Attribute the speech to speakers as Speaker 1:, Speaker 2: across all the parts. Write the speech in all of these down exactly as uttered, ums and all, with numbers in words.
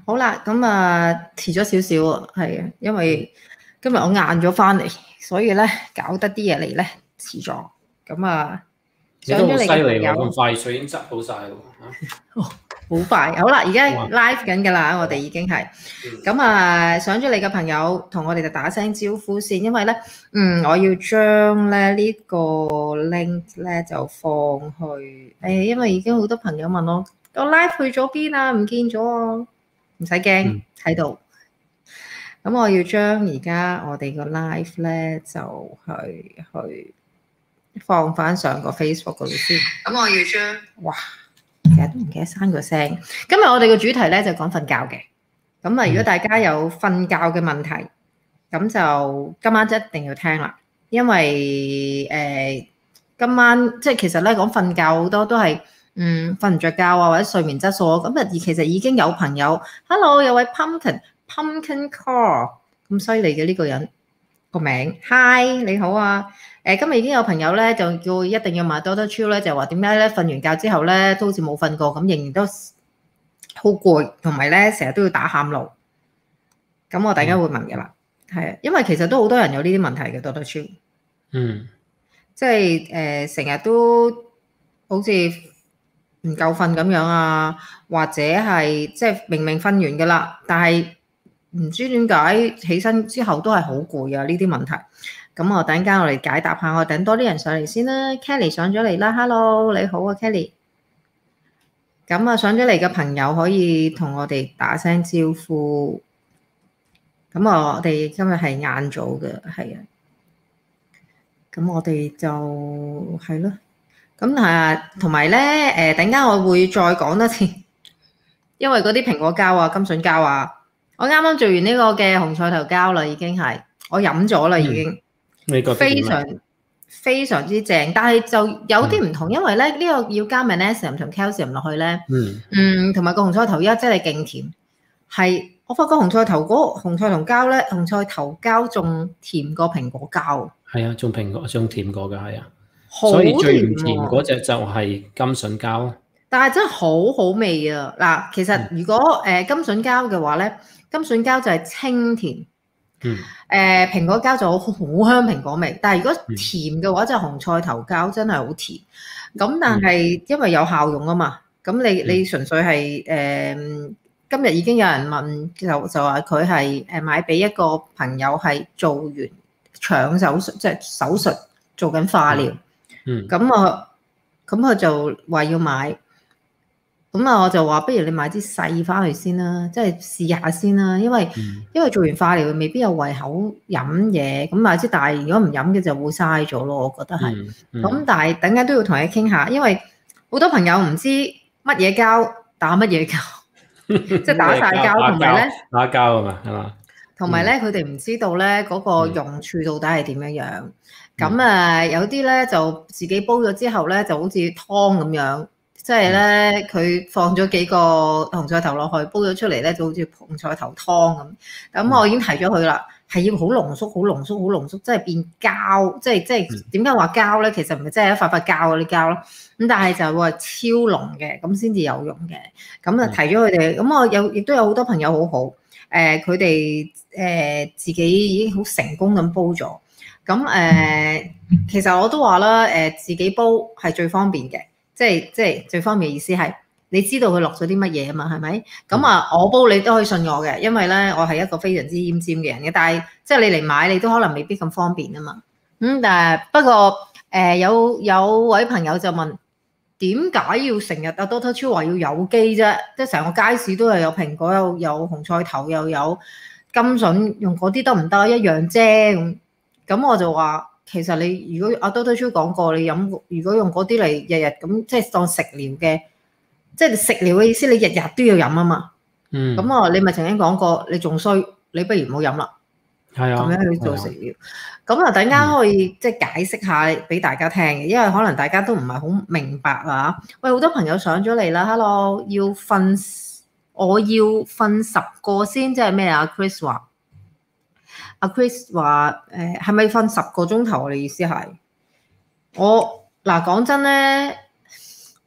Speaker 1: 好啦，咁啊遲咗少少喎，係啊，因為今日我晏咗翻嚟，所以咧搞得啲嘢嚟咧遲咗。咁啊，
Speaker 2: 你都好犀利喎，咁快脆已經執好晒喎。
Speaker 1: 哦，好快，好啦，而家 live 緊㗎啦，我哋已經係。咁啊，上咗嚟嘅朋友同我哋就打聲招呼先，因為咧，嗯，我要將咧呢個 link 咧就放去，誒，因為已經好多朋友問我個 live 去咗邊啊，唔見咗啊。唔使驚喺度，咁我要將而家我哋個 live 咧就去去放翻上個 Facebook 嗰度先。咁我要將，哇，其實都唔記得刪個聲。今日我哋個主題咧就講瞓覺嘅。咁啊，如果大家有瞓覺嘅問題，咁就今晚一定要聽啦，因為誒、呃、今晚即係其實咧講瞓覺好多都係。嗯，瞓唔着覺啊，或者睡眠質素啊，咁啊，其實已經有朋友 ，Hello， 有位 Pumpkin Pumpkin Core 咁犀利嘅呢個人個名 ，Hi 你好啊，誒今日已經有朋友咧就叫一定要買 Doctor Chill 咧，就話點解咧瞓完覺之後咧都好似冇瞓過，咁仍然都好攰，同埋咧成日都要打喊路，咁我大家會問嘅啦，係啊、嗯，因為其實都好多人有呢啲問題嘅 Doctor Chill，嗯，即係誒成日都好似唔夠瞓咁樣啊，或者係即係明明瞓完㗎啦，但係唔知點解起身之後都係好攰啊！呢啲問題，咁我等間我嚟解答下，我等多啲人上嚟先啦。Kelly 上咗嚟啦 ，Hello 你好啊 Kelly，咁啊上咗嚟嘅朋友可以同我哋打聲招呼。咁啊，我哋今日係晏早嘅，係啊，咁我哋就係咯。咁啊，同埋咧，誒，等間我會再講多次，因為嗰啲蘋果膠啊、甘筍膠啊，我啱啱做完呢個嘅紅菜頭膠啦，已經係我飲咗啦，已經，
Speaker 2: 你覺得
Speaker 1: 非常非常之正，但係就有啲唔同，嗯、因為咧呢、呢個要加 magnesium 同 calcium 落去咧，嗯，嗯，同埋個紅菜頭一真係勁甜，係我發覺紅菜頭嗰紅菜頭膠咧，紅菜頭膠仲甜過蘋果膠，
Speaker 2: 係啊，仲蘋果仲甜過㗎，係啊。所以最唔甜嗰隻就係甘筍膠，
Speaker 1: 但係真係好好味啊！嗱，其實如果誒、呃、甘筍膠嘅話咧，甘筍膠就係清甜，嗯，誒、呃、蘋果膠就好好香蘋果味。但係如果甜嘅話，就係紅菜頭膠真係好甜。咁但係因為有效用啊嘛，咁你你純粹係誒、呃、今日已經有人問，就就話佢係誒買俾一個朋友係做完腸手術，即係手術做緊化療。嗯嗯，咁我咁佢就話要買，咁啊我就話不如你買啲細翻去先啦，即係試下先啦，因為、嗯、因為做完化療未必有胃口飲嘢，咁買支大，如果唔飲嘅就會嘥咗咯，我覺得係。咁、嗯嗯、但係等間都要同你傾下，因為好多朋友唔知乜嘢膠打乜嘢膠，即係打晒膠，同埋咧
Speaker 2: 打膠啊嘛，係嘛？
Speaker 1: 同埋咧佢哋唔知道咧嗰個用處到底係點樣樣。咁啊，有啲咧就自己煲咗之後咧，就好似湯咁樣，即係咧佢放咗幾個紅菜頭落去，煲咗出嚟咧就好似紅菜頭湯咁。咁我已經提咗佢啦，係要好濃縮、好濃縮、好濃縮，即係變膠，即係即係點解話膠咧？其實唔係真係一塊塊膠嗰啲膠咯。咁但係就係話超濃嘅，咁先至有用嘅。咁啊提咗佢哋，咁我有亦都有好多朋友好好，誒佢哋誒自己已經好成功咁煲咗。咁誒、呃，其實我都話啦，誒、呃、自己煲係最方便嘅，即係即係最方便嘅意思係你知道佢落咗啲乜嘢啊嘛，係咪？咁啊，我煲你都可以信我嘅，因為咧我係一個非常之奄尖嘅人嘅，但係即係你嚟買你都可能未必咁方便啊嘛。咁、嗯、但係不過誒、呃、有有位朋友就問點解要成日阿 Doctor Chill 話要有機啫？即係成個街市都係有蘋果有有紅菜頭又有甘筍，用嗰啲得唔得？一樣啫咁。咁我就話，其實你如果阿 Doctor Chill 講過，你飲如果用嗰啲嚟日日咁，即係當食療嘅，即係食療嘅意思，你日日都要飲啊嘛。嗯。咁我你咪曾經講過，你仲衰，你不如唔好飲啦。係啊。咁樣去做食療。咁啊，等間可以即係解釋下俾大家聽嘅，因為可能大家都唔係好明白啊。喂，好多朋友上咗嚟啦 ，Hello，要瞓，我要瞓十個先，即係咩啊 ？Chris 話。阿 Chris 話：誒係咪瞓十個鐘頭？你意思係我嗱講真咧，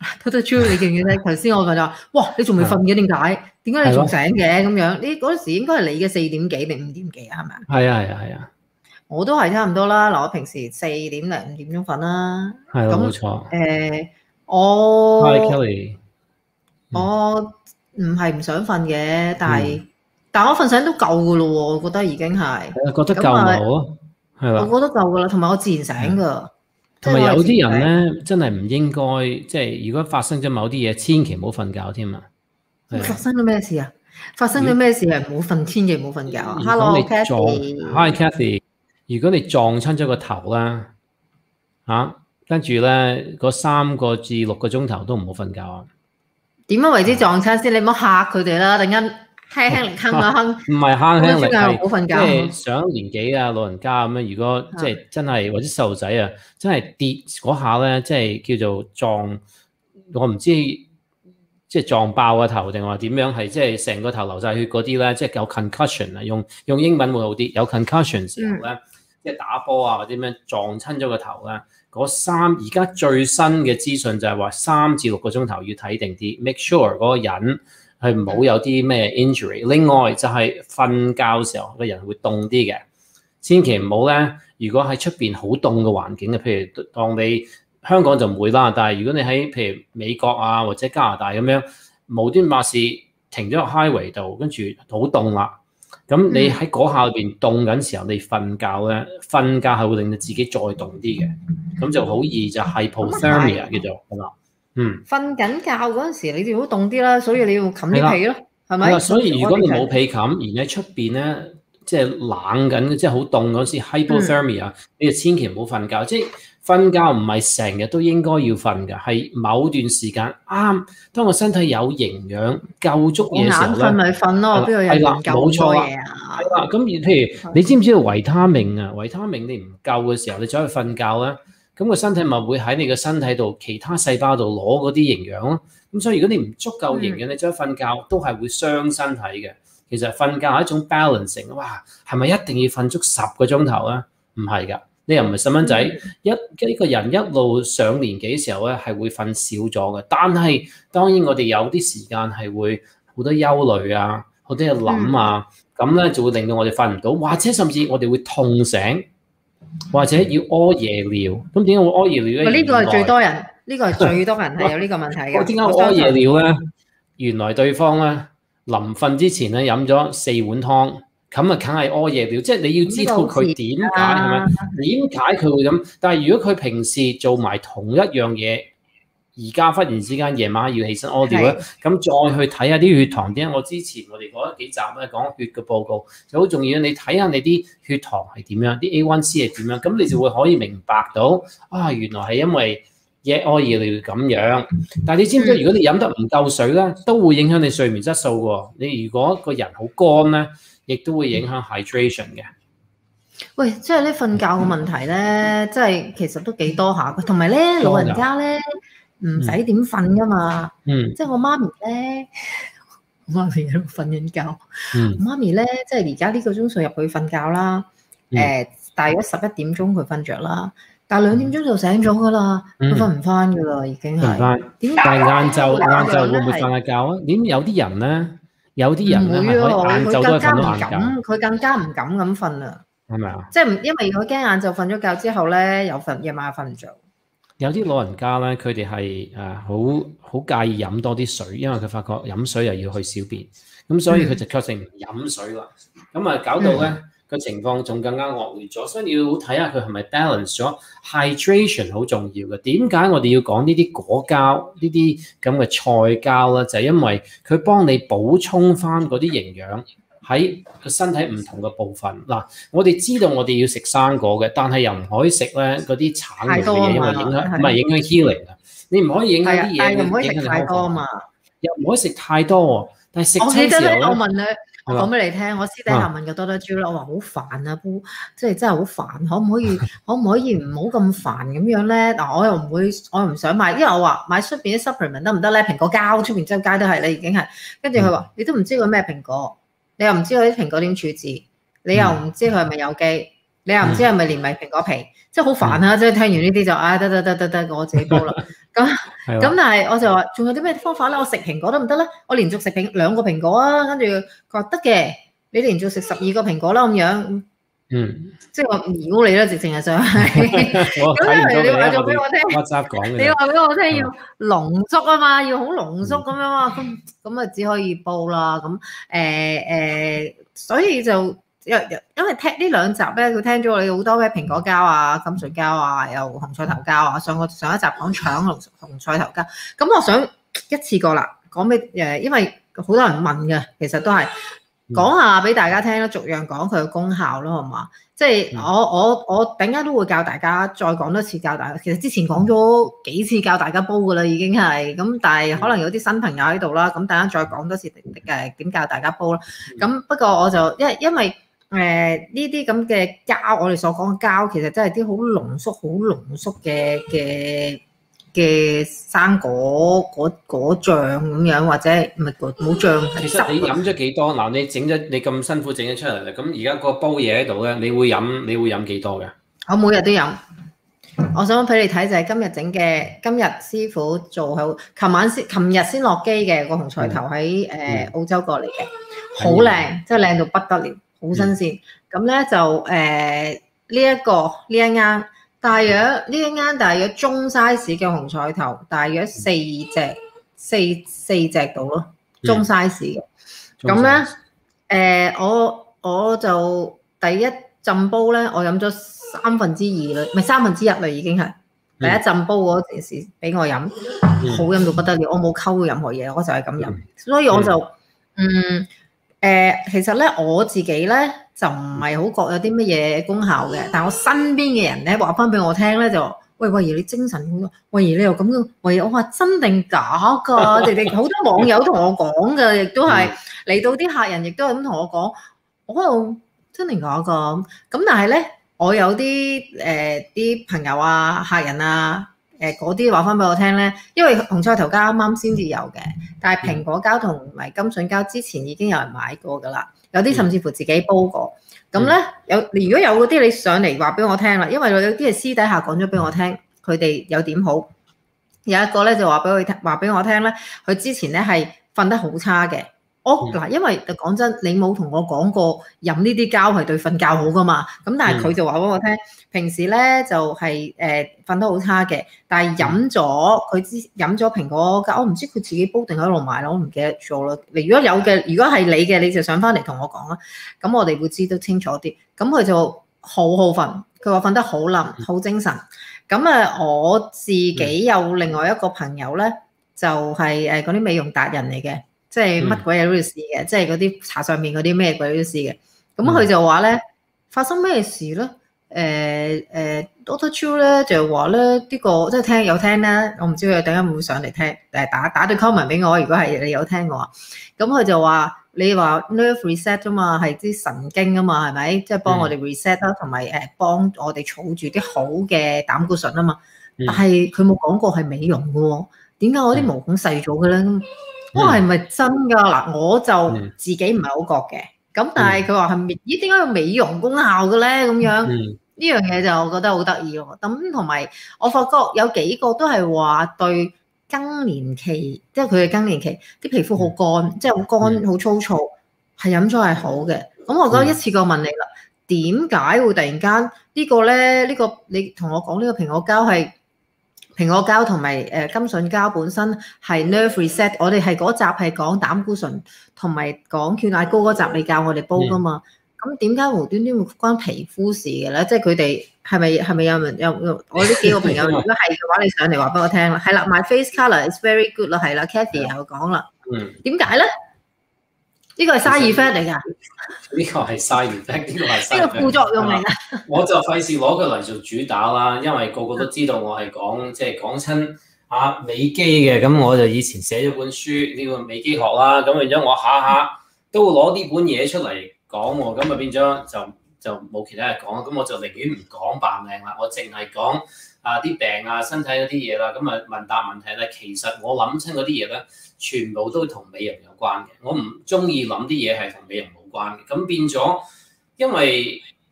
Speaker 1: Doctor Chu，你記唔記得頭先我講咗？哇！你仲未瞓嘅點解？點解你仲醒嘅咁樣？呢嗰時應該係你嘅四點幾定五點幾啊？係咪啊？
Speaker 2: 係啊係啊係啊！
Speaker 1: 我都係差唔多啦。嗱，我平時四點零五點鐘瞓啦。
Speaker 2: 係咯，冇錯。
Speaker 1: 誒，我
Speaker 2: Hi Kelly，
Speaker 1: 我唔係唔想瞓嘅，但係但我瞓醒都夠噶咯喎，我覺得已經係。
Speaker 2: 覺得夠咪好咯，係啦。
Speaker 1: 我覺得夠噶啦，同埋我自然醒噶。
Speaker 2: 同埋有啲人咧，真係唔應該，即係如果發生咗某啲嘢，千祈唔好瞓覺添啊！
Speaker 1: 發生咗咩事啊？發生咗咩事係唔好瞓，千祈唔好瞓覺啊 ！Hello，Cathy。
Speaker 2: Hi Cathy，如果你撞親咗個頭啦，嚇，跟住咧嗰三個至六個鐘頭都唔好瞓覺啊！
Speaker 1: 點樣為之撞親先？你唔好嚇佢哋啦，突然間輕輕力哼啊哼。
Speaker 2: 唔係輕輕力，係
Speaker 1: 好瞓覺。
Speaker 2: 即係上年紀啊，老人家咁樣，如果即係真係或者細路仔啊，真係跌嗰下咧，即係叫做撞，我唔知即係撞爆個頭定話點樣，係即係成個頭流晒血嗰啲咧，即係有 concussion 啊，用用英文會好啲。有 concussion 時候咧，即係打波啊或者咩撞親咗個頭咧，嗰三而家最新嘅資訊就係話三至六個鐘頭要睇定啲 ，make sure 嗰個人係唔好有啲咩 injury。另外就係瞓覺時候個人會凍啲嘅，千祈唔好咧。如果喺出邊好凍嘅環境嘅，譬如當你香港就唔會啦，但係如果你喺譬如美國啊或者加拿大咁樣無端白事停咗個 highway 度，跟住好凍啦，咁你喺嗰下裏邊凍緊時候，你瞓覺咧，瞓覺係會令到自己再凍啲嘅，咁就好易就係 hypothermia 叫做係嘛。嗯，
Speaker 1: 瞓緊覺嗰陣時，你就好凍啲啦，所以你要冚啲被咯，係咪？
Speaker 2: 所以如果你冇被冚，而喺出邊咧，即係冷緊，即係好凍嗰時 hypothermia，嗯、你就千祈唔好瞓覺。即係瞓覺唔係成日都應該要瞓㗎，係某段時間啱。當個身體有營養、夠足嘢嘅時候咧，
Speaker 1: 瞓咪瞓咯，邊度有研究咁多嘢啊？
Speaker 2: 係啦，咁譬如你知唔知道維他命啊？維他命你唔夠嘅時候，你走去瞓覺咧。咁個身體咪會喺你個身體度其他細胞度攞嗰啲營養咯。咁所以如果你唔足夠營養，嗯、你走去瞓覺都係會傷身體嘅。其實瞓覺係一種 balancing。哇，係咪一定要瞓足十個鐘頭咧？唔係㗎，你又唔係細蚊仔，嗯、一呢個人一路上年紀嘅時候咧係會瞓少咗嘅。但係當然我哋有啲時間係會好多憂慮啊，好多嘢諗啊，咁咧、嗯、就會令到我哋瞓唔到，或者甚至我哋會痛醒。或者要屙夜尿，咁點解會屙夜尿咧？呢
Speaker 1: 個係最多人，呢個係最多人係有呢個問題嘅。
Speaker 2: 我點解屙夜尿咧？原來對方咧臨瞓之前咧飲咗四碗湯，咁啊梗係屙夜尿。即係你要知道佢點解係咪？點解佢會咁？但係如果佢平時做埋同一樣嘢，而家忽然之間夜晚要起身屙尿咧，咁再去睇下啲血糖。點解我之前我哋嗰幾集咧講血嘅報告就好重要。你睇下你啲血糖係點樣，啲 A 一 C 係點樣，咁你就會可以明白到啊，原來係因為夜屙夜尿咁樣。但係你知唔知，如果你飲得唔夠水咧，都會影響你睡眠質素喎。你如果個人好乾咧，亦都會影響 hydration 嘅。
Speaker 1: 喂，即係咧瞓覺嘅問題咧，即係其實都幾多下嘅，同埋咧老人家咧。唔使點瞓噶嘛，嗯、即係我媽咪咧，我媽咪喺度瞓緊覺。嗯、我媽咪咧，即係而家呢個鐘數入去瞓覺啦。誒、嗯呃，大約十一點鐘佢瞓着啦，但係兩點鐘就醒咗噶啦，佢瞓唔翻噶啦，已經係。點解？但係晏晝晏晝會唔會瞓下覺啊？點有啲人咧，有啲人咧係可以晏晝都瞓到晏覺。佢更加唔敢咁瞓啊！係咪啊？即係因為佢驚晏晝瞓咗覺之後咧，有瞓夜晚瞓唔着。
Speaker 2: 有啲老人家咧，佢哋係誒好好介意飲多啲水，因為佢發覺飲水又要去小便，咁所以佢就決定唔飲水啦。咁啊搞到咧個情況仲更加惡劣咗，所以你要睇下佢係咪 balance 咗 hydration 好重要嘅。點解我哋要講呢啲果膠呢啲咁嘅菜膠咧？就係因為佢幫你補充翻嗰啲營養。喺個身體唔同嘅部分嗱，我哋知道我哋要食生果嘅，但係又唔可以食咧嗰啲橙類嘅嘢，因為影響唔係影響 healing 啊。你唔可以影響啲嘢，但係唔可以食太多啊嘛。又唔可以食太多喎，但係食親時候咧，
Speaker 1: 我問你，我講俾你聽，我私底下問嘅多多豬啦，我話好煩啊，煲即係真係好煩，可唔可以可唔可以唔好咁煩咁樣咧？嗱，我又唔會，我又唔想買，因為我話買出邊啲 supplement 得唔得咧？蘋果膠出邊周街都係你已經係，跟住佢話你都唔知佢咩蘋果。你又唔知嗰啲蘋果點處置，你又唔知佢係咪有機， 你又唔知係咪連埋蘋果皮，嗯、即係好煩啊！即係聽完呢啲就啊得得得得得，我自己煲啦。咁咁但係我就話仲有啲咩方法咧？我食蘋果得唔得咧？我連續食蘋兩個蘋果啊，跟住佢話得嘅，你連續食十二個蘋果啦咁樣。嗯，即係我妖你啦，直情係想係。咁你話咗俾我聽，你話俾我聽要濃縮啊嘛，要好濃縮咁樣嘛，咁咁啊只可以煲啦。咁誒誒，所以就因因為聽呢兩集咧，佢聽咗你好多咩蘋果膠啊、甘筍膠啊，又紅菜頭膠啊。上個上一集講腸紅紅菜頭膠，咁我想一次過啦，講俾誒，因為好多人問嘅，其實都係。講下俾大家聽啦，逐樣講佢嘅功效咯，好嘛？即係我我我陣間都會教大家，再講多次教大家。其實之前講咗幾次教大家煲噶啦，已經係咁，但係可能有啲新朋友喺度啦，咁等陣再講多次誒點教大家煲啦。咁不過我就因為因為誒呢啲咁嘅膠，我哋所講嘅膠，其實真係啲好濃縮、好濃縮嘅嘅。嘅生果果果醬咁樣，或者唔係冇醬。
Speaker 2: 其實你飲咗幾多？嗱，你整咗你咁辛苦整咗出嚟啦，咁而家個煲嘢喺度咧，你會飲你會飲幾多嘅？
Speaker 1: 我每日都飲。我想俾你睇就係今日整嘅，今日師傅做好，琴晚先，琴日先落機嘅個紅菜頭喺誒、呃嗯、澳洲過嚟嘅，好靚，真係靚到不得了，好新鮮。咁、嗯、咧就誒呢一個呢一啱。大約呢一間大約中 size 嘅紅菜頭，大約四隻四四隻到咯，中 size 嘅。咁咧誒，我我就第一浸煲咧，我飲咗三分之二啦，唔係三分之一啦，已經係第一浸煲嗰陣時俾我飲，好飲到不得了。我冇溝任何嘢，我就係咁飲，所以我就嗯誒、呃，其實咧我自己咧。就唔係好覺有啲乜嘢功效嘅，但係我身邊嘅人咧話翻俾我聽咧，就話喂慧儀你精神好多，慧儀你又咁樣，慧儀我話真定假㗎？直情好多網友同我講嘅，亦都係嚟到啲客人亦都係咁同我講，我話真定假㗎？咁但係咧，我有啲誒啲朋友啊、客人啊誒嗰啲話翻俾我聽咧，因為紅菜頭膠啱啱先至有嘅，但係蘋果膠同埋甘筍膠之前已經有人買過㗎啦。有啲甚至乎自己煲過，咁咧有如果有嗰啲你上嚟話俾我聽啦，因為有啲係私底下講咗俾我聽，佢哋有點好。有一個咧就話俾佢聽，話俾我聽咧，佢之前咧係瞓得好差嘅。我嗱，因為講真，你冇同我講過飲呢啲膠係對瞓覺好噶嘛，咁但係佢就話俾我聽，平時咧就係誒瞓得好差嘅，但係飲咗佢之飲咗蘋果膠，我唔知佢自己煲定喺度買咯，我唔記得咗啦。你如果有嘅，如果係你嘅，你就上翻嚟同我講啦，咁我哋會知得清楚啲。咁佢就好好瞓，佢話瞓得好冧，好精神。咁啊，我自己有另外一個朋友咧，就係誒嗰啲美容達人嚟嘅。即係乜鬼嘢都要試嘅，嗯、即係嗰啲茶上面嗰啲咩鬼都要試嘅。咁佢就話咧，發生咩事咧？誒、呃、誒、呃、Doctor Chu 咧就話咧呢、呢個即係聽有聽啦。我唔知佢等間會唔會上嚟聽，誒打打對 comment 俾我。如果係你有聽嘅話，咁佢就話你話 nerve reset 啫嘛，係啲神經啊嘛，係咪？即係幫我哋 reset 啦，同埋誒幫我哋儲住啲好嘅膽固醇啊嘛。嗯、但係佢冇講過係美容嘅喎，點解我啲毛孔細咗嘅咧？嗯哇，係咪真㗎？嗱，我就自己唔係好覺嘅，咁、嗯、但係佢話係美，咦？點解有美容功效嘅咧？咁樣呢、嗯、樣嘢就我覺得好得意喎。咁同埋我發覺有幾個都係話對更年期，即係佢嘅更年期啲皮膚好乾，嗯、即係好乾好、嗯、粗糙，係飲咗係好嘅。咁我覺得一次過問你啦，點解會突然間呢個咧？呢、呢個你同我講呢個蘋果膠係？蘋果膠同埋誒甘筍膠本身係 nerve reset，我哋係嗰集係講膽固醇同埋講血壓高嗰集，你教我哋煲噶嘛？咁點解無端端會關皮膚事嘅咧？即係佢哋係咪係咪有人有我呢幾個朋友？如果係嘅話，你上嚟話俾我聽啦。係啦，my face colour is very good 啦，係啦 ，Cathy 又講啦。嗯。點解咧？呢個係 side effect 嚟㗎。
Speaker 2: 呢個係 side effect，呢個係 side effect。呢個副作用嚟㗎。我就費事攞佢嚟做主打啦，因為個個都知道我係講即係講親啊美肌嘅，咁我就以前寫咗本書呢、呢個美肌學啦，咁變咗我下下都會攞呢本嘢出嚟講喎，咁啊變咗就就冇其他人講，咁我就寧願唔講扮靚啦，我淨係講啊啲病啊身體嗰啲嘢啦，咁啊問答問題咧，其實我諗親嗰啲嘢咧，全部都同美容有關嘅，我唔中意諗啲嘢係同美容冇關嘅，咁變咗因為。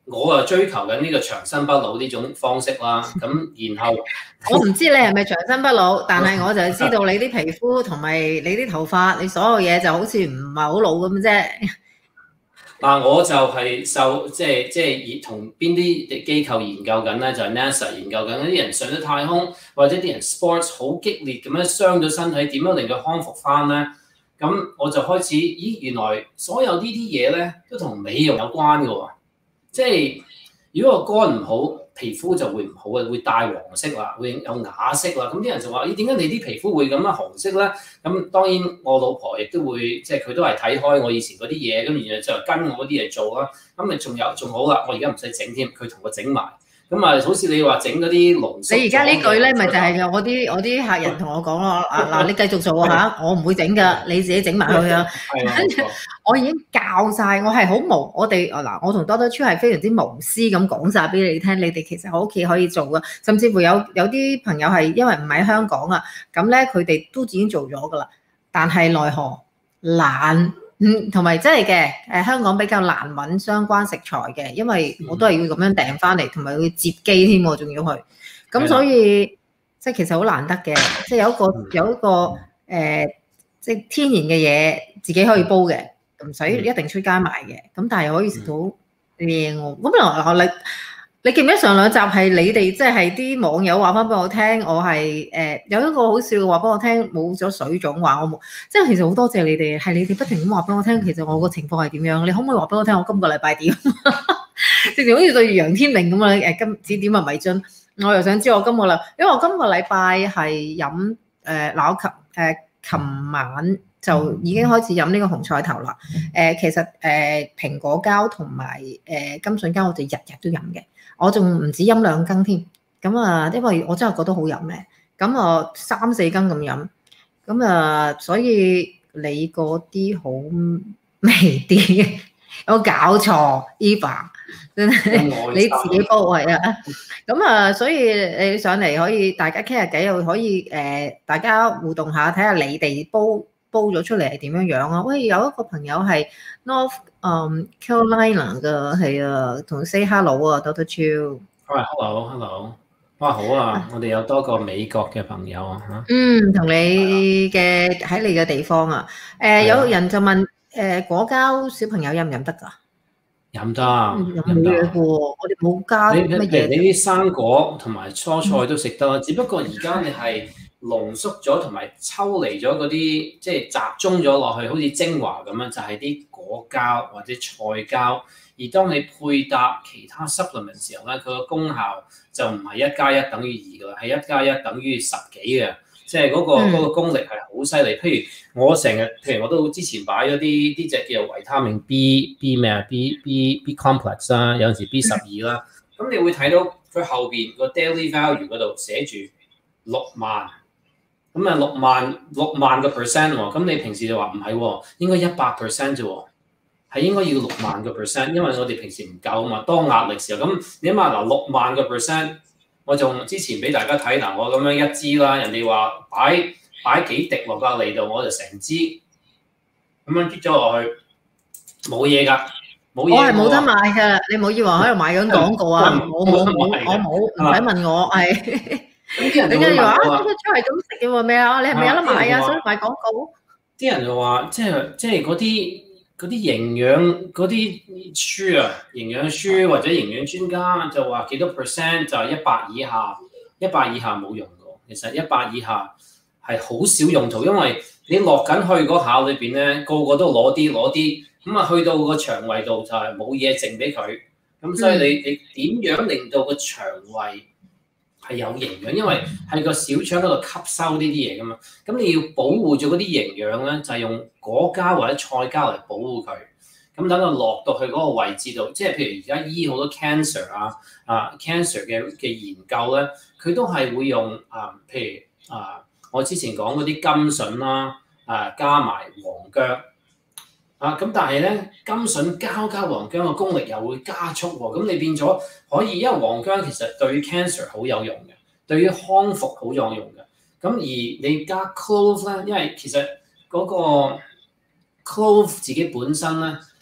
Speaker 2: 我啊追求緊呢個長生不老呢種方式啦。咁然後
Speaker 1: 我唔知你係咪長生不老，但係我就係知道你啲皮膚同埋你啲頭髮，你所有嘢就好似唔係好老咁啫。
Speaker 2: 嗱，我就係受即係即係同邊啲機構研究緊咧，就係 NASA 研究緊啲人上咗太空，或者啲人 sports 好激烈咁樣傷咗身體，點樣令佢康復翻咧？咁我就開始，咦，原來所有呢啲嘢咧都同美容有關嘅喎。即係如果個肝唔好，皮膚就會唔好啊，會帶黃色啦，會有啞色啦。咁啲人就話：咦，點解你啲皮膚會咁樣紅色咧？咁當然我老婆亦都會，即係佢都係睇開我以前嗰啲嘢，咁然後就跟我啲嘢做啦。咁咪仲有仲好啦，我而家唔使整添，佢同我整埋。咁啊，好似你話整嗰啲濃縮。
Speaker 1: 你而家呢句咧，咪就係我啲我啲客人同我講咯。啊嗱，你繼續做啊嚇，我唔會整㗎，你自己整埋佢啊。跟住我已經教晒，我係好無，我哋嗱，我同 Doctor Chiu 係非常之無私咁講晒俾你聽，你哋其實喺屋企可以做㗎，甚至乎有有啲朋友係因為唔喺香港啊，咁咧佢哋都已經做咗㗎啦，但係奈何懶。嗯，同埋真係嘅，誒香港比較難揾相關食材嘅，因為我都係要咁樣訂翻嚟，同埋要接機添喎，仲要去，咁所以即係其實好難得嘅，即係有一個有一個誒、呃，即係天然嘅嘢自己可以煲嘅，唔使一定出街買嘅，咁但係又可以食到靚喎。咁嗱你你記唔記得上兩集係你哋即係啲網友話翻俾我聽，我係誒、呃、有一個好笑嘅話俾我聽，冇咗水腫話我冇，即係其實好多謝你哋，係你哋不停咁話俾我聽，其實我個情況係點樣？你可唔可以話俾我聽？我今個禮拜點？直情好似對楊天命咁啊！誒今指點啊迷津，我又想知我今個禮，因為我今個禮拜係飲誒嗱，我琴誒琴晚就已經開始飲呢個紅菜頭啦。誒、呃、其實誒、呃、蘋果膠同埋誒甘筍膠，我哋日日都飲嘅。我仲唔止飲兩羹添，咁啊，因為我真係覺得好飲嘅，咁啊三四羹咁飲，咁啊，所以你嗰啲好味啲嘅，有搞錯 Eva 真係你自己煲係啊，咁啊，所以你上嚟可以大家傾下偈，又可以誒、呃、大家互動下，睇下你哋煲煲咗出嚟係點樣樣啊？喂，有一個朋友係 North 嗯 Carolina 嘅，係啊，同 say hello 啊 ，Doctor Chiu。
Speaker 2: 喂 ，hello，hello，哇，好啊，我哋有多個美國嘅朋友啊嚇。
Speaker 1: 嗯，同你嘅喺你嘅地方啊，誒有人就問誒果膠小朋友飲唔飲得㗎？
Speaker 2: 飲得，
Speaker 1: 飲冇嘢嘅喎，我哋冇加乜嘢。
Speaker 2: 你啲生果同埋蔬菜都食得，只不過而家你係濃縮咗同埋抽離咗嗰啲，即係集中咗落去，好似精華咁樣，就係啲果膠或者菜膠。而當你配搭其他 supplement 時候咧，佢個功效就唔係一加一等於二㗎啦，係一加一等於十幾嘅，即係嗰個嗰個功力係好犀利。譬如我成日，譬如我都之前擺咗啲啲隻叫做維他命 B B 咩啊 B B B complex 啦，有陣時 B 十二啦，咁你會睇到佢後邊個 daily value 嗰度寫住六萬，咁啊六萬六萬個 percent 喎，咁你平時就話唔係喎，應該一百 percent 啫喎。係應該要六萬個 percent，因為我哋平時唔夠啊嘛，多壓力時候咁，你諗下嗱六萬個 percent，我仲之前俾大家睇嗱，我咁樣一支啦，人哋話擺擺幾滴落個脷度，我就成支咁樣擠咗落去，冇嘢㗎，冇嘢。我係冇
Speaker 1: 得買㗎，你唔好以為我喺度買緊廣告啊！我冇冇，我冇，唔使問我係。
Speaker 2: 咁啲人就
Speaker 1: 話啊，呢個出係咁食嘅喎咩啊？你係咪有得買啊？所以買廣告。
Speaker 2: 啲人就話即係即係嗰啲。嗰啲營養嗰啲書啊，營養書或者營養專家就話幾多 percent 就係一百以下，一百以下冇用嘅。其實一百以下係好少用途，因為你落緊去嗰下裏邊咧，個個都攞啲攞啲，咁啊去到個腸胃度就係冇嘢剩俾佢。咁所以你你點樣令到個腸胃係有營養？因為係個小腸嗰度吸收呢啲嘢噶嘛，咁你要保護住嗰啲營養咧，就係用果膠或者菜膠嚟保護佢。咁等佢落到去嗰個位置度，即係譬如而家醫好多 cancer 啊啊 cancer 嘅嘅研究咧，佢都係會用啊，譬如啊，我之前講嗰啲甘筍啦，啊加埋黃薑啊，咁但係咧甘筍膠加黃薑嘅功力又會加速喎，咁你變咗可以，因為黃薑其實對於 cancer 好有用嘅，對於康復好有用嘅。咁而你加 clove 咧，因為其實嗰個 clove 自己本身咧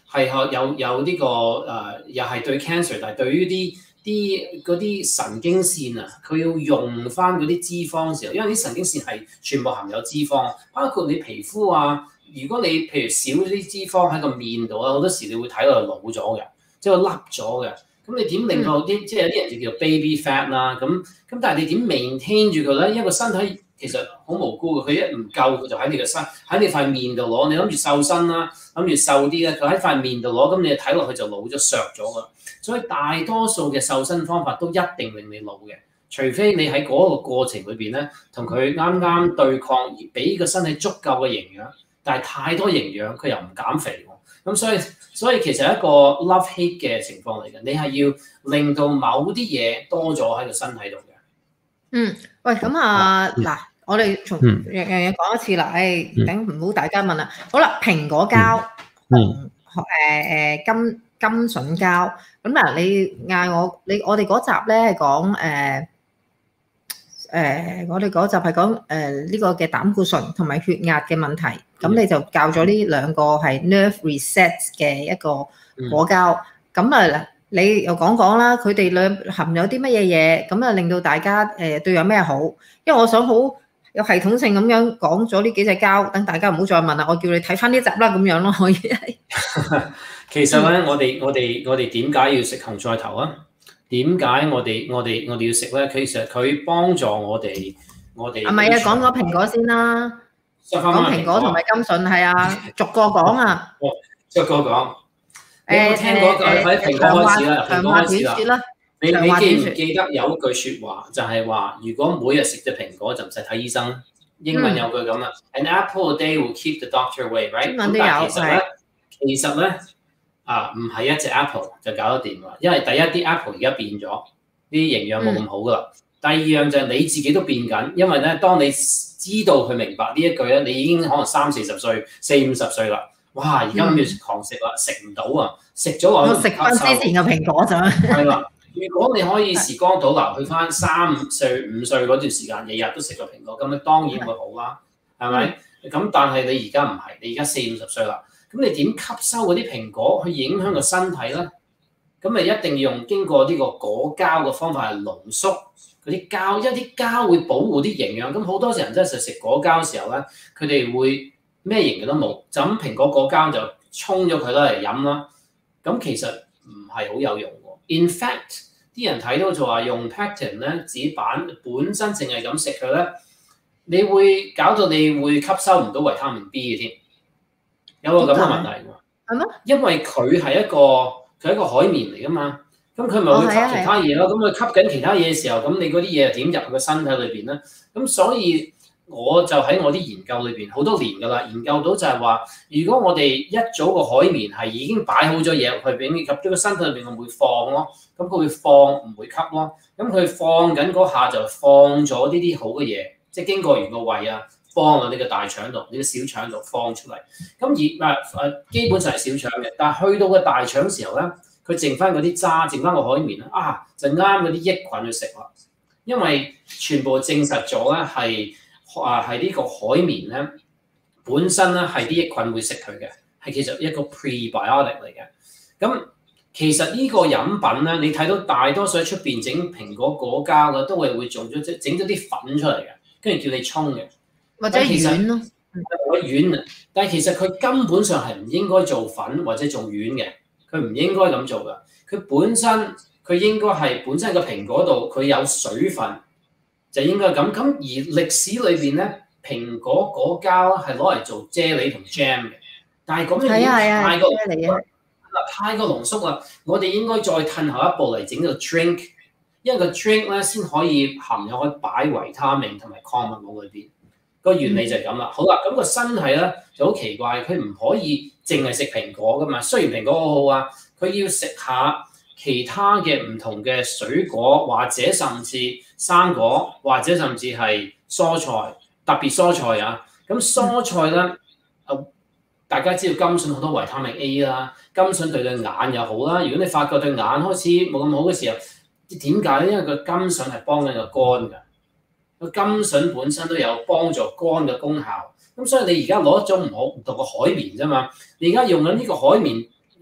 Speaker 2: 係有有呢、這個誒、呃，又係對 cancer，但係對於啲啲嗰啲神經線啊，佢要用翻嗰啲脂肪嘅時候，因為啲神經線係全部含有脂肪，包括你皮膚啊。如果你譬如少啲脂肪喺個面度啊，好多時你會睇到佢老咗嘅，即係佢凹咗嘅。咁你點令到啲、嗯、即係有啲人就叫做 baby fat 啦。咁咁但係你點 maintain 住佢咧？因為個身體其實好無辜嘅，佢一唔夠佢就喺你個身喺你塊面度攞。你諗住瘦身啦，諗住瘦啲咧，佢喺塊面度攞，咁你睇落去就老咗削咗㗎。所以大多數嘅瘦身方法都一定令你老嘅，除非你喺嗰個過程裏邊咧，同佢啱啱對抗而俾個身體足夠嘅營養。但係太多營養，佢又唔減肥喎，咁所以所以其實係一個 love hate 嘅情況嚟嘅，你係要令到某啲嘢多咗喺個身體度嘅。
Speaker 1: 嗯，喂，咁啊嗱、嗯，我哋從樣樣嘢講一次啦，誒，等唔好大家問啦。好啦，蘋果膠，紅誒誒金金筍膠，咁嗱，你嗌我你我哋嗰集咧係講誒。呃誒、呃，我哋嗰集係講誒呢個嘅膽固醇同埋血壓嘅問題，咁你就教咗呢兩個係 nerve reset 嘅一個果膠，咁啊你又講講啦，佢哋兩含有啲乜嘢嘢，咁啊令到大家誒、呃、對有咩好？因為我想好有系統性咁樣講咗呢幾隻膠，等大家唔好再問啦，我叫你睇翻呢集啦，咁樣咯，可以係。
Speaker 2: 其實咧，我哋我哋我哋點解要食紅菜頭啊？點解我哋我哋我哋要食咧？其實佢幫助我哋我哋。係咪啊？講咗蘋果先啦。講蘋果同埋金筍係啊，逐個講啊。哦，逐個講。你有冇聽過？喺蘋果開始啦，蘋果開始啦。你你記唔記得有一句説話，就係話，如果每日食隻蘋果就唔使睇醫生。英文有句咁啊 ，An apple a day will keep the doctor away，right？
Speaker 1: 英文都有。
Speaker 2: 其實咧，其實咧。啊，唔係一隻 apple 就搞得掂㗎，因為第一啲 apple 而家變咗，啲營養冇咁好㗎啦。嗯、第二樣就係你自己都變緊，因為咧，當你知道佢明白呢一句咧，你已經可能三四十歲、四五十歲啦。哇！而家咁要狂食啦，食唔到啊，食咗落去
Speaker 1: 我食翻之前嘅蘋果咋？
Speaker 2: 係啦，如果你可以時光倒流去翻三歲、五歲嗰段時間，日日都食個蘋果，咁你當然會好啦，係咪？咁、嗯、但係你而家唔係，你而家四五十歲啦。咁你點吸收嗰啲蘋果去影響個身體咧？咁咪一定要用經過呢個果膠嘅方法係濃縮嗰啲膠，因為啲膠會保護啲營養。咁好多時人真係食果膠嘅時候咧，佢哋會咩營養都冇，就咁蘋果果膠就沖咗佢啦嚟飲啦。咁其實唔係好有用喎。In fact，啲人睇到就話用 pectin 咧，紙板本身淨係咁食佢咧，你會搞到你會吸收唔到維他命 B 嘅添。有個咁嘅問題喎，係咩？因為佢係一個佢係一個海綿嚟噶嘛，咁佢咪會吸其他嘢咯。咁佢、哦、吸緊其他嘢嘅時候，咁你嗰啲嘢點入個身體裏邊咧？咁所以我就喺我啲研究裏邊好多年噶啦，研究到就係話，如果我哋一早個海綿係已經擺好咗嘢入去，俾你入咗個身體裏邊，佢會放咯。咁佢會放唔會吸咯？咁佢放緊嗰下就放咗呢啲好嘅嘢，即係經過完個胃啊。放喺呢個大腸度，呢、呢個小腸度放出嚟。咁而誒誒基本上係小腸嘅，但係去到個大腸時候咧，佢剩翻嗰啲渣，剩翻個海綿啊，就啱嗰啲益菌去食啦。因為全部證實咗咧係啊係呢個海綿咧本身咧係啲益菌會食佢嘅，係其實一個 prebiotic 嚟嘅。咁其實呢個飲品咧，你睇到大多數喺出邊整蘋果果膠嘅，都係會做咗即整咗啲粉出嚟嘅，跟住叫你沖嘅。或者軟咯，或者軟啊！但係其實佢根本上係唔應該做粉或者做軟嘅，佢唔應該咁做噶。佢本身佢應該係本身個蘋果度佢有水分，就應該咁。咁而歷史裏邊咧，蘋果果膠係攞嚟做啫喱同 jam 嘅，但係咁樣已經太過太過濃縮啦。我哋應該再褪後一步嚟整個 drink， 因為個 drink 咧先可以含有可以擺維他命同埋礦物喺裏邊。個原理就係咁啦，好啦，咁個身體咧就好奇怪，佢唔可以淨係食蘋果噶嘛。雖然蘋果好好啊，佢要食下其他嘅唔同嘅水果，或者甚至生果，或者甚至係蔬菜，特別蔬菜啊。咁蔬菜咧，啊大家知道金筍好多維他命 A 啦，金筍對對眼又好啦。如果你發覺對眼開始冇咁好嘅時候，點解咧？因為個金筍係幫緊個肝㗎。個金筍本身都有幫助肝嘅功效，咁所以你而家攞一種唔好唔同嘅海綿啫嘛，你而家用緊呢個海綿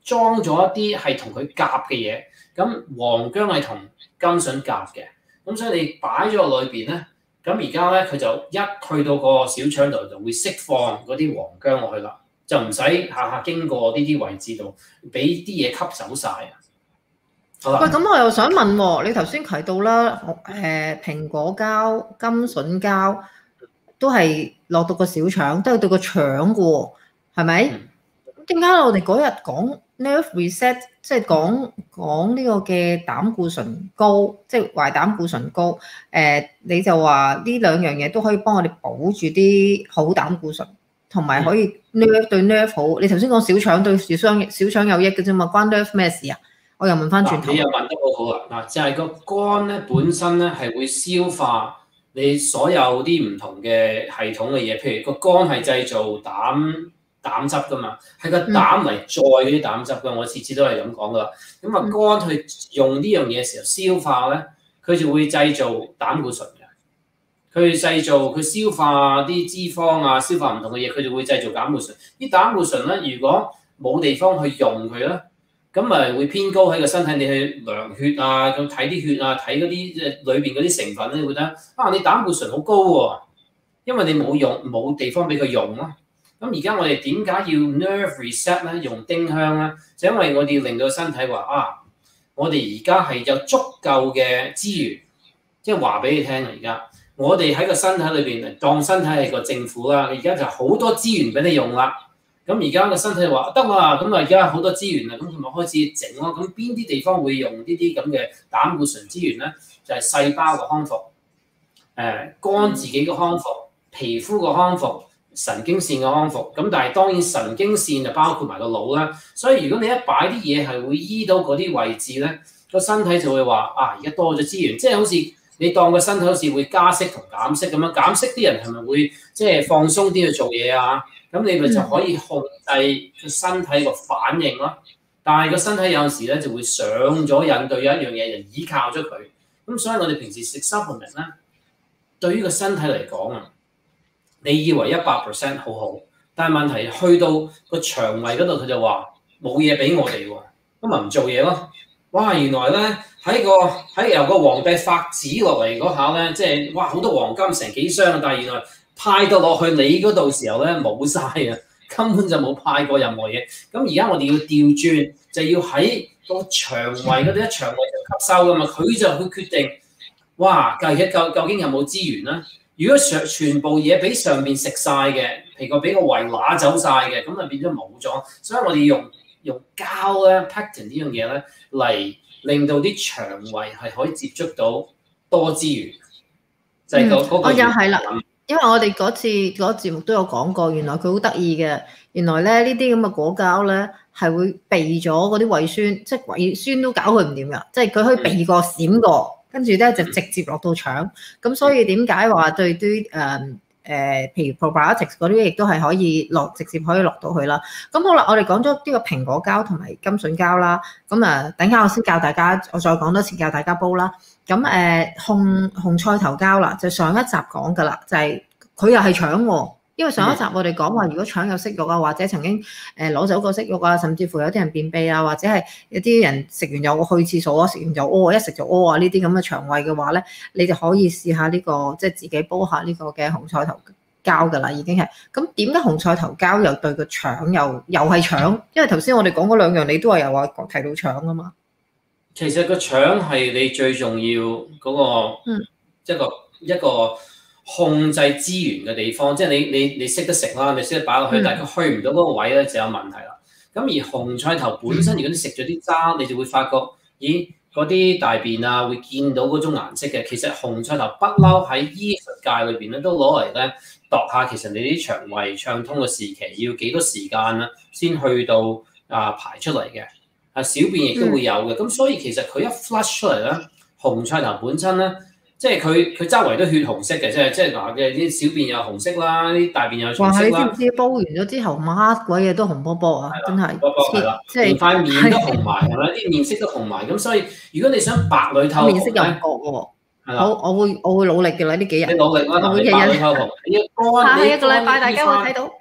Speaker 2: 裝咗一啲係同佢夾嘅嘢。咁黃薑係同甘筍夾嘅，咁所以你擺咗落裏邊咧，咁而家咧佢就一去到個小腸度就會釋放嗰啲黃薑落去啦，就唔使下下經過呢啲位置度，俾啲嘢吸走晒啊！好啦，
Speaker 1: 喂，咁我又想問喎，你頭先提到啦，誒蘋果膠、甘筍膠都係落到個小腸，都係到個腸嘅喎，係咪？咁點解我哋嗰日講 nerve reset， 即係講講呢個嘅膽固醇高，即係壞膽固醇高？誒，你就話呢兩樣嘢都可以幫我哋保住啲好膽固醇，同埋可以 nerve 對 nerve 好。你頭先講小腸對小腸小腸有益嘅啫嘛，關 nerve 咩事啊？我又問翻轉頭，
Speaker 2: 你又問得好好啦。嗱，就係個肝咧本身咧係會消化你所有啲唔同嘅系統嘅嘢，譬如個肝係製造膽膽汁噶嘛，係個膽嚟載嗰啲膽汁噶。我次次都係咁講噶啦。咁啊肝去用呢樣嘢嘅時候消化咧，佢就會製造膽固醇嘅。佢製造佢消化啲脂肪啊，消化唔同嘅嘢，佢就會製造膽固醇。啲膽固醇咧，如果冇地方去用佢咧，咁咪會偏高喺個身體，你去量血啊，咁睇啲血啊，睇嗰啲即係裏邊嗰啲成分咧，你會覺得啊，你膽固醇好高喎，因為你冇用冇地方俾佢用咯。咁而家我哋點解要 nerve reset 咧？用丁香咧，就因為我哋令到身體話啊，我哋而家係有足夠嘅資源，即係話俾你聽啊！而家我哋喺個身體裏邊當身體係個政府啦，而家就好多資源俾你用啦。咁而家個身體話得啊，咁啊而家好多資源啦，咁佢咪開始整咯。咁邊啲地方會用呢啲咁嘅膽固醇資源咧？就係、是、細胞嘅康復，誒、呃、肝自己嘅康復，皮膚嘅康復，神經線嘅康復。咁但係當然神經線就包括埋個腦啦。所以如果你一擺啲嘢係會醫到嗰啲位置咧，個身體就會話啊，而家多咗資源，即係好似你當個身體好似會加息同減息咁樣。減息啲人係咪會即係放鬆啲去做嘢啊？咁你咪就可以控制個身體個反應咯。但係個身體有陣時咧就會上咗癮，對有一樣嘢就依靠咗佢。咁所以我哋平時食 supplement 咧，對於個身體嚟講啊，你以為一百 percent 好好，但係問題去到個腸胃嗰度，佢就話冇嘢俾我哋喎，咁咪唔做嘢咯。哇！原來咧喺個喺由個皇帝發旨落嚟嗰下咧，即係哇好多黃金成幾箱，但係原來派到落去你嗰度時候咧冇晒啊，根本就冇派過任何嘢。咁而家我哋要調轉，就要喺個腸胃嗰啲，一腸胃就吸收噶嘛，佢就去決定，哇！究竟究究竟有冇資源咧？如果上全部嘢俾上面食晒嘅，譬如個俾個胃拿走晒嘅，咁就變咗冇咗。所以我哋用用膠咧 pectin 呢樣嘢咧嚟令到啲腸胃係可以接觸到多資源，就係、是、嗰、那個。
Speaker 1: 我又係啦。因為我哋嗰次嗰、那個、節目都有講過，原來佢好得意嘅。原來咧呢啲咁嘅果膠咧係會避咗嗰啲胃酸，即係胃酸都搞佢唔掂㗎。即係佢可以避過、閃過，跟住咧就直接落到腸。咁所以點解話對啲誒誒，譬如 probiotics 嗰啲，亦都係可以落直接可以落到去啦。咁好啦，我哋講咗呢個蘋果膠同埋甘筍膠啦。咁啊，等下我先教大家，我再講多次教大家煲啦。咁誒、呃、紅紅菜頭膠啦，就上一集講㗎啦，就係佢又係腸喎。因為上一集我哋講話，如果腸有息肉啊，或者曾經誒攞走個息肉啊，甚至乎有啲人便秘啊，或者係有啲人食完又去廁所啊，食完就屙，一食就屙啊，呢啲咁嘅腸胃嘅話咧，你就可以試下呢、這個即係自己煲下呢個嘅紅菜頭膠㗎啦，已經係。咁點解紅菜頭膠又對個腸又又係腸？因為頭先我哋講嗰兩樣，你都係有話提到腸啊嘛。
Speaker 2: 其實個腸係你最重要嗰、那個、嗯、一個一個控制資源嘅地方，即係你你你識得食啦，你識得擺落去，嗯、但係佢去唔到嗰個位咧就有問題啦。咁而紅菜頭本身，如果你食咗啲渣，你就會發覺，咦嗰啲大便啊會見到嗰種顏色嘅。其實紅菜頭不嬲喺醫術界裏邊咧都攞嚟咧度下，其實你啲腸胃暢通嘅時期要幾多時間啦，先去到啊排出嚟嘅。啊，小便亦都會有嘅，咁、嗯、所以其實佢一 flush 出嚟咧，紅菜頭本身咧，即係佢佢周圍都血紅色嘅，即係即係嗱嘅啲小便又紅色啦，啲大便又紅色啦。哇！你知唔知煲完咗之後，乜鬼嘢都紅波波啊？真係，波波係啦，即係連塊面都紅埋，係咪？啲面色都紅埋，咁所以如果你想白裏透紅，面色又唔覺喎。係啦，我我會我會努力嘅啦，呢幾日。你努力啦，我會白裏透紅。係啊，一個禮拜大家會睇到。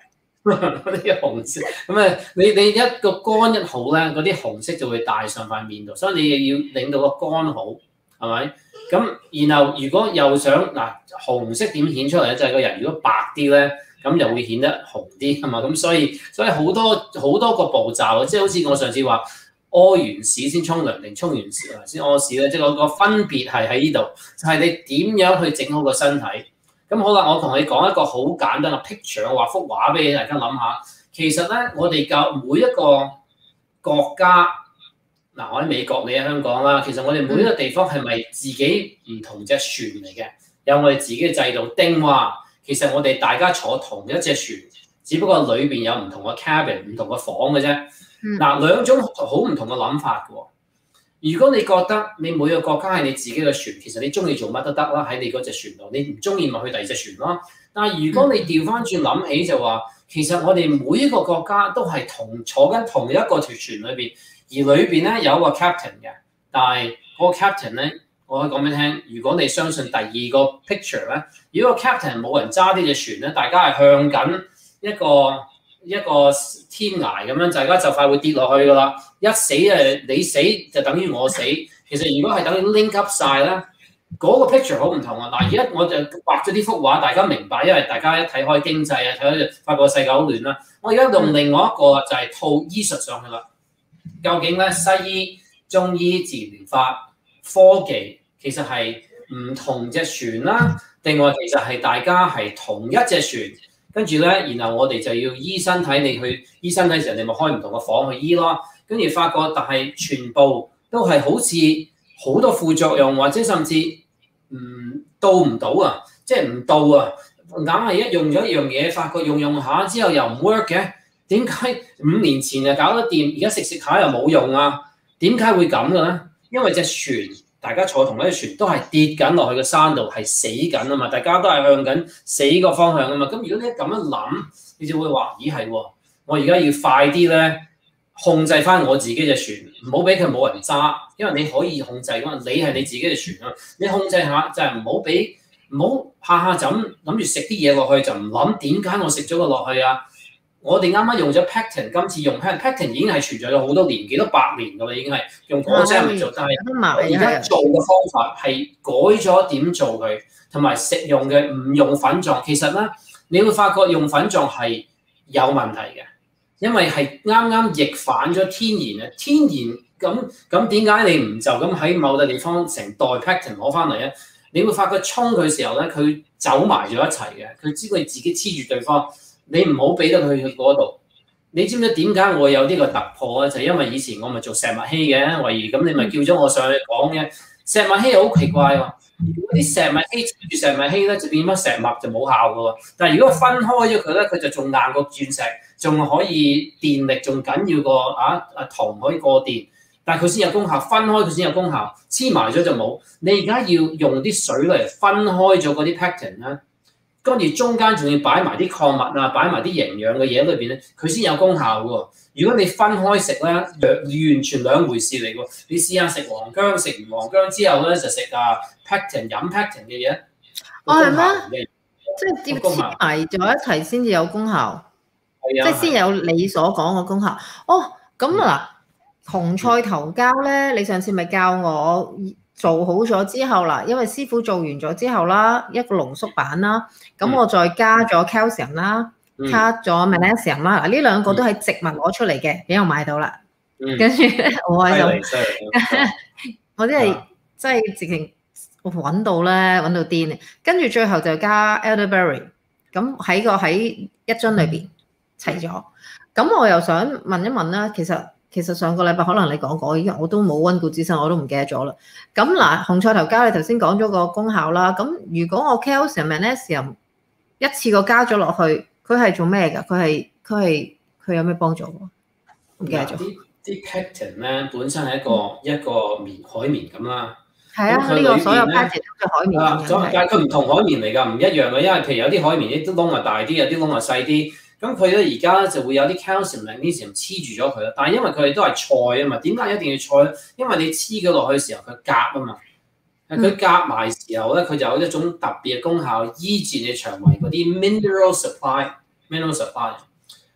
Speaker 2: 嗰啲紅色咁啊，你你一個肝一好咧，嗰啲紅色就會帶上塊面度，所以你要令到個肝好，係咪？咁然後如果又想嗱紅色點顯出嚟咧，就係、是、個人如果白啲咧，咁又會顯得紅啲係嘛？咁所以所以好多好多個步驟，即係好似我上次話屙完屎先沖涼定沖完屎先屙屎咧，即係個個分別係喺呢度，就係、是、你點樣去整好個身體。咁好啦，我同你講一個好簡單嘅 picture，我畫幅畫俾大家諗下。其實咧，我哋教每一個國家，嗱我喺美國，你喺香港啦。其實我哋每一個地方係咪自己唔同隻船嚟嘅？有我哋自己嘅制度，定話其實我哋大家坐同一隻船，只不過裏邊有唔同嘅 cabin、唔同嘅房嘅啫。嗱、嗯、兩種好唔同嘅諗法嘅喎。如果你覺得你每個國家係你自己嘅船，其實你中意做乜都得啦，喺你嗰隻船度，你唔中意咪去第二隻船咯。但係如果你調翻轉諗起就話，其實我哋每一個國家都係同坐緊同一個條船裏邊，而裏邊咧有一個 captain 嘅。但係嗰個 captain 咧，我可以講俾你聽，如果你相信第二個 picture 咧，如果個 captain 冇人揸呢隻船咧，大家係向緊一個一個天涯咁樣，大家就快會跌落去噶啦。一死誒，你死就等於我死。其實如果係等於 link up 晒咧，嗰、那個 picture 好唔同啊。嗱，而家我就畫咗呢幅畫，大家明白，因為大家一睇開經濟啊，睇開發覺世界好亂啦。我而家用另外一個就係套醫術上去啦。究竟咧西醫、中醫、治療法、科技其實係唔同隻船啦，定話其實係大家係同一隻船？跟住咧，然後我哋就要醫身體，你去醫身體嘅時候，你咪開唔同嘅房去醫咯。跟住發覺，但係全部都係好似好多副作用，或者甚至唔到唔到啊，即係唔到啊，硬係一用咗一樣嘢，發覺用用下之後又唔 work 嘅。點解五年前就搞得掂，而家食食下又冇用啊？點解會咁嘅咧？因為隻船大家坐同一隻船都係跌緊落去個山度，係死緊啊嘛！大家都係向緊死個方向啊嘛！咁如果你咁樣諗，你就會話：咦係喎，我而家要快啲咧，控制翻我自己隻船，唔好俾佢冇人揸，因為你可以控制㗎嘛，你係你自己嘅船啊！你控制下就係唔好俾，唔好下下就咁諗住食啲嘢落去，就唔諗點解我食咗個落去啊！我哋啱啱用咗 pectin， 今次用 pectin，pectin 已經係存在咗好多年，幾多百年㗎啦，已經係用嗰隻嚟做，但係而家做嘅方法係改咗點做佢，同埋食用嘅唔用粉狀。其實咧，你會發覺用粉狀係有問題嘅，因為係啱啱逆反咗天然啊！天然咁咁點解你唔就咁喺某個地方成袋 pectin 攞翻嚟咧？你會發覺沖佢時候咧，佢走埋咗一齊嘅，佢知佢自己黐住對方。你唔好俾得佢去嗰度。你知唔知點解我有呢個突破咧？就係、因為以前我咪做石墨烯嘅，唯兒咁你咪叫咗我上去講嘅。石墨烯好奇怪喎，如果啲石墨烯黐住石墨烯咧，就變咗石墨就冇效嘅喎。但係如果分開咗佢咧，佢就仲硬過鑽石，仲可以電力仲緊要過啊啊銅可以過電，但係佢先有功效。分開佢先有功效，黐埋咗就冇。你而家要用啲水嚟分開咗嗰啲 pectin 咧。跟住中間仲要擺埋啲礦物啊，擺埋啲營養嘅嘢裏邊咧，佢先有功效嘅喎。如果你分開食咧，完全兩回事嚟嘅喎。你試下食黃薑，食完黃薑之後咧就食啊 pectin 飲 pectin 嘅嘢。
Speaker 1: 哦係咩？即係黐埋咗一齊先至有功效。係啊。即係先有你所講嘅功效。哦，咁嗱，紅菜頭膠咧，你上次咪教我做好咗之後啦，因為師傅做完咗之後啦，一個濃縮版啦，咁我再加咗 calcium 啦，
Speaker 2: 嗯、
Speaker 1: 加咗 magnesium 啦，嗱呢兩個都係植物攞出嚟嘅，俾我買到啦，
Speaker 2: 嗯、
Speaker 1: 跟住我喺度，我真係真係直情揾到咧，揾到癲，跟住最後就加 elderberry，咁喺個喺一樽裏邊齊咗，咁我又想問一問啦，其實。其實上個禮拜可能你講過，依家我都冇溫故知新，我都唔記得咗啦。咁嗱，紅菜頭膠你頭先講咗個功效啦。咁如果我 calcium magnesium 一次過加咗落去，佢係做咩㗎？佢係佢係佢有咩幫助㗎？唔記得咗。啲
Speaker 2: 啲 pectin 咧本身係一個、嗯、一個綿海綿咁啦。係
Speaker 1: 啊，呢、呢個所有 pectin 都係海綿。
Speaker 2: 啊，但係佢唔同海綿嚟㗎，唔一樣嘅，因為譬如有啲海綿啲窿係大啲，有啲窿係細啲。咁佢咧而家咧就會有啲 calcium magnesium 黐住咗佢啦，但係因為佢哋都係菜啊嘛，點解一定要菜咧？因為你黐咗落去嘅時候佢夾啊嘛，佢夾埋時候咧佢就有一種特別嘅功效，醫治你腸胃嗰啲 mineral supply，mineral supply。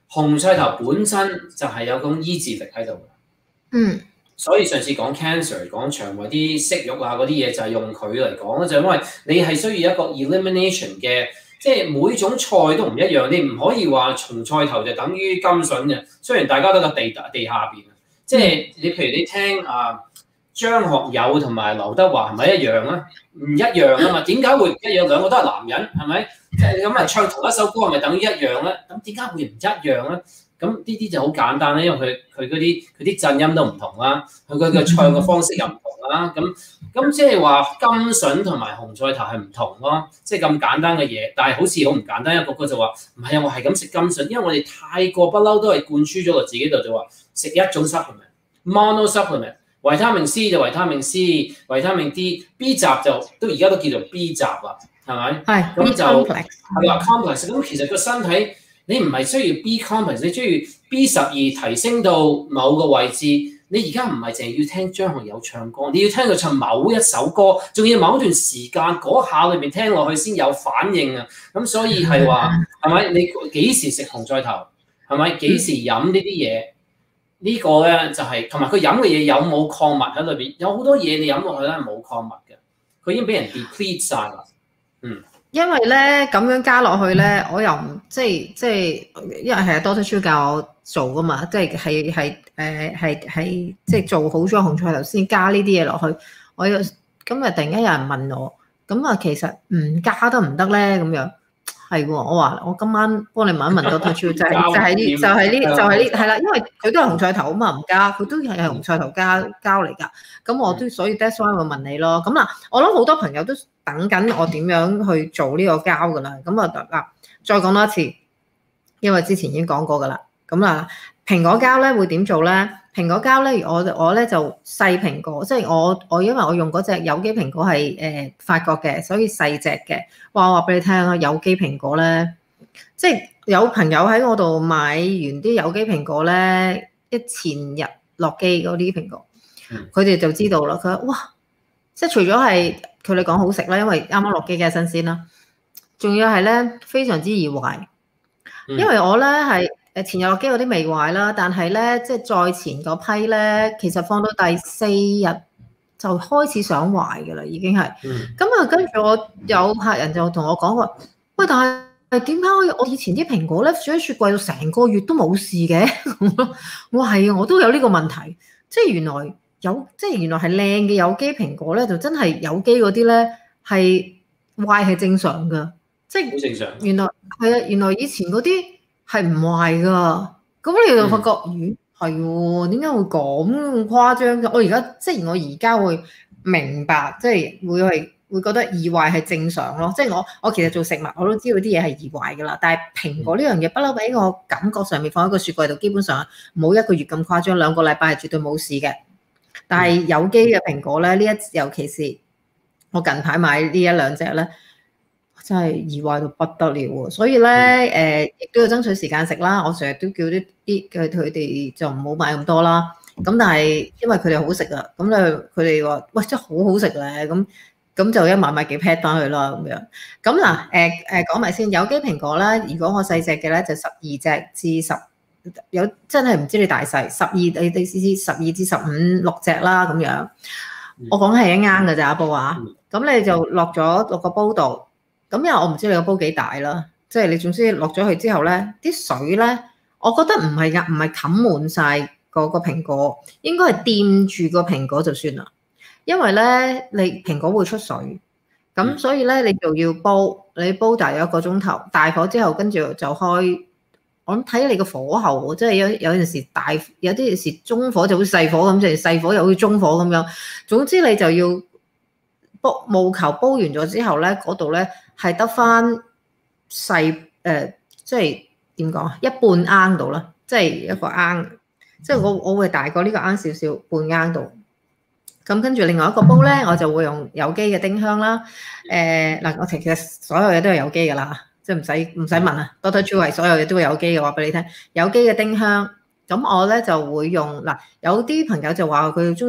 Speaker 2: 紅菜頭本身就係有種醫治力喺度。
Speaker 1: 嗯。
Speaker 2: 所以上次講 cancer 講腸胃啲息肉啊嗰啲嘢就係用佢嚟講就因為你係需要一個 elimination 嘅，即係每種菜都唔一樣，你唔可以話紅菜頭就等於甘筍嘅。雖然大家都喺地地下邊，即係你譬如你聽啊張學友同埋劉德華係咪一樣啊？唔一樣啊嘛，點解會唔一樣？兩個都係男人係咪？即係咁啊唱同一首歌係咪等於一樣咧？咁點解會唔一樣咧？咁呢啲就好簡單咧，因為佢佢嗰啲佢啲震音都唔同啦，佢佢嘅唱嘅方式又唔同啦。咁咁即係話甘筍同埋紅菜頭係唔同咯，即係咁簡單嘅嘢。但係好似好唔簡單，一個個就話唔係啊，我係咁食甘筍，因為我哋太過不嬲都係灌輸咗落自己度，就話食一種 supplement，mono supplement， 維他命 C 就維他命 C， 維他命 D，B 集就都而家都叫做 B 集啦，係咪？
Speaker 1: 係。
Speaker 2: 咁就係話 complex。咁其實個身體。你唔係需要 B complex， 你需要 B 十二提升到某個位置。你而家唔係淨係要聽張學友唱歌，你要聽佢唱某一首歌，仲要某一段時間嗰下裏面聽落去先有反應啊！咁所以係話係咪？你幾時食紅菜頭？係咪？幾時飲呢啲嘢？呢、這個咧就係同埋佢飲嘅嘢有冇礦物喺裏邊？有好多嘢你飲落去咧冇礦物嘅，佢已經俾人 deplete 晒啦。嗯。因為
Speaker 1: 咧咁樣加落去咧，我又唔即係即係，因為係 Doctor Chu 教我做噶嘛，即係係係誒係係即係做好咗紅菜頭先加呢啲嘢落去。我又今日突然間有人問我，咁啊其實唔加得唔得咧？咁樣係喎，我話我今晚幫你問一問 Doctor Chu，就係就係呢就係呢就係呢係啦，因為佢都係紅菜頭啊嘛，唔加佢都係係紅菜頭加膠嚟㗎。咁我都所以 that's why 會問你咯。咁嗱，我諗好多朋友都等緊我點樣去做呢個膠㗎啦，咁啊嗱，再講多一次，因為之前已經講過㗎啦。咁啊，蘋果膠咧會點做咧？蘋果膠咧，我我咧就細蘋果，即係我我因為我用嗰隻有機蘋果係誒法國嘅，所以細隻嘅。話我話俾你聽啊，有機蘋果咧，即係有朋友喺我度買完啲有機蘋果咧，一前日落機嗰啲蘋果，佢哋就知道啦。佢話哇，即係除咗係佢哋講好食啦，因為啱啱落機嘅新鮮啦，仲要係咧非常之易壞，因為我咧係誒前日落機嗰啲未壞啦，但係咧即係再前嗰批咧，其實放到第四日就開始想壞㗎啦，已經係。咁啊、嗯，跟住我有客人就同我講話，喂，但係點解我我以前啲蘋果咧放喺雪櫃度成個月都冇事嘅？我話係啊，我都有呢個問題，即係原來。有即係原來係靚嘅有機蘋果咧，就真係有機嗰啲咧係壞係正常㗎，即係好正常。原來係啊，原來以前嗰啲係唔壞㗎，咁你就發覺，咦係喎，點解會咁咁誇張嘅？我而家即係我而家會明白，即係會係會覺得易壞係正常咯。即係我我其實做食物我都知道啲嘢係易壞㗎啦，但係蘋果呢樣嘢不嬲俾我感覺上面放喺個雪櫃度，基本上冇一個月咁誇張，兩個禮拜係絕對冇事嘅。但係有機嘅蘋果咧，呢一尤其是我近排買呢一兩隻咧，真係易壞到不得了喎。所以咧，誒亦都要爭取時間食啦。我成日都叫啲啲嘅佢哋就唔好買咁多啦。咁但係因為佢哋好食啊，咁咧佢哋話喂真係好好食咧，咁咁就一買買幾 pack 翻去啦咁樣。咁嗱誒誒講埋先，有機蘋果咧，如果我細隻嘅咧就十二隻至十。有真係唔知你大細，十二你你試試十二至十五六隻啦咁樣。我講係一啱嘅咋煲啊，咁你就落咗落個煲度。咁因為我唔知你個煲幾大啦，即係你總之落咗去之後咧，啲水咧，我覺得唔係㗎，唔係冚滿晒嗰個蘋果，應該係掂住個蘋果就算啦。因為咧你蘋果會出水，咁所以咧你就要煲，你煲大約一個鐘頭，大火之後跟住就開。我諗睇你個火候，即係有有陣時大，有啲時中火就好似細火咁，即係細火又好似中火咁樣。總之你就要煲，務求煲完咗之後咧，嗰度咧係得翻細誒，即係點講啊？一半罌度啦，即係一個罌，即係我我會大過呢個罌少少，半罌度。咁跟住另外一個煲咧，我就會用有機嘅丁香啦。誒、呃、嗱，我其實所有嘢都係有機㗎啦。即係唔使唔使問啊 ，Doctor Chu 係所有嘢都會有機嘅話俾你聽，有機嘅丁香。咁我咧就會用嗱，有啲朋友就話佢中意食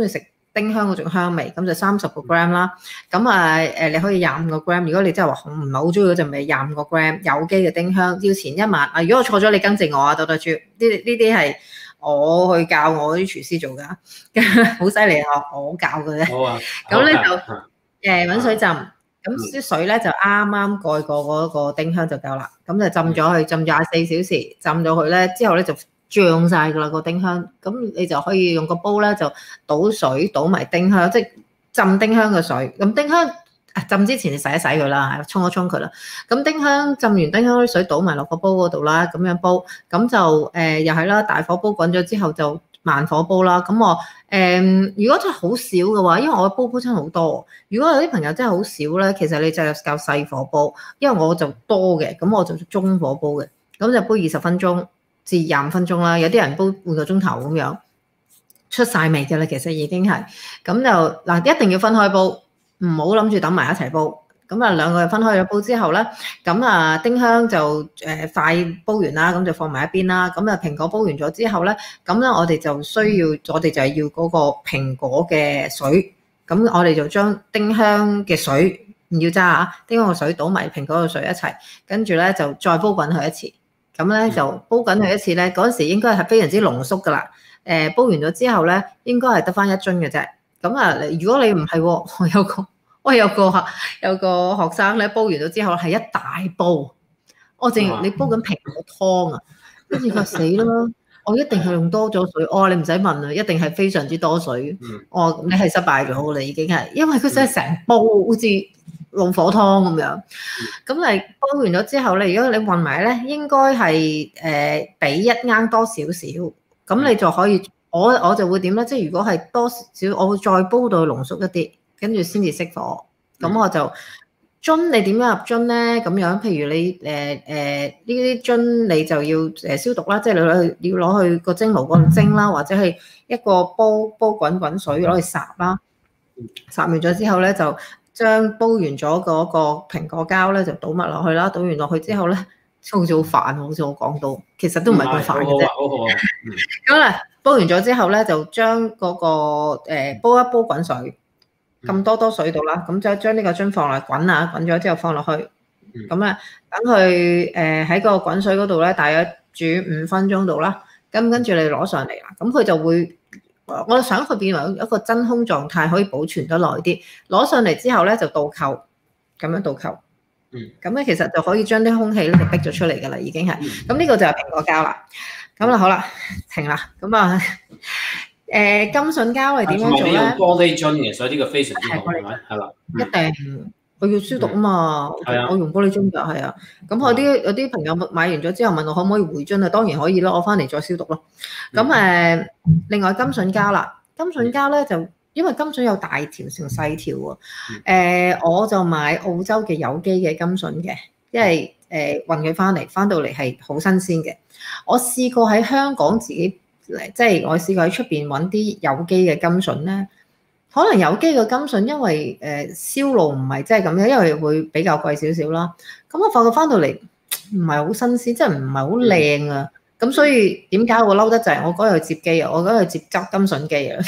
Speaker 1: 丁香嗰種香味，咁就三十個 gram 啦。咁啊誒，你可以廿五個 gram。如果你真係話唔係好中意嗰陣味，廿五個 gram 有機嘅丁香，要前一晚。啊，如果我錯咗，你更正我啊，多多豬。呢呢啲係我去教我啲廚師做㗎，好犀利啊！我教嘅啫。
Speaker 2: 好啊。
Speaker 1: 咁咧就誒揾水浸，咁啲水咧就啱啱蓋過嗰個丁香就夠啦。咁就浸咗佢，浸廿四小時，浸咗佢咧之後咧就漲晒㗎啦個丁香。咁你就可以用個煲咧就倒水倒埋丁香，即係浸丁香嘅水。咁丁香浸之前你洗一洗佢啦，沖一沖佢啦。咁丁香浸完丁香啲水倒埋落個煲嗰度啦，咁樣煲。咁就誒、呃、又係啦，大火煲滾咗之後就慢火煲啦。咁我誒、呃、如果真係好少嘅話，因為我煲煲真係好多。如果有啲朋友真係好少咧，其實你就較細火煲，因為我就多嘅，咁我就中火煲嘅。咁就煲二十分鐘至廿五分鐘啦。有啲人煲半個鐘頭咁樣出晒味嘅啦，其實已經係。咁就嗱，一定要分開煲，唔好諗住揼埋一齊煲。咁啊兩個人分開咗煲之後咧，咁啊丁香就誒快煲完啦，咁就放埋一邊啦。咁啊蘋果煲完咗之後咧，咁咧我哋就需要，我哋就係要嗰個蘋果嘅水。咁我哋就將丁香嘅水唔要揸啊，丁香嘅水倒埋蘋果嘅水一齊，跟住咧就再煲滾佢一次。咁咧就煲緊佢一次咧，嗰陣時應該係非常之濃縮噶啦。誒煲完咗之後咧，應該係得翻一樽嘅啫。咁啊，如果你唔係喎，我有個我有個客有個學生咧，煲完咗之後係一大煲。我淨係你煲緊蘋果湯啊，跟住佢話死啦！我一定係用多咗水。哦，你唔使問啦，一定係非常之多水。哦，你係失敗咗㗎啦，已經係，因為佢真係成煲好似老火湯咁樣。咁你煲完咗之後咧，如果你混埋咧，應該係誒比一啱多少少。咁你就可以，我我就會點咧？即係如果係多少，我會再煲到濃縮一啲，跟住先至熄火。咁我就樽你點樣入樽咧？咁樣，譬如你誒誒呢啲樽你就要誒消毒啦，即係你攞去要攞去個蒸爐嗰度蒸啦，或者係一個煲煲滾滾水攞去烚啦。烚完咗之後咧，就將煲完咗嗰個蘋果膠咧就倒埋落去啦。倒完落去之後咧，好似好煩，好似我講到，其實都唔係咁煩嘅啫。
Speaker 2: 好好啊。
Speaker 1: 咁咧煲完咗之後咧，就將嗰個誒煲一煲滾水。咁多多水度啦，咁就將呢個樽放落滾啊，滾咗之後放落去，咁咧等佢誒喺個滾水嗰度咧，大約煮五分鐘度啦。咁跟住你攞上嚟啦，咁佢就會，我想佢變為一個真空狀態，可以保存得耐啲。攞上嚟之後咧就倒扣，咁樣倒扣，咁咧其實就可以將啲空氣咧就逼咗出嚟㗎啦，已經係。咁呢個就係蘋果膠啦。咁啦好啦，停啦，咁啊。誒金筍膠係點樣做咧？
Speaker 2: 玻璃樽嘅，所以呢個非常之好，係咪？係啦，
Speaker 1: 一定我要消毒啊嘛。
Speaker 2: 係啊，
Speaker 1: 我用玻璃樽㗎，係啊。咁我啲有啲朋友買完咗之後問我可唔可以回樽啊？當然可以啦，我翻嚟再消毒咯。咁誒，另外金筍膠啦，金筍膠咧就因為金筍有大條成細條喎。誒，我就買澳洲嘅有機嘅金筍嘅，因為誒運佢翻嚟，翻到嚟係好新鮮嘅。我試過喺香港自己。即係我試過喺出邊揾啲有機嘅金筍咧，可能有機嘅金筍因為誒銷路唔係真係咁樣，因為會比較貴少少啦。咁我發覺翻到嚟唔係好新鮮，即係唔係好靚啊。咁所以點解我嬲得就係我嗰日去接機啊，我嗰日接執金筍機啊，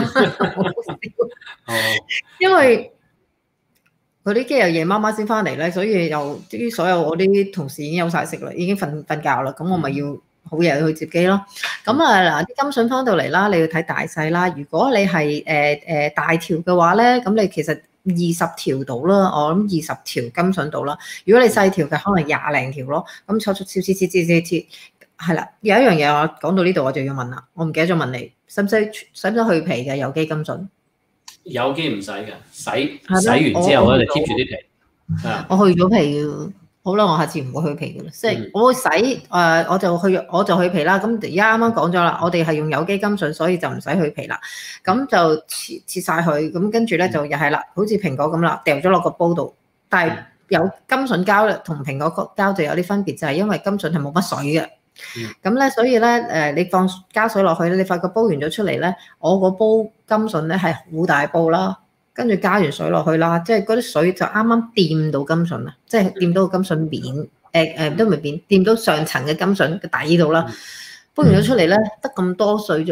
Speaker 1: 因為佢啲機又夜媽媽先翻嚟咧，所以又啲所有我啲同事已經有晒食啦，已經瞓瞓覺啦，咁我咪要。好嘢去接機咯，咁啊嗱啲金筍翻到嚟啦，你要睇大細啦。如果你係誒誒大條嘅話咧，咁你其實二十條到啦，我諗二十條金筍到啦。如果你細條嘅，可能廿零條咯。咁搓搓切切切切切切，係啦。有一樣嘢我講到呢度，我就要問啦，我唔記得咗問你，使唔使使唔使去皮嘅有機金筍？
Speaker 2: 有機唔使嘅，洗洗完之後咧就 keep 住啲皮。
Speaker 1: 我去咗皮嘅。好啦，我下次唔會去皮嘅啦，即係我會洗誒、呃，我就去我就去皮啦。咁而家啱啱講咗啦，我哋係用有機金筍，所以就唔使去皮啦。咁就切切曬佢，咁跟住咧就又係啦，好似蘋果咁啦，掉咗落個煲度。但係有金筍膠同蘋果膠就有啲分別，就係、是、因為金筍係冇乜水嘅。咁咧，所以咧誒，你放加水落去咧，你發覺煲完咗出嚟咧，我個煲金筍咧係好大煲啦。跟住加完水落去啦，即係嗰啲水就啱啱掂到金筍啦，即係掂到個金筍面，誒、呃、誒、呃、都唔係面，掂到上層嘅金筍嘅底度啦。煲完咗出嚟咧，得咁多水啫，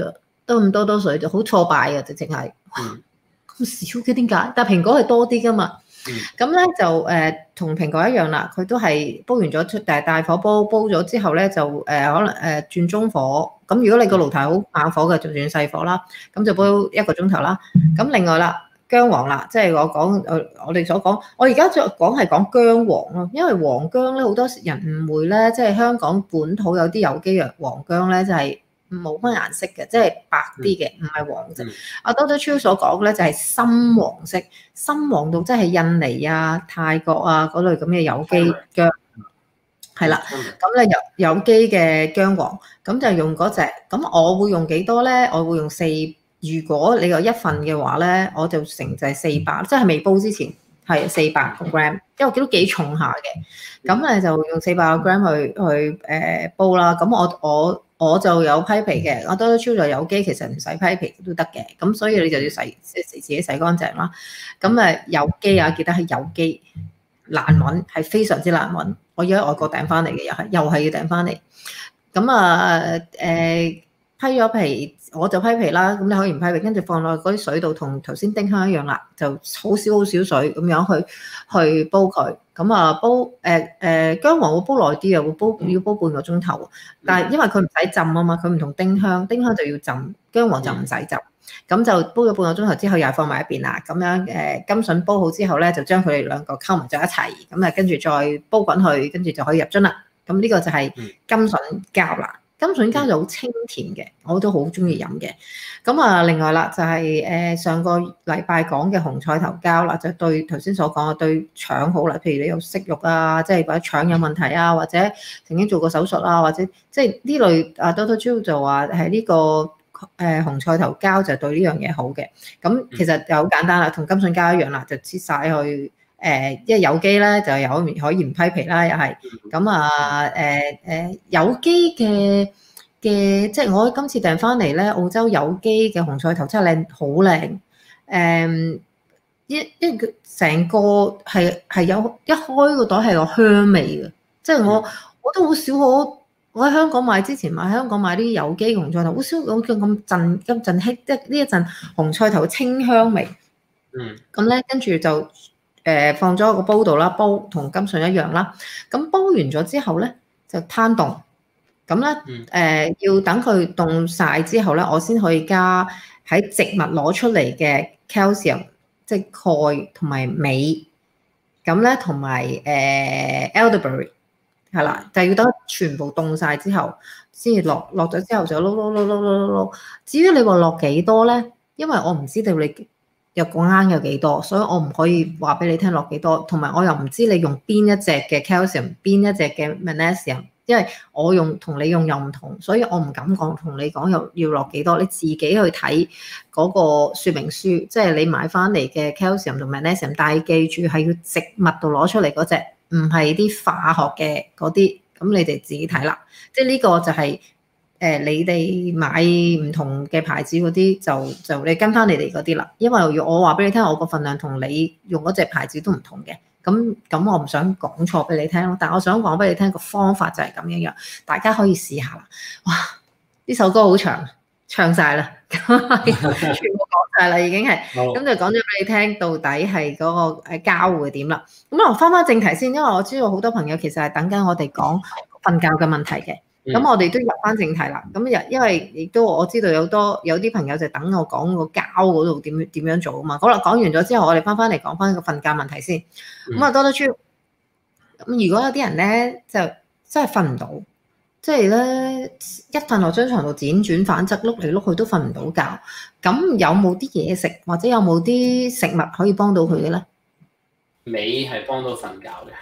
Speaker 1: 都咁多多水就好挫敗嘅，直情係哇咁少嘅點解？但係蘋果係多啲噶嘛。咁咧、嗯、就誒同、呃、蘋果一樣啦，佢都係煲完咗出，但係大火煲煲咗之後咧就誒、呃、可能誒、呃、轉中火。咁如果你個爐頭好猛火嘅，就轉細火啦。咁就煲一個鐘頭啦。咁另外啦，薑黃啦，即係我講誒我哋所講，我而家再講係講薑黃咯，因為黃薑咧好多人誤會咧，即係香港本土有啲有機嘅黃薑咧就係、是。冇乜顏色嘅，即係白啲嘅，唔係黃色。阿 Doctor Chiu 所講咧就係深黃色，深黃到即係印尼啊、泰國啊嗰類咁嘅有機薑，係啦。咁咧有有機嘅薑黃，咁就用嗰隻。咁我會用幾多咧？我會用四。如果你有一份嘅話咧，我就成就係四百，即係未煲之前係四百個 gram，因為我見到幾重下嘅。咁咧就用四百個 gram 去去誒煲啦。咁我我。我就有批皮嘅，我都超咗有機，其實唔使批皮都得嘅，咁所以你就要洗，即係自己洗乾淨啦。咁誒有機啊，記得係有機，難揾，係非常之難揾。我要喺外國訂翻嚟嘅，又係又係要訂翻嚟。咁啊誒批咗皮，我就批皮啦。咁你可以唔批皮，跟住放落嗰啲水度，同頭先丁香一樣啦，就好少好少水咁樣去去煲佢。咁啊煲誒誒薑黃會煲耐啲啊，會煲要煲半個鐘頭。但係因為佢唔使浸啊嘛，佢唔同丁香，丁香就要浸，薑黃就唔使浸。咁就煲咗半個鐘頭之後，又放埋一邊啦。咁樣誒甘筍煲好之後咧，就將佢哋兩個溝埋咗一齊。咁啊跟住再煲滾佢，跟住就可以入樽啦。咁呢個就係甘筍膠啦。甘筍膠就好清甜嘅，我都好中意飲嘅。咁啊，另外啦，就係、是、誒上個禮拜講嘅紅菜頭膠啦，就對頭先所講嘅對腸好啦。譬如你有息肉啊，即係或者腸有問題啊，或者曾經做過手術啊，或者即係呢類啊 Doctor Chiu 就話係呢個誒紅菜頭膠就對呢樣嘢好嘅。咁其實就好簡單啦，同甘筍膠一樣啦，就切晒去。誒，因為有機咧就有可以唔批皮啦，又係咁啊！誒誒有機嘅嘅，即係我今次訂翻嚟咧，澳洲有機嘅紅菜頭真係靚，好靚。誒一一個成個係係有一開個袋係有香味嘅，即係我我都好少可我喺香港買之前買香港買啲有機紅菜頭，好少好似咁陣咁陣氣，即係呢一陣紅菜頭清香味。
Speaker 2: 嗯，咁
Speaker 1: 咧跟住就。誒放咗個煲度啦，煲同甘筍一樣啦。咁煲完咗之後咧，就攤凍。咁咧誒要等佢凍晒之後咧，我先可以加喺植物攞出嚟嘅 calcium，即係鈣同埋鎂。咁咧同埋誒 elderberry 係啦，就要等全部凍晒之後，先至落落咗之後就撈撈撈撈撈撈撈。至於你話落幾多咧？因為我唔知道你。又講啱有幾多，所以我唔可以話俾你聽落幾多，同埋我又唔知你用邊一隻嘅 calcium，邊一隻嘅 magnesium，因為我用同你用又唔同，所以我唔敢講同你講又要落幾多，你自己去睇嗰個説明書，即係你買翻嚟嘅 calcium 同 magnesium，但係記住係要植物度攞出嚟嗰隻，唔係啲化學嘅嗰啲，咁你哋自己睇啦，即係呢個就係、是。誒，你哋買唔同嘅牌子嗰啲就就你跟翻你哋嗰啲啦，因為我話俾你聽，我個份量同你用嗰隻牌子都唔同嘅，咁咁我唔想講錯俾你聽咯，但係我想講俾你聽個方法就係咁樣樣，大家可以試下啦。哇！呢首歌好長，唱晒啦，全部講晒啦，已經係，咁就講咗俾你聽，到底係嗰個誒膠會點啦。咁我翻翻正題先，因為我知道好多朋友其實係等緊我哋講瞓覺嘅問題嘅。咁、嗯、我哋都入翻正題啦。咁又因為亦都我知道有多有啲朋友就等我講個膠嗰度點點樣做啊嘛。好啦，講完咗之後，我哋翻翻嚟講翻個瞓覺問題先。咁啊，Doctor Chiu。咁如果有啲人咧就真係瞓唔到，即係咧一瞓落張床度輾轉反側碌嚟碌去都瞓唔到覺，咁有冇啲嘢食或者有冇啲食物可以幫到佢嘅咧？
Speaker 2: 鎂係幫到瞓覺嘅。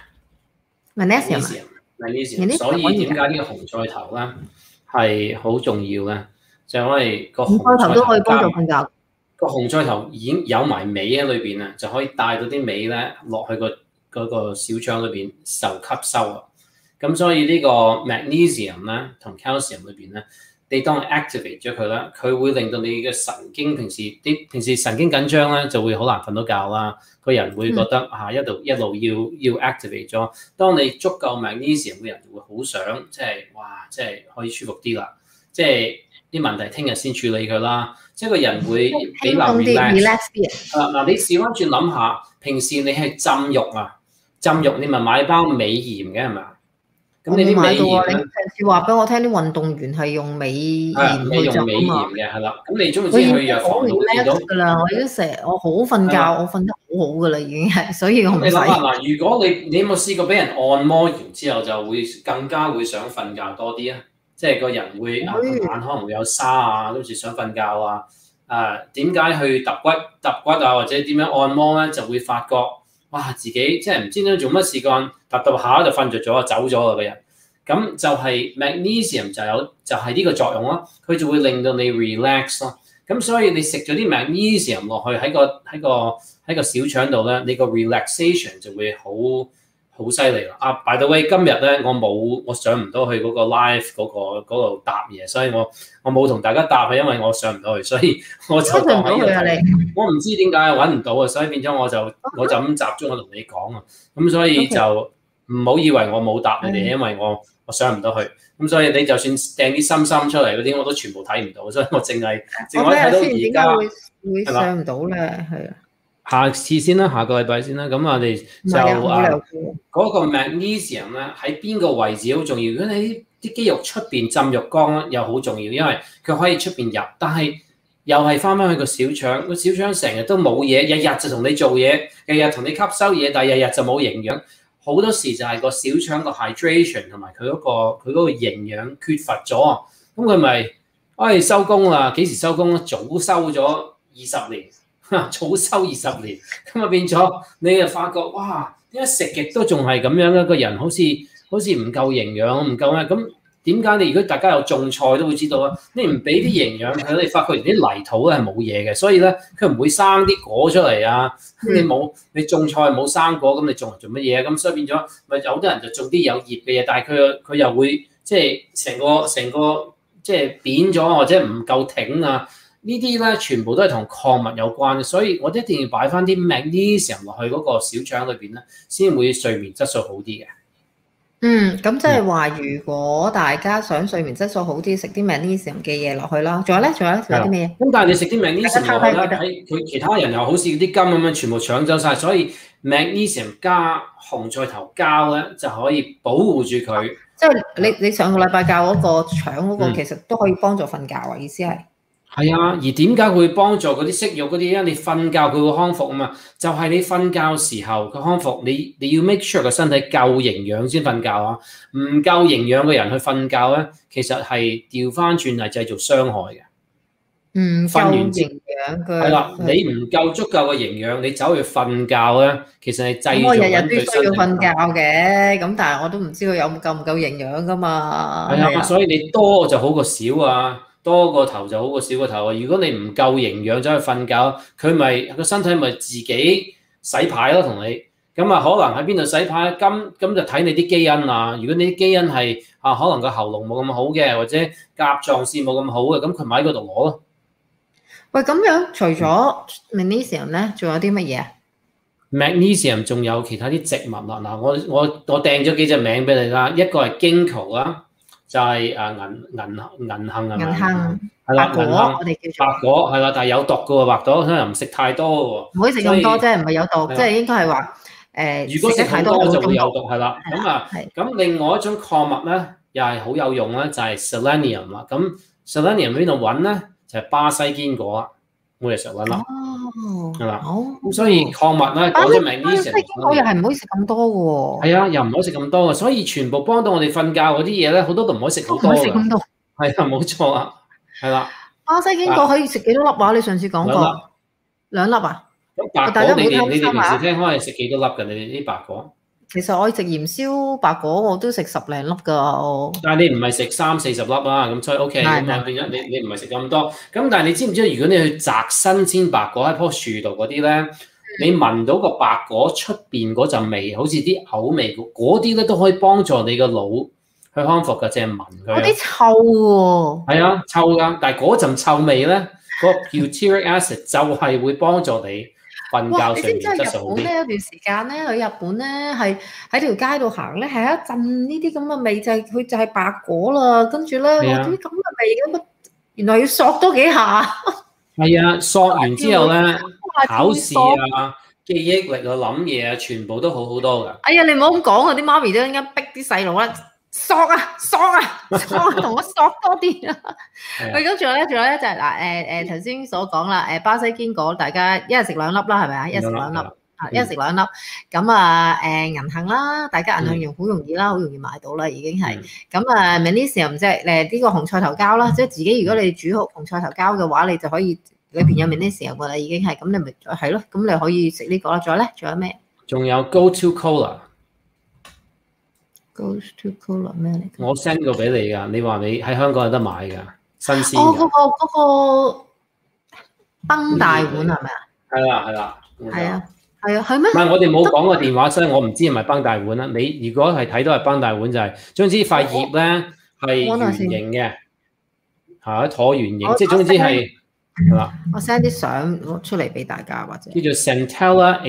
Speaker 1: Magnesium。
Speaker 2: 所以點解呢個紅菜頭咧係好重要咧？就係、因為個紅菜頭都可以幫助瞓覺。個紅菜頭已經有埋鎂喺裏邊啊，就可以帶到啲鎂咧落去個嗰個小腸裏邊受吸收啊。咁所以呢個 magnesium 咧同 calcium 裏邊咧，你當 activate 咗佢咧，佢會令到你嘅神經平時啲平時神經緊張咧，就會好難瞓到覺啦。個人會覺得、嗯、啊，一路一路要要 activate 咗。當你足夠 magnesium 嘅人，會好想即係哇，即係可以舒服啲啦。即係啲問題聽日先處理佢啦。即係個人會比較
Speaker 1: relax 啲。
Speaker 2: 啊嗱，你試翻轉諗下，平時你係浸浴啊，浸浴你咪買包美鹽嘅係咪啊？咁你啲美鹽咧，
Speaker 1: 你上次話俾我聽，啲運動員係用美鹽去
Speaker 2: 用美鹽嘅係啦。咁你總之去藥房度見到
Speaker 1: 㗎啦，我已經成日我好瞓覺，我瞓得好好㗎啦，已經係，所以我唔使。
Speaker 2: 你諗下嗱，如果你你有冇試過俾人按摩完之後就會更加會想瞓覺多啲啊？即係個人會啊個眼可能會有沙啊，跟住想瞓覺啊。啊點解去揼骨揼骨啊，或者點樣按摩咧，就會發覺哇自己即係唔知點做乜事幹，揼揼下就瞓着咗，走咗啦個人。咁就係 magnesium 就有就係呢個作用咯，佢就會令到你 relax 咯。咁所以你食咗啲 magnesium 落去喺個喺個喺個小腸度咧，你個 relaxation 就會好好犀利啦。啊 by the way 今日咧我冇我上唔到去嗰個 live 嗰個嗰度答嘢，所以我我冇同大家答佢，因為我上唔到去，所以我就當喺呢度睇。我唔知點解揾唔到啊，所以變咗我就我就咁集中我同你講啊。咁所以就唔好以為我冇答你哋，因為我我上唔到去。咁所以你就算掟啲心心出嚟嗰啲，我都全部睇唔到，所以我淨係淨可以睇到而家
Speaker 1: 會上唔到咧，係啊。
Speaker 2: 下次先啦，下個禮拜先啦。咁我哋就啊嗰個 magnesium 咧喺邊個位置好重要？如果你啲肌肉出邊浸浴缸咧，又好重要，因為佢可以出邊入，但係又係翻翻去個小腸，個小腸成日都冇嘢，日日就同你做嘢，日日同你吸收嘢，但係日日就冇營養。好多時就係個小腸個 hydration 同埋佢嗰個佢嗰個營養缺乏咗啊，咁佢咪唉收工啦？幾時收工咧？早收咗二十年，早收二十年，咁啊變咗你就發覺哇，點解食極都仲係咁樣嘅？個人好似好似唔夠營養，唔夠咩？咁點解你如果大家有種菜都會知道啊？你唔俾啲營養佢，你發覺連啲泥土咧係冇嘢嘅，所以咧佢唔會生啲果出嚟啊！你冇你種菜冇生果，咁你種嚟做乜嘢啊？咁所以變咗咪有啲人就種啲有葉嘅嘢，但係佢佢又會即係成個成個即係扁咗或者唔夠挺啊！呢啲咧全部都係同礦物有關嘅，所以我哋一定要擺翻啲 magnesium 落去嗰個小腸裏邊咧，先會睡眠質素好啲嘅。
Speaker 1: 嗯，咁即係話，如果大家想睡眠質素好啲，食啲 magnesium 嘅嘢落去啦。仲有咧，仲有咧，仲有啲咩嘢？
Speaker 2: 咁但係你食啲 magnesium 落去咧，喺佢其他人又好似啲金咁樣，全部搶走晒，所以 magnesium 加紅菜頭膠咧就可以保護住佢。即
Speaker 1: 係你你上個禮拜教嗰個腸嗰個，嗯、其實都可以幫助瞓覺啊！意思係。係
Speaker 2: 啊，而點解會幫助嗰啲息肉嗰啲？因為你瞓覺佢會康復啊嘛，就係、是、你瞓覺時候佢康復，你你要 make sure 個身體夠營養先瞓覺啊！唔夠營養嘅人去瞓覺咧，其實係調翻轉係製造傷害嘅。
Speaker 1: 嗯，瞓完營養佢
Speaker 2: 係啦，你唔夠足夠嘅營養，你走去瞓覺咧，其實係製造緊
Speaker 1: 我日日都需要瞓覺嘅，咁但係我都唔知佢有夠唔夠營養噶嘛。
Speaker 2: 係啊，所以你多就好過少啊。多個頭就好過少個頭啊！如果你唔夠營養走去瞓覺，佢咪個身體咪自己洗牌咯，同你咁啊，可能喺邊度洗牌？咁咁就睇你啲基因啊。如果你啲基因係啊，可能個喉嚨冇咁好嘅，或者甲狀腺冇咁好嘅，咁佢咪喺嗰度攞咯。
Speaker 1: 喂，咁樣除咗 magnesium 咧，仲有啲乜嘢啊
Speaker 2: ？magnesium 仲有其他啲植物啦。嗱，我我我掟咗幾隻名俾你啦，一個係 ginkgo 啦。就係誒銀銀銀杏啊，
Speaker 1: 銀杏
Speaker 2: 係啦，
Speaker 1: 白果我哋叫
Speaker 2: 白果係啦，但係有毒嘅喎，白果所以又唔食太多喎，
Speaker 1: 唔可以食咁多啫，唔係有毒，即係應該係話誒。如果食太多就會有毒，
Speaker 2: 係啦。咁啊，咁另外一種礦物咧，又係好有用咧，就係 selenium 啦。咁 selenium 邊度揾咧？就係巴西堅果，我哋常揾啦。哦，係啦。咁所以礦物咧，嗰隻 magnesium
Speaker 1: 我又係唔可以食咁多嘅喎。
Speaker 2: 係啊，又唔可以食咁多嘅，所以全部幫到我哋瞓覺嗰啲嘢咧，好多都唔可以食好多嘅。唔可以食咁多。係啊，冇錯啊，係啦。
Speaker 1: 巴西堅果可以食幾多粒話？你上次講過兩粒啊？
Speaker 2: 咁白果你哋你哋平時聽開係食幾多粒嘅？你哋啲白果？
Speaker 1: 其實我食鹽燒白果我都食十零粒㗎。
Speaker 2: 但係你唔係食三四十粒啦，咁所以 OK 咁啊變咗你你唔係食咁多。咁但係你知唔知如果你去摘新鮮白果喺樖樹度嗰啲咧，你聞到個白果出邊嗰陣味，好似啲嘔味嗰啲咧，都可以幫助你個腦去康復㗎，淨係聞佢。
Speaker 1: 嗰啲臭喎。係
Speaker 2: 啊，臭㗎，但係嗰陣臭味咧，嗰、嗰個 butyric acid 就係會幫助你瞓覺睡眠質素好啲。
Speaker 1: 你知唔知日本咧有段時間咧去日本咧係喺條街度行咧係一陣呢啲咁嘅味，就係、係、佢就係白果啦，跟住咧哇啲咁嘅味咁， 原來要索多幾下。
Speaker 2: 係啊，索完之後咧，考試啊、記憶力啊、諗嘢啊，全部都好好多㗎。
Speaker 1: 哎呀，你唔好咁講啊！啲媽咪都應該逼啲細路啦，索啊索啊索啊，同我索多啲啊！喂，咁仲有咧，仲有咧就係嗱誒誒頭先所講啦，誒巴西堅果大家一日食兩粒啦，係咪啊？一日食兩粒啊，一日食兩粒。咁啊誒銀杏啦，大家銀杏用好容易啦，好容易買到啦，已經係。咁啊 magnesium 即係誒呢個紅菜頭膠啦，即係自己如果你煮好紅菜頭膠嘅話，你就可以裏邊有 magnesium 㗎啦，已經係。咁你咪係咯，咁你可以食呢個啦。仲有咧，仲有咩？
Speaker 2: 仲有 Go To Cola。Goes
Speaker 1: to Cola 咩嚟？
Speaker 2: 我 send 過俾你㗎，你話你喺香港有得買㗎，新鮮。
Speaker 1: 哦，嗰、嗰個嗰、嗰個崩大碗係咪啊？
Speaker 2: 係啦係啦。
Speaker 1: 係啊係啊係咩？
Speaker 2: 唔係我哋冇講過電話，所以我唔知係咪崩大碗啦。你如果係睇到係崩大碗就係、是，總之塊葉咧係圓形嘅，係一橢圓形，即係總之係係啦。
Speaker 1: 我 send 啲相出嚟俾大家或者。
Speaker 2: 叫做 Centella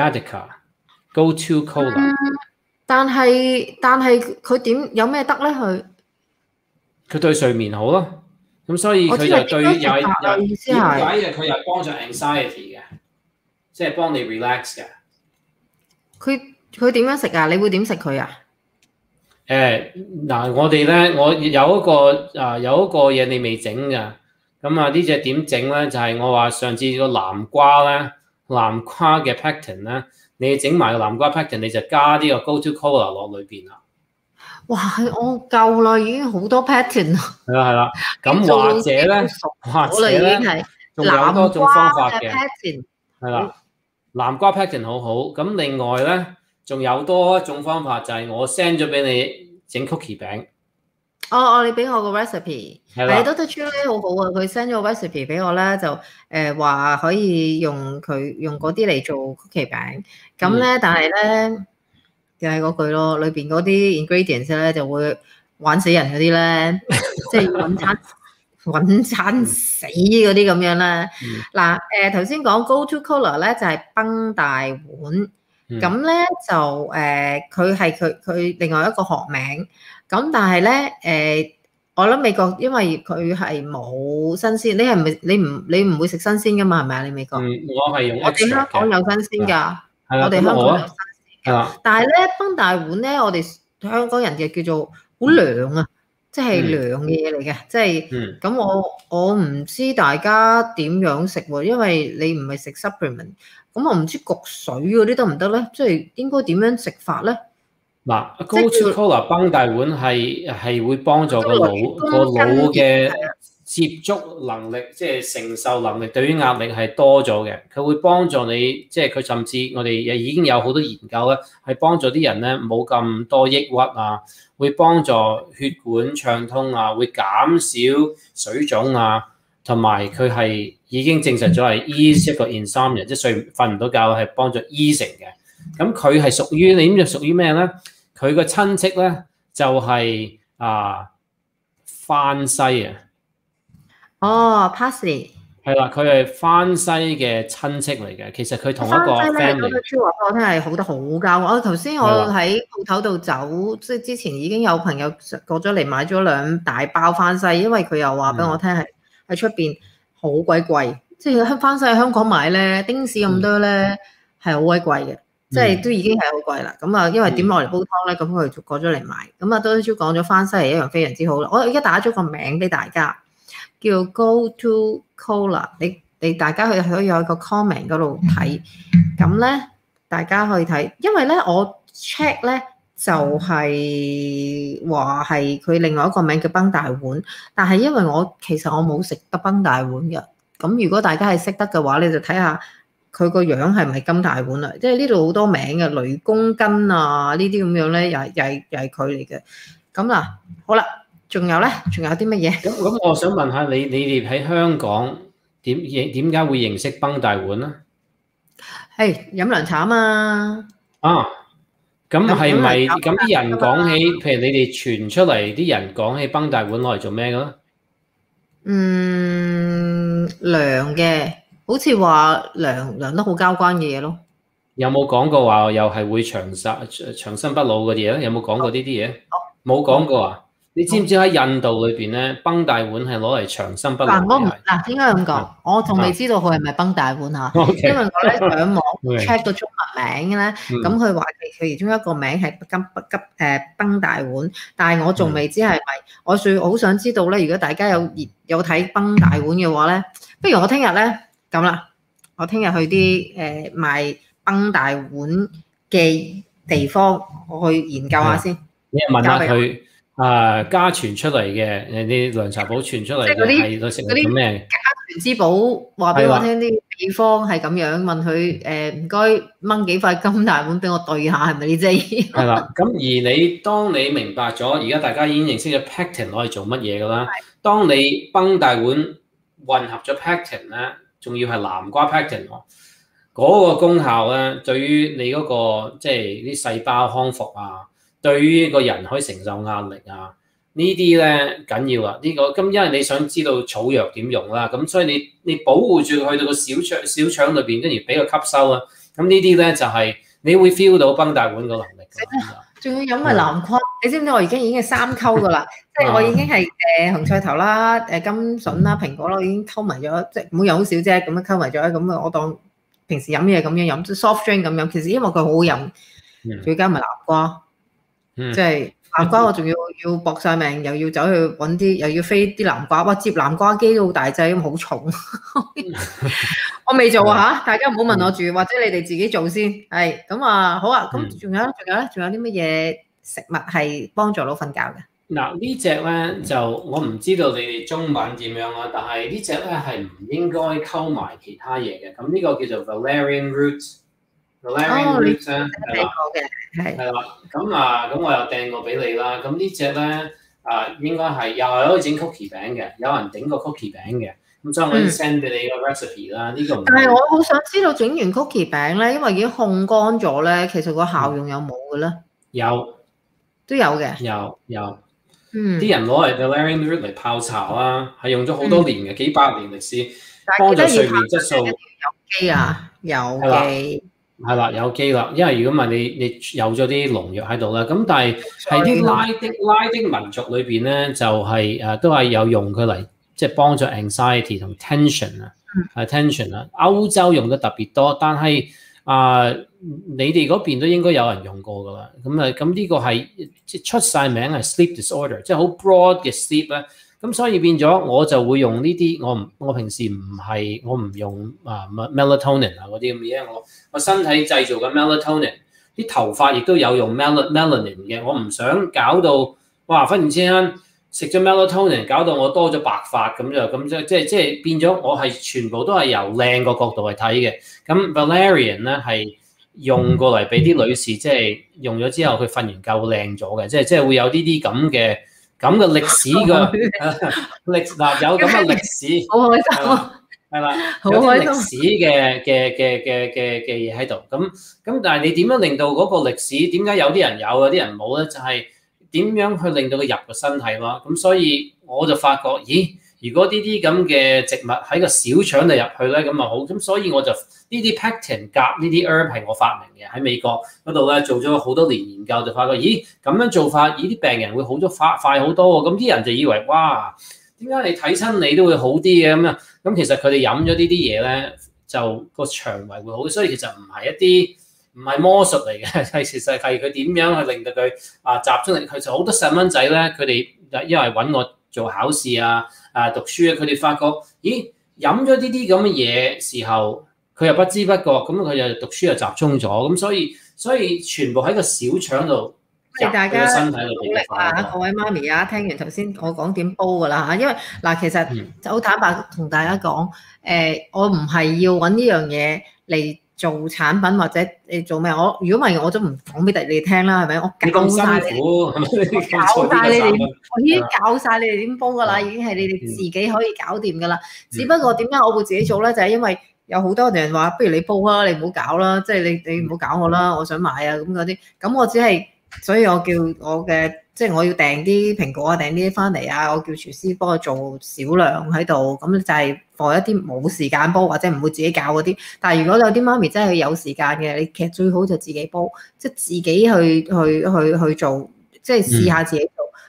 Speaker 2: Asiatica，Go To Cola。嗯
Speaker 1: 但係但係佢點有咩得咧？佢
Speaker 2: 佢對睡眠好咯，咁所以佢就對有有點解嘅？佢又幫助 anxiety 嘅，即係幫你 relax 嘅。
Speaker 1: 佢佢點樣食啊？你會點食佢啊？
Speaker 2: 誒嗱，我哋咧，我有一個啊有一個嘢你未整㗎，咁啊呢隻點整咧？就係、是、我話上次個南瓜咧，南瓜嘅 pectin 咧。你整埋個南瓜 pectin， 你就加啲個 Go To Cola 落裏邊啦。
Speaker 1: 哇！我夠啦，已經好多 pectin 啦。
Speaker 2: 係啦係啦，咁或者咧，或者咧，仲有多種方法嘅。係啦，南瓜 pectin 好好。咁另外咧，仲有多一種方法就係我 send 咗俾你整 cookie 餅。
Speaker 1: 哦哦，你俾我個 recipe， 係 Doctor Chu 咧好好啊，佢 send 咗個 recipe 俾我咧，就誒話、呃、可以用佢用嗰啲嚟做 cookie 餅，咁咧、嗯、但係咧就係嗰句咯，裏邊嗰啲 ingredients 咧就會玩死人嗰啲咧，即係揾餐揾餐死嗰啲咁樣咧。嗱誒頭先講 Go To Cola 咧就係、是、崩大碗，咁、嗯、咧就誒佢係佢佢另外一個學名。咁但係咧，誒、呃，我諗美國因為佢係冇新鮮，你係唔係你唔你唔會食新鮮噶嘛？係咪啊？你美國？
Speaker 2: 嗯，我係用。
Speaker 1: 我哋香港有新鮮㗎，我哋香港有新鮮㗎。但係咧，崩大碗咧，我哋香港人嘅叫做好涼啊，即係涼嘅嘢嚟嘅，即係咁我我唔知大家點樣食喎，因為你唔係食 supplement，咁我唔知焗水嗰啲得唔得咧？即係應該點樣食法咧？
Speaker 2: 嗱 ，Go To Cola 崩大碗係係會幫助個腦個腦嘅接觸能力，即係承受能力，對於壓力係多咗嘅。佢會幫助你，即係佢甚至我哋已經有好多研究咧，係幫助啲人咧冇咁多抑鬱啊，會幫助血管暢通啊，會減少水腫啊，同埋佢係已經證實咗係 ease 一個 insomnia，即係睡瞓唔到覺係幫助 easing 嘅。咁佢係屬於你知唔知屬於咩咧？佢個親戚咧就係、是、啊番西啊，
Speaker 1: 哦 parsley
Speaker 2: 係啦，佢係番西嘅親戚嚟嘅。其實佢同一個 family。
Speaker 1: 我聽係好得好交。我頭先我喺鋪頭度走，即係之前已經有朋友過咗嚟買咗兩大包番西，因為佢又話俾我聽係喺出邊好鬼貴，即係番西喺香港買咧，丁士咁多咧係好鬼貴嘅。即係都已經係好貴啦，咁啊，因為點落嚟煲湯咧，咁佢就過咗嚟買，咁啊，都超講咗番西係一樣非常之好啦。我而家打咗個名俾大家，叫 Go To Cola， 你你大家去可以有一個 comment 嗰度睇，咁咧大家可以睇，因為咧我 check 咧就係話係佢另外一個名叫崩大碗，但係因為我其實我冇食得崩大碗嘅，咁如果大家係識得嘅話，你就睇下。佢個樣係咪金大碗啊？即係呢度好多名嘅雷公根啊，呢啲咁樣咧，又係又係又係佢嚟嘅。咁嗱，好啦，仲有咧，仲有啲乜嘢？
Speaker 2: 咁咁，我想問下你，你哋喺香港點點解會認識崩大碗咧？
Speaker 1: 係飲涼茶啊嘛。啊，
Speaker 2: 咁係咪咁啲人講起，譬如你哋傳出嚟啲人講起崩大碗攞嚟做咩嘅咧？
Speaker 1: 嗯，涼嘅。好似話涼涼得好交關嘅嘢咯，
Speaker 2: 有冇講過話又係會長壽長生不老嗰啲嘢咧？有冇講過呢啲嘢？冇講過啊？ 你知唔知喺印度裏邊咧，崩大碗係攞嚟長生不老
Speaker 1: 嗱，我唔
Speaker 2: 嘅？
Speaker 1: 嗱應該咁講，
Speaker 2: 啊
Speaker 1: 我仲未知道佢係咪崩大碗嚇，
Speaker 2: OK
Speaker 1: 因為我咧上網
Speaker 2: OK
Speaker 1: check 個中文名咧，
Speaker 2: 嗯
Speaker 1: 咁佢話佢其中一個名係金急誒崩大碗，但係我仲未知係咪。我最好想知道咧，如果大家有有睇崩大碗嘅話咧，不如我聽日咧咁啦，我聽日去啲誒賣崩大碗嘅地方，我去研究下先。
Speaker 2: 你問下佢啊，家傳出嚟嘅誒啲涼茶鋪傳出嚟嘅係佢食緊咩？
Speaker 1: 家傳之寶話俾我聽啲秘方係咁樣，問佢誒唔該掹幾塊金大碗俾我對下，係咪呢隻？
Speaker 2: 係啦，咁而你當你明白咗，而家大家已經認識咗 pectin 攞嚟做乜嘢㗎啦。當你崩大碗混合咗 pectin 咧，仲要係南瓜 pectin 喎，嗰個功效咧，對於你嗰個即係啲細胞康復啊，對於個人可以承受壓力啊，呢啲咧緊要啊！呢個咁因為你想知道草藥點用啦，咁所以你你保護住佢去到個小腸小腸裏邊，跟住俾佢吸收啊。咁呢啲咧就係你會 feel 到崩大碗個能力。
Speaker 1: 仲要飲埋南瓜，你知唔知我而家已經係三溝噶啦？即係我已經係誒紅菜頭啦、誒甘筍啦、蘋果啦，我已經溝埋咗，即係每樣好少啫，咁樣溝埋咗，咁啊我當平時飲嘢咁樣飲，即係 soft drink 咁樣。其實因為佢好好飲，仲要加埋南瓜，
Speaker 2: 嗯、
Speaker 1: 即係南瓜我仲要要搏晒命，又要走去揾啲，又要飛啲南瓜，哇！接南瓜機都好大劑，咁好重。我未做啊嚇，大家唔好問我住，或者你哋自己做先。係咁啊，好啊。咁仲有仲有咧，仲有啲乜嘢食物係幫助到瞓覺嘅？
Speaker 2: 嗱呢隻咧就我唔知道你哋中文點樣啦，但係呢隻咧係唔應該溝埋其他嘢嘅。咁呢個叫做 Valerian root。Valerian root 咧係啦，係係啦。咁啊，咁我又訂過俾你啦。咁呢隻咧啊，應該係又係可以整 cookie 餅嘅，有人整過 cookie 餅嘅。咁所以我可以 send 俾你個 recipe 啦。呢、嗯、個唔
Speaker 1: 但係我好想知道整完 cookie 餅咧，因為已經烘乾咗咧，其實個效用有冇嘅咧？
Speaker 2: 有，
Speaker 1: 都有嘅。
Speaker 2: 有有。
Speaker 1: 嗯。
Speaker 2: 啲人攞嚟 Valerian root 嚟泡茶啦，係用咗好多年嘅、嗯，幾百年歷史，
Speaker 1: 幫
Speaker 2: 助睡眠質素。
Speaker 1: 有機啊，有機。
Speaker 2: 係啦，有機啦，因為如果唔係你你有咗啲農藥喺度啦，咁但係係啲拉丁拉丁民族裏邊咧，就係、是、誒、呃、都係有用佢嚟即係幫助 anxiety 同 tension 啊、嗯、，attention 啊，歐洲用得特別多，但係啊、呃、你哋嗰邊都應該有人用過噶啦，咁啊咁呢個係即係出晒名係 sleep disorder，即係好 broad 嘅 sleep 咧。咁所以變咗我就會用呢啲，我唔我平時唔係我唔用啊 melatonin 啊嗰啲咁嘅嘢，我我身體製造嘅 melatonin， 啲頭髮亦都有用 mel melanin 嘅，我唔想搞到哇忽然之間食咗 melatonin 搞到我多咗白髮咁就咁即即即係變咗我係全部都係由靚個角度去睇嘅。咁 Valerian 咧係用過嚟俾啲女士即係用咗之後佢瞓完覺靚咗嘅，即係即係會有呢啲咁嘅。咁嘅歷史嘅歷嗱有咁嘅歷史，
Speaker 1: 好開心啊！
Speaker 2: 係啦，有啲歷史嘅嘅嘅嘅嘅嘅嘢喺度。咁咁，但係你點樣令到嗰個歷史？點解有啲人有，有啲人冇咧？就係、是、點樣去令到佢入個身體咯？咁所以我就發覺，咦？如果呢啲咁嘅植物喺個小腸度入去咧，咁啊好。咁所以我就呢啲 pectin 鉀呢啲 herb 係我發明嘅，喺美國嗰度咧做咗好多年研究，就發覺咦咁樣做法，咦啲病人會好咗快快好多喎。咁啲人就以為哇，點解你睇親你都會好啲嘅咁啊？咁其實佢哋飲咗呢啲嘢咧，就個腸胃會好。所以其實唔係一啲唔係魔術嚟嘅，係其實係佢點樣去令到佢啊集中力。其實好多細蚊仔咧，佢哋因為揾我做考試啊。啊！讀書啊！佢哋發覺，咦？飲咗呢啲咁嘅嘢時候，佢又不知不覺，咁佢又讀書又集中咗，咁所以所以全部喺個小腸度，
Speaker 1: 大家
Speaker 2: 身體度
Speaker 1: 努力啊！各位媽咪啊，聽完頭先我講點煲㗎啦嚇，因為嗱其實就好坦白同大家講，誒、呃、我唔係要揾呢樣嘢嚟做產品或者你做咩？我如果唔係我都唔講俾你哋聽啦，係咪？我教晒你，我教晒你哋，我已經教晒你哋點煲㗎啦，已經係你哋自己可以搞掂㗎啦。只不過點解我會自己做咧？就係因為有好多人話，不如你煲啦，你唔好搞啦，即係你你唔好搞我啦，我想買啊咁嗰啲。咁我只係，所以我叫我嘅。即係我要訂啲蘋果啊，訂啲翻嚟啊，我叫廚師幫我做少量喺度，咁就係放一啲冇時間煲或者唔會自己教嗰啲。但係如果有啲媽咪真係有時間嘅，你其實最好就自己煲，即係自己去去去去做，即係試下自己做。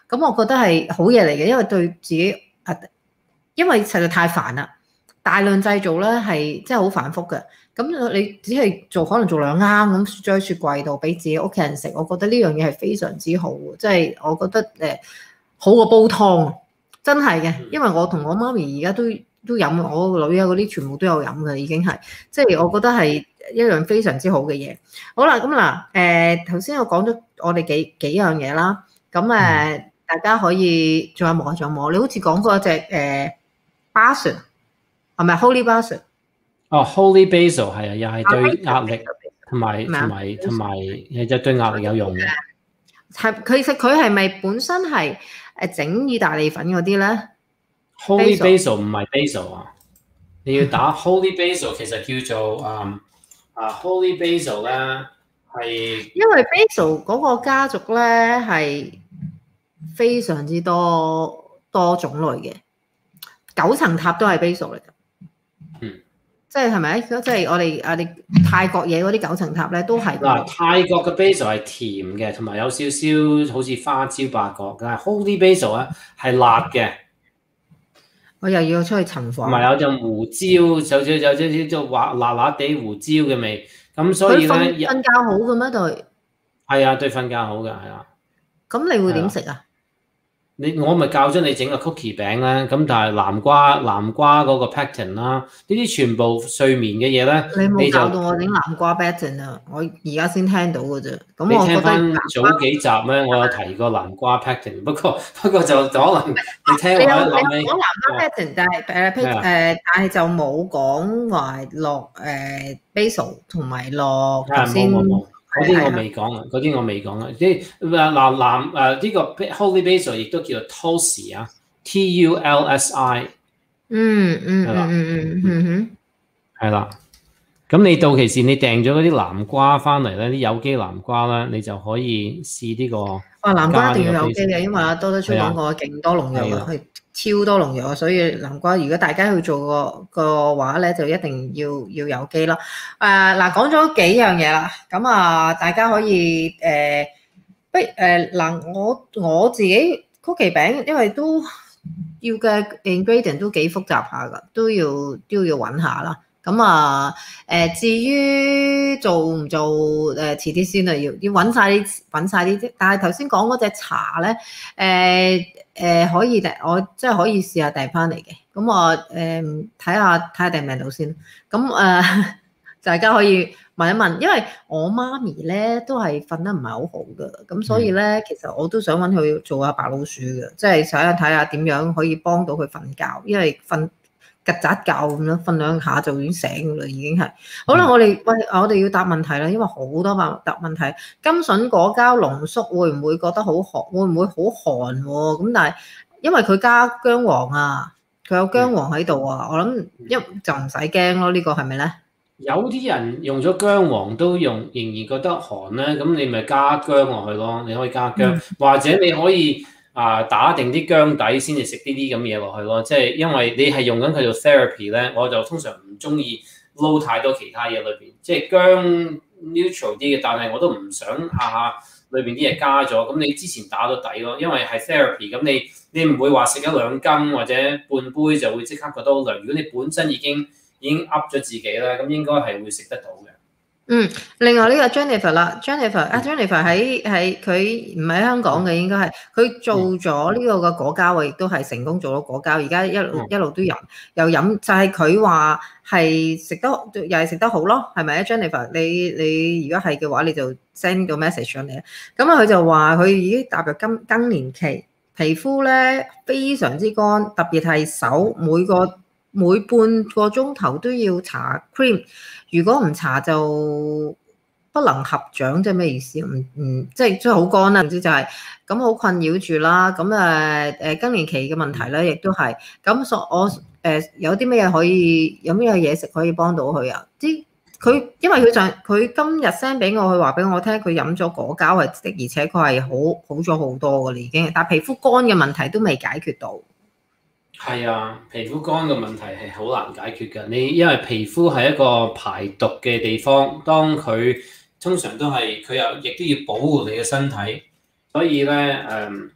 Speaker 1: 咁我覺得係好嘢嚟嘅，因為對自己啊，因為實在太煩啦，大量製造咧係真係好繁複嘅。咁你只係做可能做兩啱咁，將雪櫃度俾自己屋企人食，我覺得呢樣嘢係非常之好嘅，即係我覺得誒好過煲湯，真係嘅。因為我同我媽咪而家都都飲，我個女啊嗰啲全部都有飲嘅，已經係即係我覺得係一樣非常之好嘅嘢。好啦，咁嗱誒頭先我講咗我哋幾幾樣嘢啦，咁誒、呃、大家可以仲有冇啊？仲有冇？你好似講過一隻誒 basil 係咪 Holy Basil？
Speaker 2: 哦 ，Holy Basil 係啊，又係對壓力同埋同埋同埋，又對壓力有用嘅。
Speaker 1: 係，其實佢係咪本身係誒整意大利粉嗰啲咧
Speaker 2: ？Holy Basil 唔係 Basil 啊，你要打 Holy Basil 其實叫做啊啊 Holy Basil 咧係，因
Speaker 1: 為 Basil 嗰個家族咧係非常之多多種類嘅，九層塔都係 Basil 嚟㗎。
Speaker 2: 嗯。
Speaker 1: 即係係咪？即係我哋我哋泰國嘢嗰啲九層塔咧，都係
Speaker 2: 嗱，泰國嘅 basil 係甜嘅，同埋有少少好似花椒八角，但係 Holy Basil 咧係辣嘅。
Speaker 1: 我又要出去尋訪。同
Speaker 2: 埋有陣胡椒，就就有少少就滑辣辣地胡椒嘅味。咁所以咧，
Speaker 1: 瞓覺好嘅咩？對。
Speaker 2: 係啊，對瞓覺好嘅，係啊。
Speaker 1: 咁你會點食啊？
Speaker 2: 你我咪教咗你整個 cookie 餅咧，咁但係南瓜南瓜嗰個 pectin 啦，呢啲全部睡眠嘅嘢咧，
Speaker 1: 你冇教到我整南瓜 pectin 啊！我而家先聽到嘅啫。咁
Speaker 2: 你聽翻早幾集咧，我有提過南瓜 pectin，不過不過就可能你聽我諗起
Speaker 1: 講南瓜 pectin，但係誒誒，但係就冇講話落誒 basil 同埋落頭先。
Speaker 2: 嗰啲我未講啊，嗰啲我未講啊。啲嗱嗱南誒呢個 Holy Basil 亦都叫做 Tulsi 啊 ，T U L S I。
Speaker 1: 嗯嗯嗯嗯嗯嗯哼，
Speaker 2: 係啦。咁你到期時你訂咗嗰啲南瓜翻嚟咧，啲有機南瓜咧，你就可以試呢個。
Speaker 1: 哇！南瓜一定要有機嘅，因為阿多得出講過勁多農藥啊，係超多農藥啊，所以南瓜如果大家去做個個話咧，就一定要要有機啦。誒嗱，講咗幾樣嘢啦，咁啊，大家可以誒，不誒嗱，我我自己曲奇餅，因為都要嘅 ingredient 都幾複雜下噶，都要都要揾下啦。咁啊，誒至於做唔做誒遲啲先啊，要要揾晒啲揾曬啲啫。但係頭先講嗰隻茶咧，誒、呃、誒、呃、可以訂，我即係可以試下訂翻嚟嘅。咁我誒睇下睇下訂唔訂到先。咁誒、呃、大家可以問一問，因為我媽咪咧都係瞓得唔係好好嘅，咁所以咧其實我都想揾佢做下白老鼠嘅，即係想睇下點樣可以幫到佢瞓覺，因為瞓曱甴覺咁樣瞓兩下就已經醒㗎啦，已經係。好啦，我哋喂，我哋要答問題啦，因為好多問答問題。甘筍果膠濃縮會唔會覺得好寒？會唔會好寒喎？咁但係因為佢加薑黃啊，佢有薑黃喺度啊，我諗一就唔使驚咯。呢個係咪咧？
Speaker 2: 有啲人用咗薑黃都用，仍然覺得寒咧，咁你咪加薑落去咯。你可以加薑，嗯、或者你可以。啊！打定啲薑底先至食呢啲咁嘢落去咯，即係因為你係用緊佢做 therapy 咧，我就通常唔中意撈太多其他嘢裏邊，即係薑 neutral 啲嘅，但係我都唔想下下裏邊啲嘢加咗。咁你之前打到底咯，因為係 therapy，咁你你唔會話食一兩羹或者半杯就會即刻覺得好涼。如果你本身已經已經 up 咗自己咧，咁應該係會食得到嘅。
Speaker 1: 嗯，另外呢個 Jennifer 啦 ，Jennifer 啊 ，Jennifer 喺喺佢唔喺香港嘅，應該係佢做咗呢個嘅果膠啊，亦都係成功做咗果膠，而家一路一路都飲，又飲就係佢話係食得又係食得好咯，係咪啊 Jennifer？你你如果係嘅話，你就 send 個 message 上嚟啊。咁啊，佢就話佢已經踏入更更年期，皮膚咧非常之乾，特別係手每個每半個鐘頭都要搽 cream。如果唔搽就不能合掌，即係咩意思？唔唔，即係即係好乾啦，唔知就係咁好困擾住啦。咁誒誒更年期嘅問題咧，亦都係咁。所我誒、呃、有啲咩嘢可以有咩嘢食可以幫到佢啊？啲佢因為佢上佢今日 send 俾我，佢話俾我聽，佢飲咗果膠係的，而且佢係好好咗好多㗎啦，已經。但係皮膚乾嘅問題都未解決到。係
Speaker 2: 啊，皮膚乾嘅問題係好難解決㗎。你因為皮膚係一個排毒嘅地方，當佢通常都係佢又亦都要保護你嘅身體，所以咧誒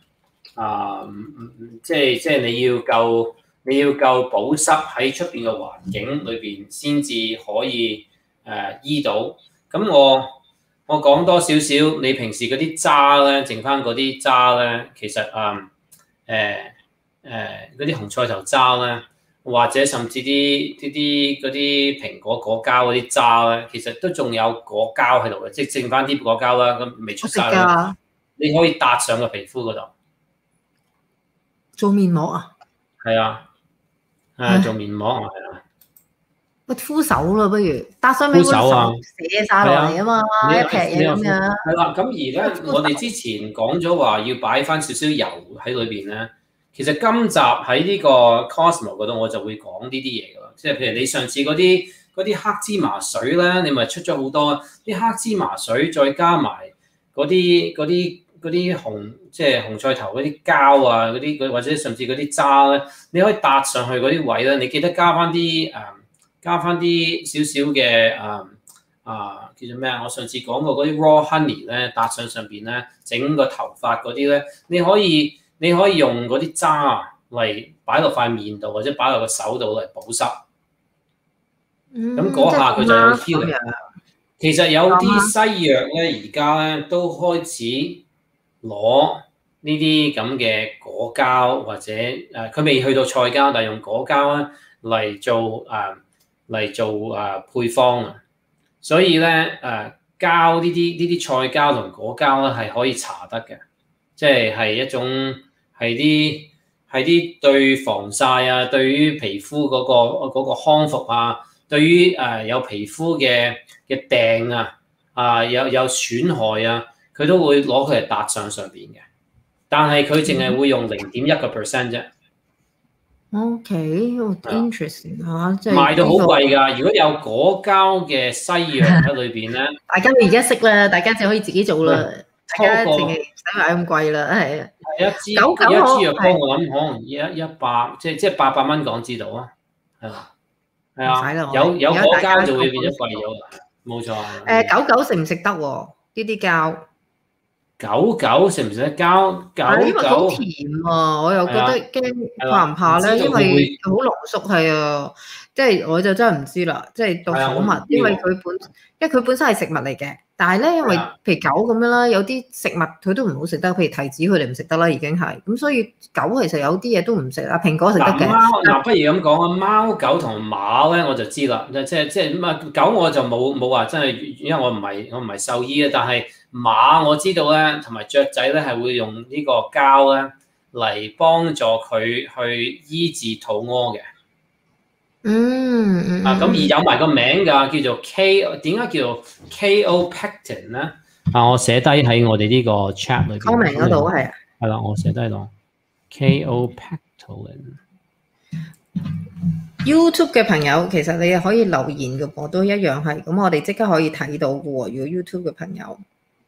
Speaker 2: 啊，唔唔即係即係你要夠你要夠保濕喺出邊嘅環境裏邊先至可以誒、呃、醫到。咁我我講多少少，你平時嗰啲渣咧，剩翻嗰啲渣咧，其實誒誒誒嗰啲紅菜頭渣咧，或者甚至啲啲啲嗰啲蘋果果膠嗰啲渣咧，其實都仲有果膠喺度嘅，即係剩翻啲果膠啦，咁未出晒啦，你可以搭上個皮膚嗰度。
Speaker 1: 做面膜啊？
Speaker 2: 係啊，係做面膜啊，係啊。
Speaker 1: 喂，敷手咯，不如搭上面嗰手寫晒落嚟啊嘛，一劈嘢咁樣。
Speaker 2: 係啦，咁而家我哋之前講咗話要擺翻少少油喺裏邊咧，其實今集喺呢個 Cosmo 嗰度我就會講呢啲嘢噶啦，即係譬如你上次嗰啲嗰啲黑芝麻水咧，你咪出咗好多啲黑芝麻水，再加埋嗰啲嗰啲嗰啲紅即係紅菜頭嗰啲膠啊，嗰啲或者甚至嗰啲渣咧，你可以搭上去嗰啲位咧，你記得加翻啲誒。加翻啲少少嘅啊啊叫做咩啊？我上次講過嗰啲 raw honey 咧，搭上上邊咧，整個頭髮嗰啲咧，你可以你可以用嗰啲渣嚟擺落塊面度，或者擺落個手度嚟保濕。咁嗰、嗯、下佢就有 healing。其實有啲西藥咧，而家咧都開始攞呢啲咁嘅果膠，或者誒佢未去到菜膠，但係用果膠咧嚟做誒。呃嚟做誒、呃、配方啊，所以咧誒膠呢啲呢啲菜膠同果膠咧係可以搽得嘅，即係係一種係啲係啲對防曬啊，對於皮膚嗰、嗰個嗰個康復啊，對於誒、呃、有皮膚嘅嘅病啊啊有有損害啊，佢都會攞佢嚟搭上上邊嘅，但係佢淨係會用零點一個 percent 啫。
Speaker 1: OK，好 interesting 嚇，即係
Speaker 2: 賣到好貴㗎。如果有果膠嘅西藥喺裏邊咧，
Speaker 1: 大家而家識啦，大家就可以自己做啦。大家淨係唔使買咁貴啦，係啊。
Speaker 2: 係一支九九一支藥膏，我諗可能一一百，即係即係八百蚊港紙度啊。係啊，係啊，有有果膠就會變咗貴咗啦。冇錯。
Speaker 1: 誒九九食唔食得喎？呢啲膠？
Speaker 2: 九九食唔食得膠？九九
Speaker 1: 因為好甜啊，我又覺得驚怕唔怕咧，因為好濃縮係啊，即係我就真係唔知啦，即係到寵物，因為佢本因為佢本身係食物嚟嘅，但係咧因為譬如狗咁樣啦，有啲食物佢都唔好食得，譬如提子佢哋唔食得啦，已經係咁，所以狗其實有啲嘢都唔食啦，蘋果食得嘅。
Speaker 2: 嗱，不如咁講啊，貓狗同馬咧我就知啦，即係即係咁啊，狗我就冇冇話真係，因為我唔係我唔係獸醫啊，但係。馬我知道咧，同埋雀仔咧係會用呢個膠咧嚟幫助佢去醫治肚屙嘅。
Speaker 1: 嗯嗯。
Speaker 2: 啊，咁而有埋個名㗎，叫做 K， 點解叫做 Kaopectin 咧？啊，我寫低喺我哋呢個 chat 裏邊。
Speaker 1: comment嗰度係啊。
Speaker 2: 係啦，我寫低度 Kaopectin。
Speaker 1: YouTube 嘅朋友其實你可以留言嘅噃，都一樣係。咁我哋即刻可以睇到嘅喎。如果 YouTube 嘅朋友。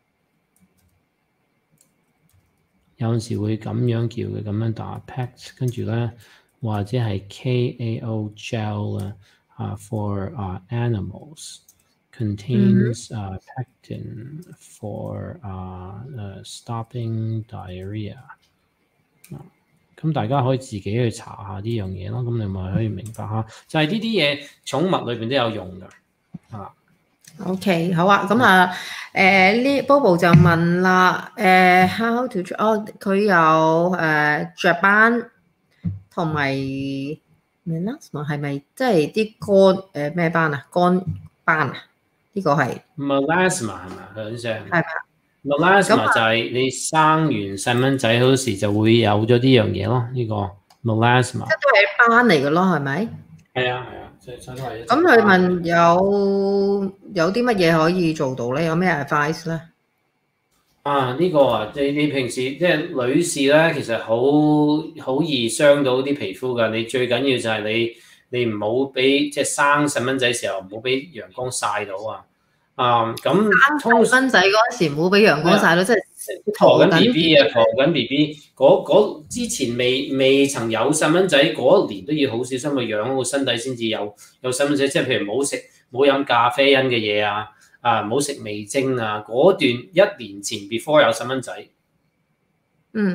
Speaker 2: 有陣時會咁樣叫嘅，咁樣打 pect， 跟住咧或者係 K A O gel 啦，啊 for 啊 animals contains 啊 pectin for 啊誒 stopping diarrhea。咁大家可以自己去查下呢樣嘢咯，咁你咪可以明白下，就係呢啲嘢寵物裏邊都有用㗎，啊。
Speaker 1: OK，好啊，咁啊，誒呢 Bobo 就問啦，誒 how to 哦，佢有誒雀斑同埋 melasma 係咪即係啲肝誒咩斑啊？肝斑啊？呢個係
Speaker 2: melasma 係咪？兩聲係
Speaker 1: 咪
Speaker 2: ？melasma 就係你生完細蚊仔嗰時就會有咗呢樣嘢咯，呢個 melasma。
Speaker 1: 即都係斑嚟嘅咯，係咪？
Speaker 2: 係啊係啊。
Speaker 1: 咁佢問有有啲乜嘢可以做到咧？有咩 advice 咧？啊，
Speaker 2: 呢、這個啊，你你平時即係女士咧，其實好好易傷到啲皮膚㗎。你最緊要就係你你唔好俾即係生細蚊仔時候唔好俾陽光曬到啊。啊，咁
Speaker 1: 生細蚊仔嗰陣時唔好俾陽光曬到，即係
Speaker 2: 陀緊 B B 啊，陀緊 B B 嗰之前未未曾有細蚊仔嗰一年都要好小心去養個身體先至有有細蚊仔，即係譬如唔好食唔好飲咖啡因嘅嘢啊，啊唔好食味精啊，嗰段一年前 before 有細蚊仔，
Speaker 1: 嗯，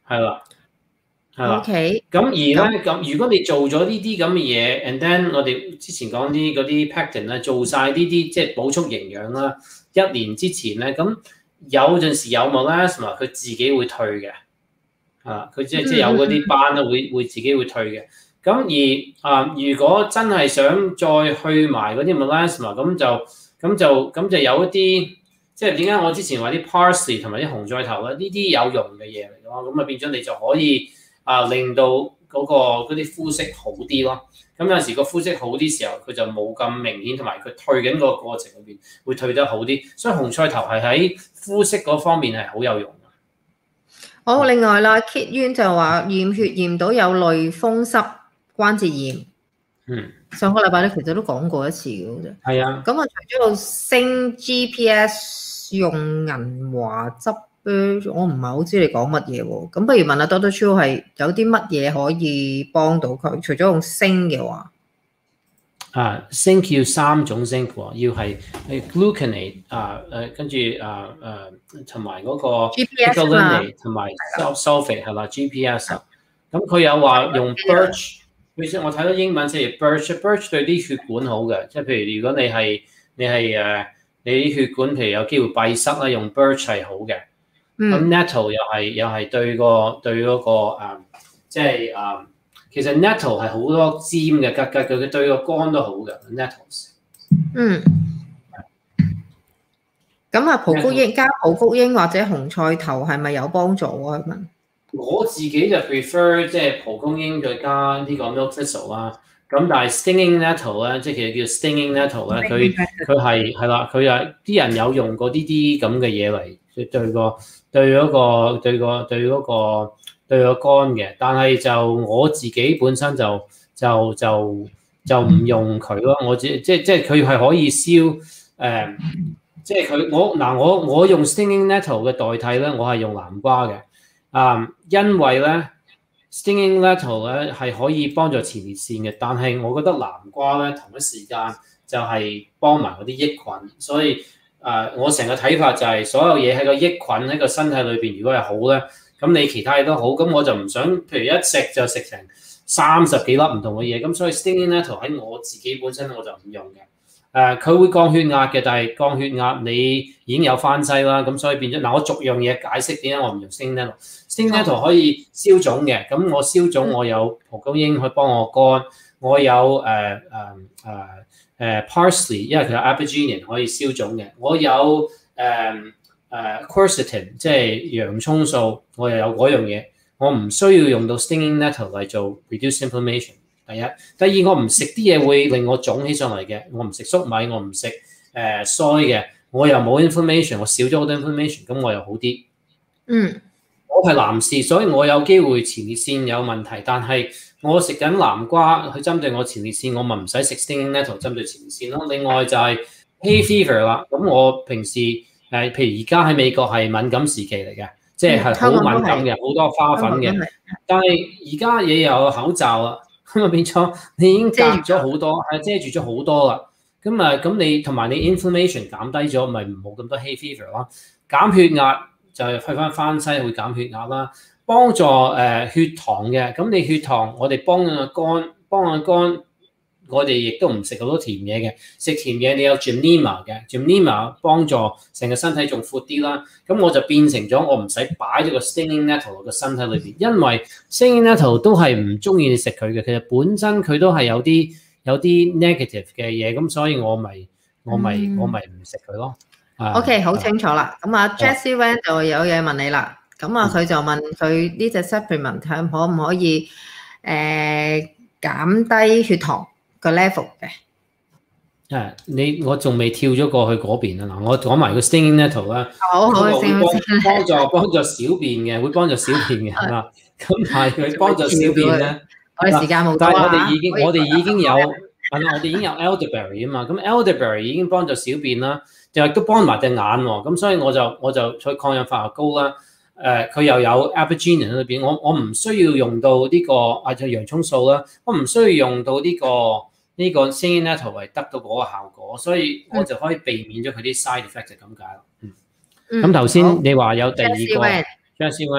Speaker 2: 係啦，係啦。
Speaker 1: OK，
Speaker 2: 咁而咧咁，如果你做咗呢啲咁嘅嘢 ，and then 我哋之前講啲嗰啲 pectin 咧，做晒呢啲即係補充營養啦，一年之前咧，咁有陣時有 melasma 佢自己會退嘅，啊，佢即係即係有嗰啲斑咧會會自己會退嘅。咁而啊、呃，如果真係想再去埋嗰啲 melasma，咁就咁就咁就有一啲，即係點解我之前話啲 parsley 同埋啲紅菜頭咧，呢啲有用嘅嘢嚟咯，咁啊變咗你就可以啊、呃、令到嗰、嗰個嗰啲膚色好啲咯。咁有陣時個膚色好啲時候，佢就冇咁明顯，同埋佢退緊個過程裏邊會退得好啲，所以紅菜頭係喺膚色嗰方面係好有用嘅。
Speaker 1: 好，另外啦 ，Kit Yuen 就話驗血驗到有類風濕關節炎。嗯。上個禮拜咧，其實都講過一次嘅啫。
Speaker 2: 係啊。
Speaker 1: 咁啊，除咗升 G P S 用銀華汁，我唔係好知你講乜嘢喎。咁不如問下 Doctor Chiu 係有啲乜嘢可以幫到佢？除咗用升嘅話，
Speaker 2: 啊，升要三種升喎，要係係 gluconate 啊誒，跟住啊誒同埋嗰個 picolinate 同埋 sulfate 係啦 G P S 啊。咁佢有話用 birch。其實我睇到英文即係 birch，birch 對啲血管好嘅，即係譬如如果你係你係誒你啲血管譬如有機會閉塞啦，用 birch 係好嘅。咁、嗯、nettle 又係又係對個對嗰個誒，即係誒其實 nettle 係好多尖嘅吉吉，佢對個肝都好嘅 nettles。嗯。
Speaker 1: 咁啊，葡萄英加葡萄英或者紅菜頭係咪有幫助啊？佢問。
Speaker 2: 我自己就 prefer 即係蒲公英再加呢個 milk thistle 啦，咁但係 stinging nettle 咧，即係其實叫 stinging nettle 咧，佢佢係係啦，佢又啲人有用過呢啲咁嘅嘢嚟對個對嗰個對個對嗰個對個肝嘅，但係就我自己本身就就就就唔用佢咯，我自即即係佢係可以燒誒，即係佢我嗱我我用 stinging nettle 嘅代替咧，我係用南瓜嘅。啊、um，因為咧 stinging nettle 咧係可以幫助前列腺嘅，但係我覺得南瓜咧同一時間就係幫埋嗰啲益菌，所以啊、呃，我成個睇法就係所有嘢喺個益菌喺個身體裏邊，如果係好咧，咁你其他嘢都好，咁我就唔想，譬如一食就食成三十幾粒唔同嘅嘢，咁所以 stinging nettle 喺我自己本身我就唔用嘅。誒、呃、佢會降血壓嘅，但係降血壓你已經有翻劑啦，咁所以變咗嗱，我逐樣嘢解釋點解我唔用 stinging nettle。stinging nettle 可以消腫嘅，咁我消腫我有蒲公英去幫我肝，我有誒誒誒誒 parsley， 因為佢有 apigenin 可以消腫嘅，我有誒誒、呃呃、quercetin 即係洋葱素，我又有嗰樣嘢，我唔需要用到 stinging nettle 嚟做 reduce inflammation。第一，第二我唔食啲嘢會令我腫起上嚟嘅，我唔食粟米，我唔食誒腮嘅，我又冇 inflammation， 我少咗好多 inflammation， 咁我又好啲。嗯，我係男士，所以我有機會前列腺有問題，但係我食緊南瓜去針對我前列腺，我咪唔使食 stinging nettle 針對前列腺咯。另外就係 hay fever 啦，咁我平時誒、呃、譬如而家喺美國係敏感時期嚟嘅，即係係好敏感嘅，好多花粉嘅，但係而家嘢又有口罩啦。咁啊變咗，你已經隔咗好多，係遮住咗好多啦。咁啊，咁你同埋你 inflammation 減低咗，咪冇咁多 hay fever 咯。減血壓就係去翻翻西會減血壓啦。幫助誒、呃、血糖嘅，咁你血糖我哋幫個肝，幫個肝，我哋亦都唔食好多甜嘢嘅。食甜嘢你有 Gymnema 嘅 ，Gymnema 幫助成個身體仲闊啲啦。咁我就變成咗我唔使擺咗個 stinging nettle 落個身體裏邊，因為 stinging nettle 都係唔中意你食佢嘅。其實本身佢都係有啲有啲 negative 嘅嘢，咁所以我咪我咪、嗯、我咪唔食佢咯。
Speaker 1: OK， 好清楚啦。咁啊 Jessie Van 就有嘢問你啦。咁啊佢就問佢呢隻 supplement 睇可唔可以誒、呃、減低血糖個 level 嘅？
Speaker 2: 誒，你我仲未跳咗過去嗰邊啊！嗱，我講埋個 stinging nettle 啦，
Speaker 1: 好好先，
Speaker 2: 幫助幫助小便嘅，會幫助小便嘅係嘛？咁但係佢幫助小便咧，
Speaker 1: 我哋時間冇多啦。
Speaker 2: 但係我哋已經我哋已經有係啦，我哋已經有 elderberry 啊嘛，咁 elderberry 已經幫助小便啦，就亦都幫埋隻眼喎。咁所以我就我就去抗氧化高啦。誒、呃，佢又有 apigenin 喺裏邊，我我唔需要用到呢、這個啊，就洋葱素啦，我唔需要用到呢、這個。呢、這個 stinging nettle 係得到嗰個效果，所以我就可以避免咗佢啲 side effect 就咁解咯。嗯，咁頭先你話有第二個 Jessie Wen，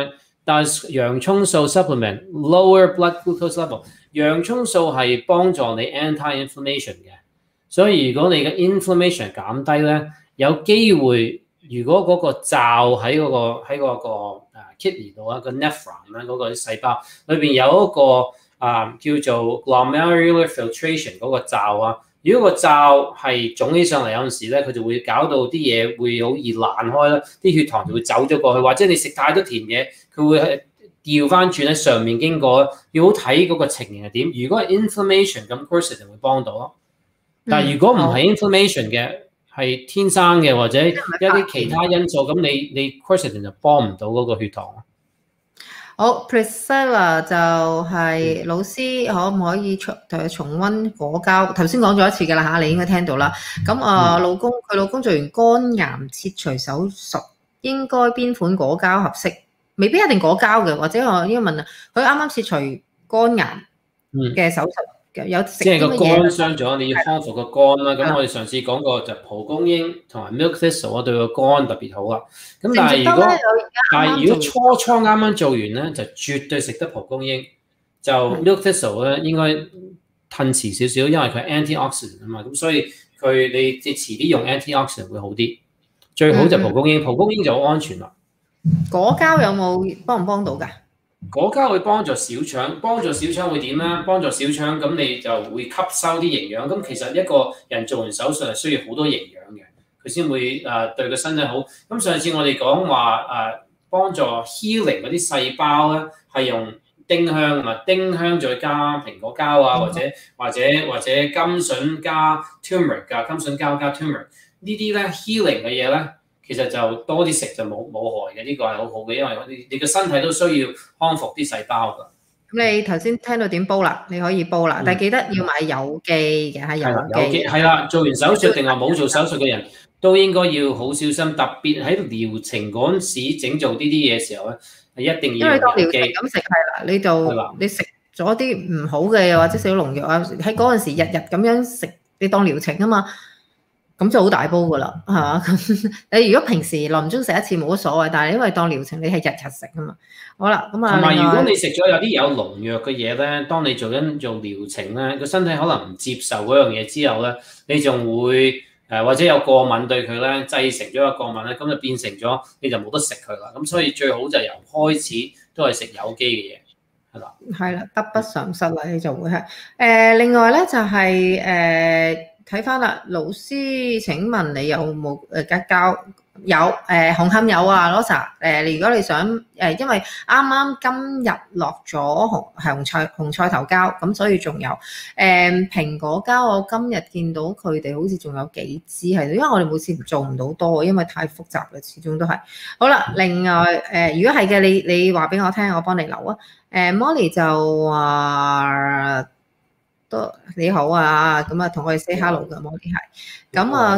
Speaker 2: Does 洋葱素 supplement lower blood glucose level？ 洋葱素係幫助你 anti-inflammation 嘅，所以如果你嘅 inflammation 減低咧，有機會如果嗰個罩喺嗰、嗰個喺嗰個誒 kidney 度啊，個 nephron 咧嗰個啲細胞裏邊有一個啊、呃、叫做 glomerular filtration 嗰個罩啊。如果個罩係腫起上嚟，有陣時咧，佢就會搞到啲嘢會好易爛開啦，啲血糖就會走咗過去，或者你食太多甜嘢，佢會係調翻轉喺上面經過，要好睇嗰個情形係點。如果係 inflammation 咁 quercetin 會幫到咯，但係如果唔係 inflammation 嘅，係天生嘅或者一啲其他因素，咁你你 quercetin 就幫唔到嗰個血糖。
Speaker 1: 好 Priscilla 就係老師，可唔可以重誒重溫果膠？頭先講咗一次㗎啦嚇，你應該聽到啦。咁啊，老公佢老公做完肝癌切除手術，應該邊款果膠合適？未必一定果膠嘅，或者我應該問啊，佢啱啱切除肝癌嘅手術，嗯、有食
Speaker 2: 即係個肝傷咗，你要康復個肝啦。咁我哋上次講過就蒲公英同埋 milk thistle 對個肝特別好啦。咁但係如果但係如果初初啱啱做完咧，就絕對食得蒲公英。就 milk thistle 咧應該褪遲少少，因為佢 antioxidant 啊嘛。咁所以佢你即係遲啲用 antioxidant 會好啲。最好就蒲公英，蒲公英就好安全啦。
Speaker 1: 果膠有冇幫唔幫到㗎？
Speaker 2: 果膠會幫助小腸，幫助小腸會點咧？幫助小腸咁你就會吸收啲營養。咁其實一個人做完手術係需要好多營養嘅，佢先會誒、呃、對個身體好。咁上次我哋講話誒幫助 healing 嗰啲細胞咧，係用丁香啊，丁香再加蘋果膠啊，或者或者或者甘筍加 turmeric 啊，甘筍膠加 turmeric 呢啲咧 healing 嘅嘢咧。其實就多啲食就冇冇害嘅，呢、這個係好好嘅，因為你你個身體都需要康復啲細胞㗎。咁
Speaker 1: 你頭先聽到點煲啦？你可以煲啦，嗯、但係記得要買有機嘅，係有機。係啦，
Speaker 2: 做完手術定係冇做手術嘅人都應該要好小心，特別喺療程嗰陣時整做呢啲嘢時候咧，係一定要有機。因為當療程咁食係啦，你就你食咗啲唔好嘅，或者食咗農藥啊，喺嗰陣時日日咁樣食，你當療程啊嘛。咁就好大煲噶啦，係嘛？咁你如果平時臨終食一次冇乜所謂，但係因為當療程，你係日日食啊嘛。好啦，咁啊， 同埋如果你食咗有啲有農藥嘅嘢咧，當你做緊做療程咧，個身體可能唔接受嗰樣嘢之後咧，你仲會誒、呃、或者有過敏對佢咧，製成咗個過敏咧，咁就變成咗你就冇得食佢啦。咁所以最好就由開始都係食有機嘅嘢，係啦。係啦，
Speaker 1: 得不償失啦，你就會係誒、呃。另外咧就係、是、誒。呃睇翻啦，老師請問你有冇誒膠膠？有誒、呃、紅磡有啊 Rosa 誒，如果你想誒、呃，因為啱啱今日落咗紅紅菜紅菜頭膠，咁所以仲有誒、呃、蘋果膠。我今日見到佢哋好似仲有幾支喺度，因為我哋每次做唔到多，因為太複雜啦，始終都係。好啦，另外誒、呃，如果係嘅，你你話俾我聽，我幫你留啊。誒、呃、Molly 就話。你好啊，咁啊同我哋 say hello 嘅 Molly 係，咁啊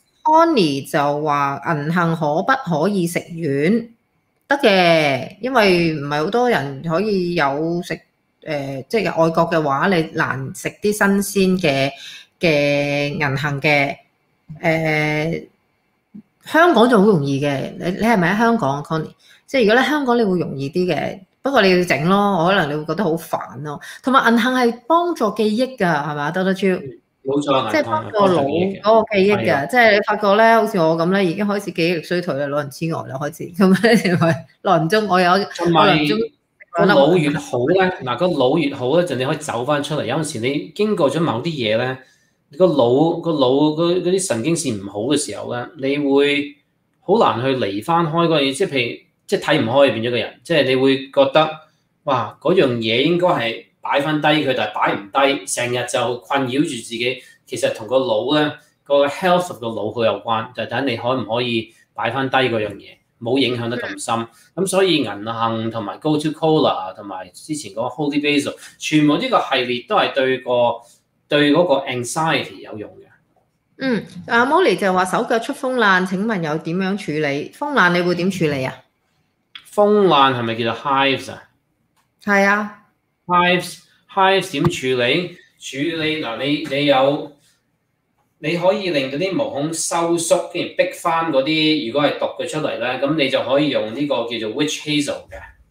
Speaker 1: Connie 就話銀杏可不可以食丸？得嘅，因為唔係好多人可以有食誒、呃，即係外國嘅話，你難食啲新鮮嘅嘅銀杏嘅，誒、呃、香港就好容易嘅，你你係咪喺香港 Connie？ 即係如果咧香港你會容易啲嘅。不過你要整咯，可能你會覺得好煩咯。同埋銀杏係幫助記憶㗎，係咪？得得超，
Speaker 2: 冇錯，
Speaker 1: 即係幫助腦嗰個記憶㗎。即係你發覺咧，好似我咁咧，已經開始記憶力衰退啦，老人痴呆啦，開始咁咧，因為臨終我有
Speaker 2: 同埋個腦越好咧，嗱個腦越好咧，就你可以走翻出嚟。有陣時你經過咗某啲嘢咧，個腦個腦嗰啲神經線唔好嘅時候咧，你會好難去離翻開嗰樣嘢，即係譬如。即係睇唔開變咗個人，即係你會覺得哇嗰樣嘢應該係擺翻低佢，但係擺唔低，成日就困擾住自己。其實同個腦咧個 health 個腦好有關，就睇你可唔可以擺翻低嗰樣嘢，冇影響得咁深。咁所以銀杏同埋 Gotu Kola 同埋之前嗰個 Holy Basil，全部呢個系列都係對個對嗰個 anxiety 有用嘅。
Speaker 1: 嗯，阿 Molly 就話手腳出風爛，請問有點樣處理？風爛你會點處理啊？
Speaker 2: 風爛係咪叫做 hives 啊？
Speaker 1: 係啊
Speaker 2: ，hives hives 點處理？處理嗱，你你有你可以令到啲毛孔收縮，跟住逼翻嗰啲，如果係毒嘅出嚟咧，咁你就可以用呢個叫做 witch hazel 嘅。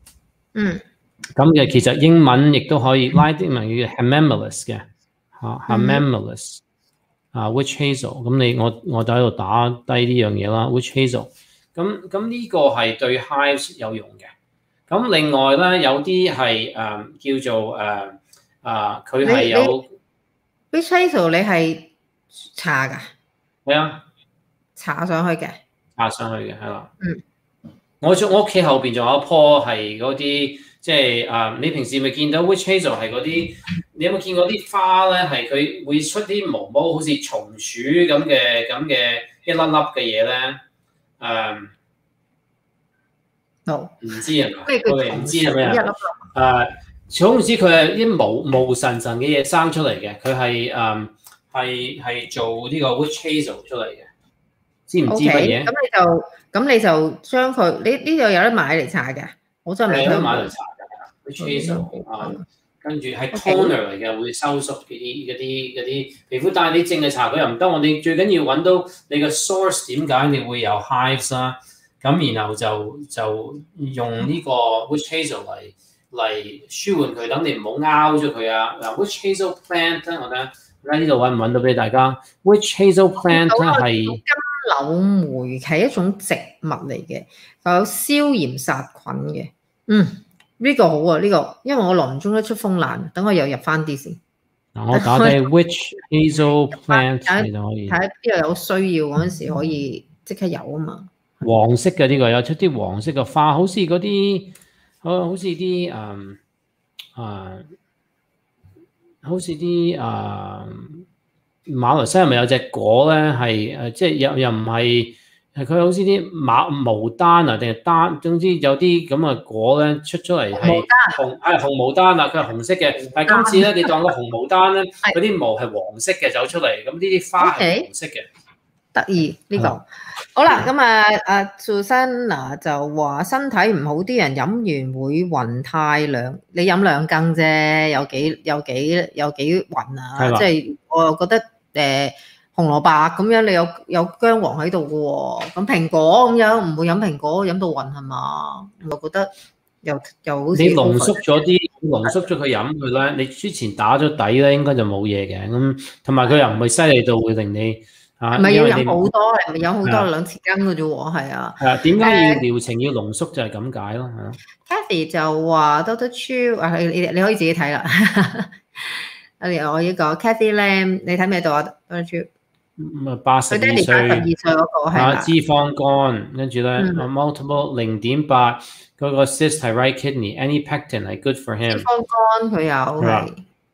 Speaker 1: 嗯。
Speaker 2: 咁嘅其實英文亦都可以拉丁文叫 Hamamelis 嘅嚇 Hamamelis 啊 Witch Hazel。咁你我我就喺度打低呢樣嘢啦 Witch Hazel。咁咁呢個係對 hives 有用嘅。咁另外咧有啲係誒叫做誒啊佢係有
Speaker 1: Witch Hazel 你係搽㗎？
Speaker 2: 係啊，
Speaker 1: 搽上去嘅，
Speaker 2: 搽上去嘅係啦。
Speaker 1: 嗯。
Speaker 2: 我我屋企後邊仲有一棵係嗰啲。即係啊、呃！你平時咪見到 witch hazel 係嗰啲？你有冇見過啲花咧？係佢會出啲毛毛，好似松鼠咁嘅咁嘅一粒粒嘅嘢咧？誒，
Speaker 1: 冇，
Speaker 2: 唔知係嘛？
Speaker 1: 我
Speaker 2: 哋唔知係咩啊？
Speaker 1: 一粒粒。
Speaker 2: 誒，總之佢係啲毛毛神神嘅嘢生出嚟嘅，佢係誒係係做呢個 witch hazel 出嚟嘅，知唔知乜嘢？
Speaker 1: 咁你就咁你就將佢呢呢度有得買嚟搽嘅。我真係未聽過。
Speaker 2: 買嚟搽嘅 witch hazel 啊，跟住係 toner 嚟嘅，會收縮嗰啲嗰啲嗰啲皮膚，但係你淨係搽佢又唔得，我哋最緊要揾到你個 source 點解你會有 hives 啦，咁然後就就用呢個 witch hazel 嚟嚟舒緩佢，等你唔好拗咗佢啊。嗱 witch hazel plant 咧，我睇喺呢度揾唔揾到俾大家 witch hazel plant 咧係金
Speaker 1: 柳梅係一種植物嚟嘅，有消炎殺菌嘅。嗯，呢、這個好啊，呢、這個，因為我耐唔中得出風爛，等我又入翻啲先。
Speaker 2: 嗱，我打低 witch hazel plant 你就可以。
Speaker 1: 睇邊度有需要嗰陣時可以即刻有啊嘛。
Speaker 2: 黃色嘅呢、這個有出啲黃色嘅花，好似嗰啲，好好似啲誒誒，好似啲誒馬來西亞咪有隻果咧，係誒即係又又唔係。係佢好似啲馬毛丹啊，定係丹，總之有啲咁嘅果咧出出嚟係紅，係紅毛丹啊，佢係紅色嘅。但係今次咧，你當個紅毛丹咧，嗰啲毛係黃色嘅走出嚟，咁呢啲花係黃色嘅。
Speaker 1: 得意呢個。好啦，咁啊啊 Susanna 就話身體唔好啲人飲完會暈太涼，你飲兩羹啫，有幾有幾有幾暈啊？即係我又覺得誒。呃紅蘿蔔咁樣，你有有薑黃喺度嘅喎，咁蘋果咁樣唔會飲蘋果飲到暈係嘛？我覺得又又好似
Speaker 2: 你濃縮咗啲，濃縮咗佢飲佢咧，你之前打咗底咧，應該就冇嘢嘅。咁同埋佢又唔係犀利到會令你啊，
Speaker 1: 唔係要飲好多，係咪飲好多兩匙羹嘅啫喎？係啊。係
Speaker 2: 啊，點解要療程要濃縮就係咁解咯？係
Speaker 1: Cathy 就話 Doctor Chiu 啊，你你可以自己睇啦。我呢個 Cathy Lam， 你睇唔睇到啊 ，Doctor Chiu？
Speaker 2: 咁啊，八十二歲，
Speaker 1: 八十二歲嗰個係啦，
Speaker 2: 脂肪肝，跟住咧 multiple 零點八嗰個 cyst 係 right kidney，any pectin 係 good for him。
Speaker 1: 脂肪肝佢有係。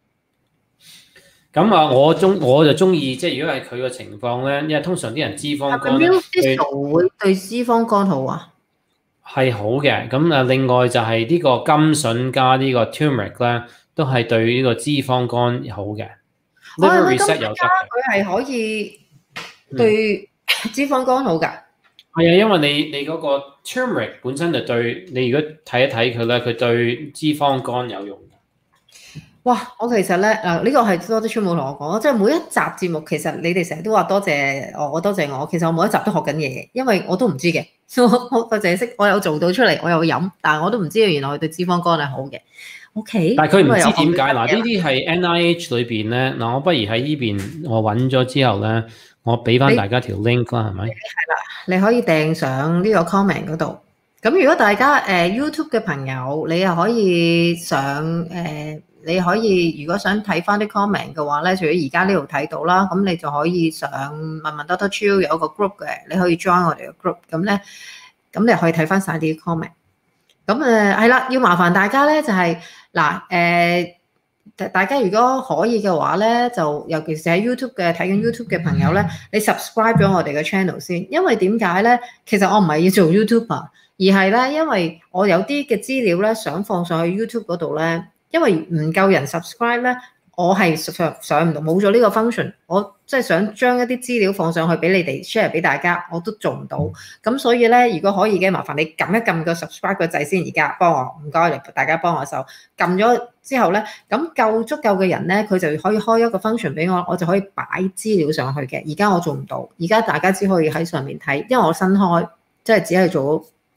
Speaker 2: 咁啊，我中我就中意，即係如果係佢個情況咧，因為通常啲人脂肪肝咧，
Speaker 1: 佢會對脂肪肝好啊？係
Speaker 2: 好嘅。咁啊，另外就係呢個甘筍加呢個 turmeric 咧，都係對呢個脂肪肝好嘅。
Speaker 1: 我係咪咁加佢係可以對脂肪肝好㗎？係啊、
Speaker 2: 嗯，因為你你嗰個 turmeric 本身就對你，如果睇一睇佢咧，佢對脂肪肝有用嘅。
Speaker 1: 哇！我其實咧嗱，呢、這個係多啲村冇同我講，即係每一集節目，其實你哋成日都話多謝我，多謝我。其實我每一集都學緊嘢，因為我都唔知嘅，我我淨係識我有做到出嚟，我有飲，但係我都唔知道原來佢對脂肪肝係好嘅。O.K.
Speaker 2: 但係佢唔知點解嗱，呢啲係 N I H 裏邊咧嗱，我不如喺呢邊我揾咗之後咧，我俾翻大家條 link 啦，係咪？係
Speaker 1: 啦，你可以訂上呢個 comment 嗰度。咁如果大家誒、呃、YouTube 嘅朋友，你又可以上誒、呃，你可以如果想睇翻啲 comment 嘅話咧，除咗而家呢度睇到啦，咁你就可以上問問 Doctor Chiu 有一個 group 嘅，你可以 join 我哋嘅 group。咁咧，咁你可以睇翻晒啲 comment。咁誒係啦，要麻煩大家咧就係、是。嗱，誒，大家如果可以嘅話咧，就尤其是喺 YouTube 嘅睇緊 YouTube 嘅朋友咧，你 subscribe 咗我哋嘅 channel 先，因為點解咧？其實我唔係要做 YouTuber，而係咧，因為我有啲嘅資料咧想放上去 YouTube 嗰度咧，因為唔夠人 subscribe 咧，我係上上唔到，冇咗呢個 function，我即係想將一啲資料放上去俾你哋 share 俾大家，我都做唔到。咁所以咧，如果可以嘅，麻煩你撳一撳個 subscribe 個掣先，而家幫我，唔該，大家幫我手。撳咗之後咧，咁夠足夠嘅人咧，佢就可以開一個 function 俾我，我就可以擺資料上去嘅。而家我做唔到，而家大家只可以喺上面睇，因為我新開，即係只係做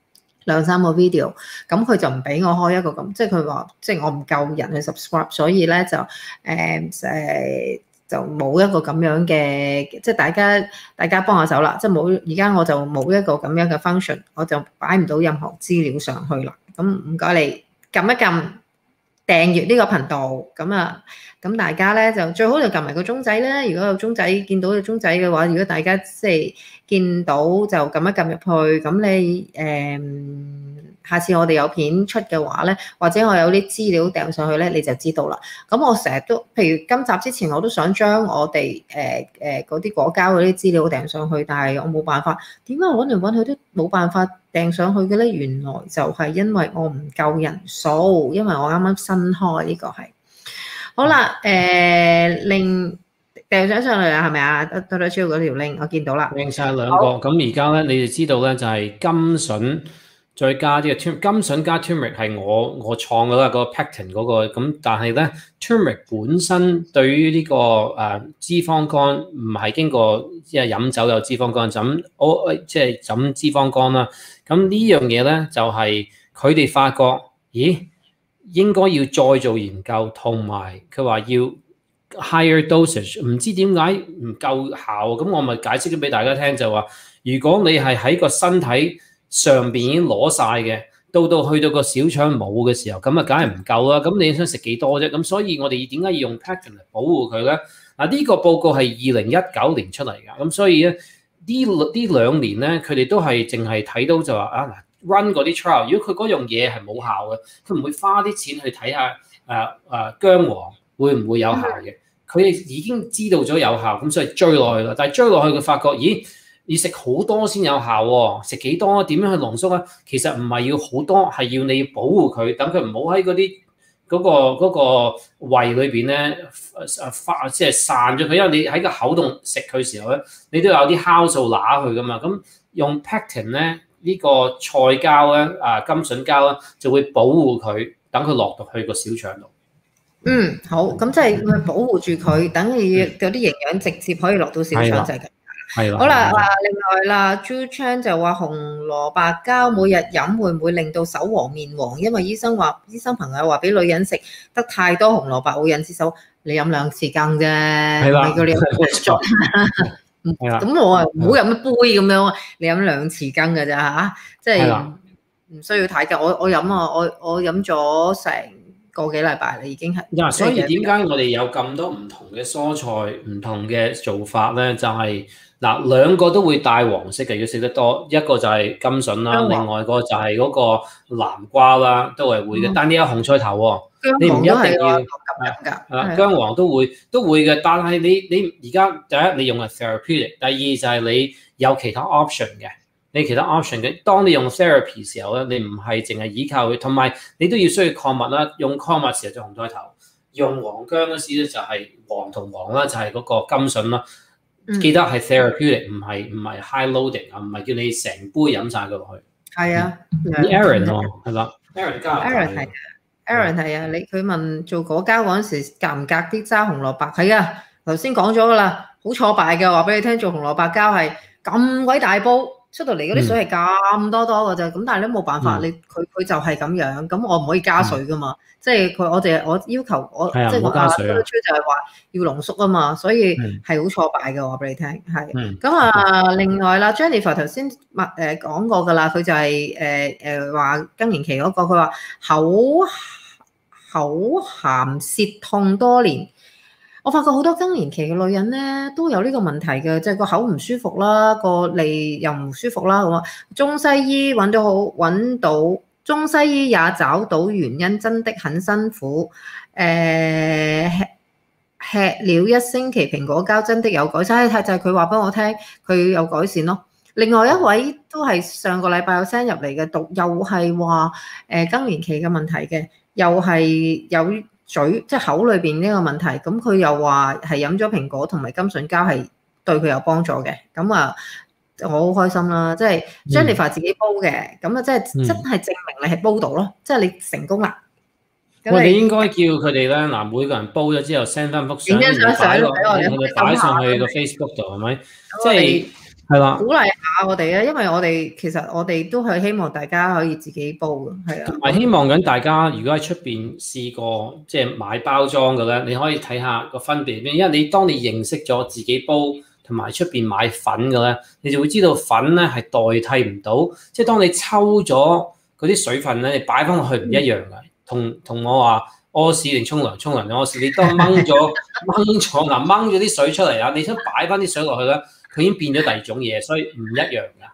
Speaker 1: 兩三個 video，咁佢就唔俾我開一個咁，即係佢話即係我唔夠人去 subscribe，所以咧就誒誒、呃呃、就冇一個咁樣嘅，即係大家大家幫下手啦，即係冇而家我就冇一個咁樣嘅 function，我就擺唔到任何資料上去啦。咁唔該你撳一撳訂閱呢個頻道，咁啊咁大家咧就最好就撳埋個鐘仔咧。如果有鐘仔見到個鐘仔嘅話，如果大家即係見到就撳一撳入去，咁你誒、嗯、下次我哋有片出嘅話咧，或者我有啲資料掟上去咧，你就知道啦。咁我成日都，譬如今集之前我都想將我哋誒誒嗰啲果膠嗰啲資料掟上去，但係我冇辦法。點解我揾嚟揾去都冇辦法掟上去嘅咧？原來就係因為我唔夠人數，因為我啱啱新開呢個係。好啦，誒、呃、另掉咗上嚟啦，係咪啊？得得得超嗰條 link，我見到啦。
Speaker 2: 拎晒兩個，咁而家咧，你哋知道咧就係金筍再加啲嘅金筍加 turmeric 係我我創嘅啦，嗰個 pectin 嗰個咁，但係咧 turmeric 本身對於呢、這個誒、呃、脂肪肝唔係經過即係飲酒有脂肪肝，就咁我即係飲脂肪肝啦。咁呢樣嘢咧就係佢哋發覺，咦？應該要再做研究，同埋佢話要 higher dosage， 唔知點解唔夠效，咁我咪解釋咗俾大家聽，就話如果你係喺個身體上邊已經攞晒嘅，到到去到個小腸冇嘅時候，咁啊梗係唔夠啦。咁你想食幾多啫？咁所以我哋點解要用 pectin 嚟保護佢咧？嗱，呢個報告係二零一九年出嚟㗎，咁所以咧呢呢兩年咧，佢哋都係淨係睇到就話啊嗱。run 嗰啲 trial， 如果佢嗰樣嘢係冇效嘅，佢唔會花啲錢去睇下誒誒薑黃會唔會有效嘅。佢哋已經知道咗有效，咁所以追落去啦。但係追落去佢發覺，咦，要食好多先有效喎，食幾多？點樣去濃縮啊？其實唔係要好多，係要你要保護佢，等佢唔好喺嗰啲嗰個嗰個胃裏邊咧誒發即係散咗佢，因為你喺個口度食佢時候咧，你都有啲酵素揦佢噶嘛。咁用 pectin 咧。呢個菜膠咧，啊金筍膠咧，就會保護佢，等佢落到去個小腸度。
Speaker 1: 嗯，好，咁即係會保護住佢，等佢有啲營養直接可以落到小腸就係咁。
Speaker 2: 係啦。
Speaker 1: 好啦，啊，另外啦 Ju Chan 就話紅蘿蔔膠每日飲會唔會令到手黃面黃？因為醫生話，醫生朋友話俾女人食得太多紅蘿蔔會引致手，你飲兩次羹啫，係啦，叫你飲咁我啊唔好飲一杯咁樣，你飲兩匙羹㗎咋嚇，即係唔需要太嘅。我我飲啊，我我飲咗成個幾禮拜啦，已經係。
Speaker 2: 嗱，所以點解我哋有咁多唔同嘅蔬菜、唔同嘅做法咧？就係、是、嗱，兩個都會帶黃色嘅，要食得多。一個就係金筍啦，另外個就係嗰個南瓜啦，都係會嘅。嗯、但你有紅菜頭喎。你唔一定要啊，薑黃都會都會嘅，但係你你而家第一你用係 therapeutic，第二就係你有其他 option 嘅，你其他 option 嘅。當你用 therapy 時候咧，你唔係淨係依靠佢，同埋你都要需要礦物啦。用礦物時候就紅菜頭，用黃薑嗰時咧就係黃同黃啦，就係嗰個金筍啦。記得係 therapeutic，唔係唔係 high loading 啊，唔係叫你成杯飲晒佢落去。
Speaker 1: 係啊
Speaker 2: ，Aaron 喎，係啦 ，Aaron 加
Speaker 1: Aaron 係。Aaron 係啊，你佢問做果膠嗰陣時隔唔隔啲揸紅蘿蔔？係啊，頭先講咗噶啦，好挫敗嘅，話俾你聽，做紅蘿蔔膠係咁鬼大煲，出到嚟嗰啲水係咁多多嘅啫。咁、嗯、但係你都冇辦法，嗯、你佢佢就係咁樣，咁我唔可以加水噶嘛。嗯、即係佢我哋我要求我、嗯、即係我加水啊，就係話要濃縮啊嘛，所以係好挫敗嘅，話俾你聽係。咁啊，嗯、另外啦 ，Jennifer 頭先誒講過噶啦，佢就係誒誒話更年期嗰、嗰個，佢話口。口鹹舌痛多年，我發覺好多更年期嘅女人咧都有呢個問題嘅，即係個口唔舒服啦，個脷又唔舒服啦咁啊。中西醫揾到好揾到，中西醫也找到原因，真的很辛苦。誒、呃，吃了一星期蘋果膠，真的有改善，就係佢話俾我聽，佢有改善咯。另外一位都係上個禮拜有 send 入嚟嘅，讀又係話誒更年期嘅問題嘅。又係有嘴即係口裏邊呢個問題，咁佢又話係飲咗蘋果同埋金筍膠係對佢有幫助嘅，咁啊我好開心啦！即係 Jennifer 自己煲嘅，咁啊即係真係證明你係煲到咯，嗯、即係你成功啦。
Speaker 2: 我哋應該叫佢哋咧，嗱每個人煲咗之後 send 翻幅相，擺落我哋擺上去個 Facebook 度係咪？即係係啦，
Speaker 1: 鼓勵下我哋啊，因為我哋其實我哋都係希望大家可以自己煲嘅，係啊。
Speaker 2: 同埋希望緊大家如果喺出邊試過即係買包裝嘅咧，你可以睇下個分別邊，因為你當你認識咗自己煲同埋出邊買粉嘅咧，你就會知道粉咧係代替唔到，即係當你抽咗嗰啲水分咧，你擺翻落去唔一樣嘅，同同我話屙屎定沖涼，沖涼定屙屎，你當掹咗掹咗嗱掹咗啲水出嚟啊，你想擺翻啲水落去咧，佢已經變咗第二種嘢，所以唔一樣㗎。